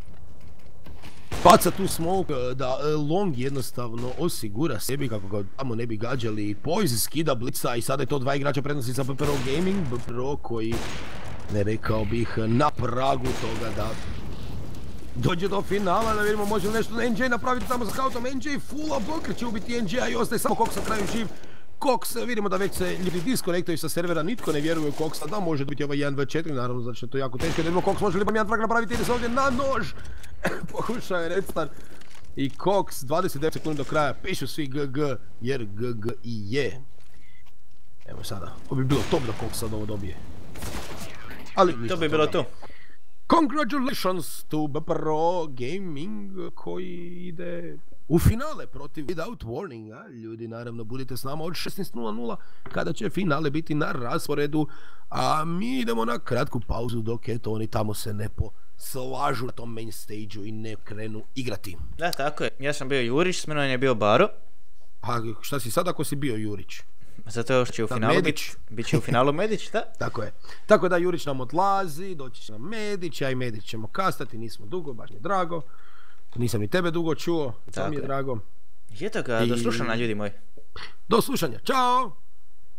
baca tu smoke da Long jednostavno osigura sebi kako ga tamo ne bi gađali. Poise skida blica i sada je to 2 igrača prednosti za BPRO Gaming. BPRO koji, ne rekao bih, na pragu toga da dođe do finala, da vidimo može li nešto NJ napraviti tamo za scoutom. NJ fulla bloker će ubiti NJ-a i ostaje samo Cox na kraju živ. Cox, vidimo da već se ljudi diskonektaju sa servera, nitko ne vjeruje u Coxa, da može biti ovaj 1v4, naravno znači je to jako teško, da vidimo Cox može li pa jedan frag napraviti, ide se ovdje na nož, pokušao je Redstar i Cox, 29 sekundi do kraja, pišu svi GG, jer GG i je. Evo sada, ovo bi bilo top da Cox sad ovo dobije. Ali to bi bilo to. Congratulations to BPRO Gaming koji ide u finale protiv Without Warninga. Ljudi, naravno, budite s nama od 16:00 kada će finale biti na rasporedu, a mi idemo na kratku pauzu dok eto oni tamo se ne poslažu na tom main stage-u i ne krenu igrati. Da, tako je. Ja sam bio Jurić, s menom je bio Baro. A šta si sad ako si bio Jurić? Zato će u finalu bit će u finalu Medić, da? Tako je. Tako da Jurić nam odlazi, doći će nam Medić, ja i Medić ćemo kastati, nismo dugo, baš mi je drago. Nisam ni tebe dugo čuo, to mi je drago. Eto ga, do slušanja ljudi moji. Do slušanja, čao!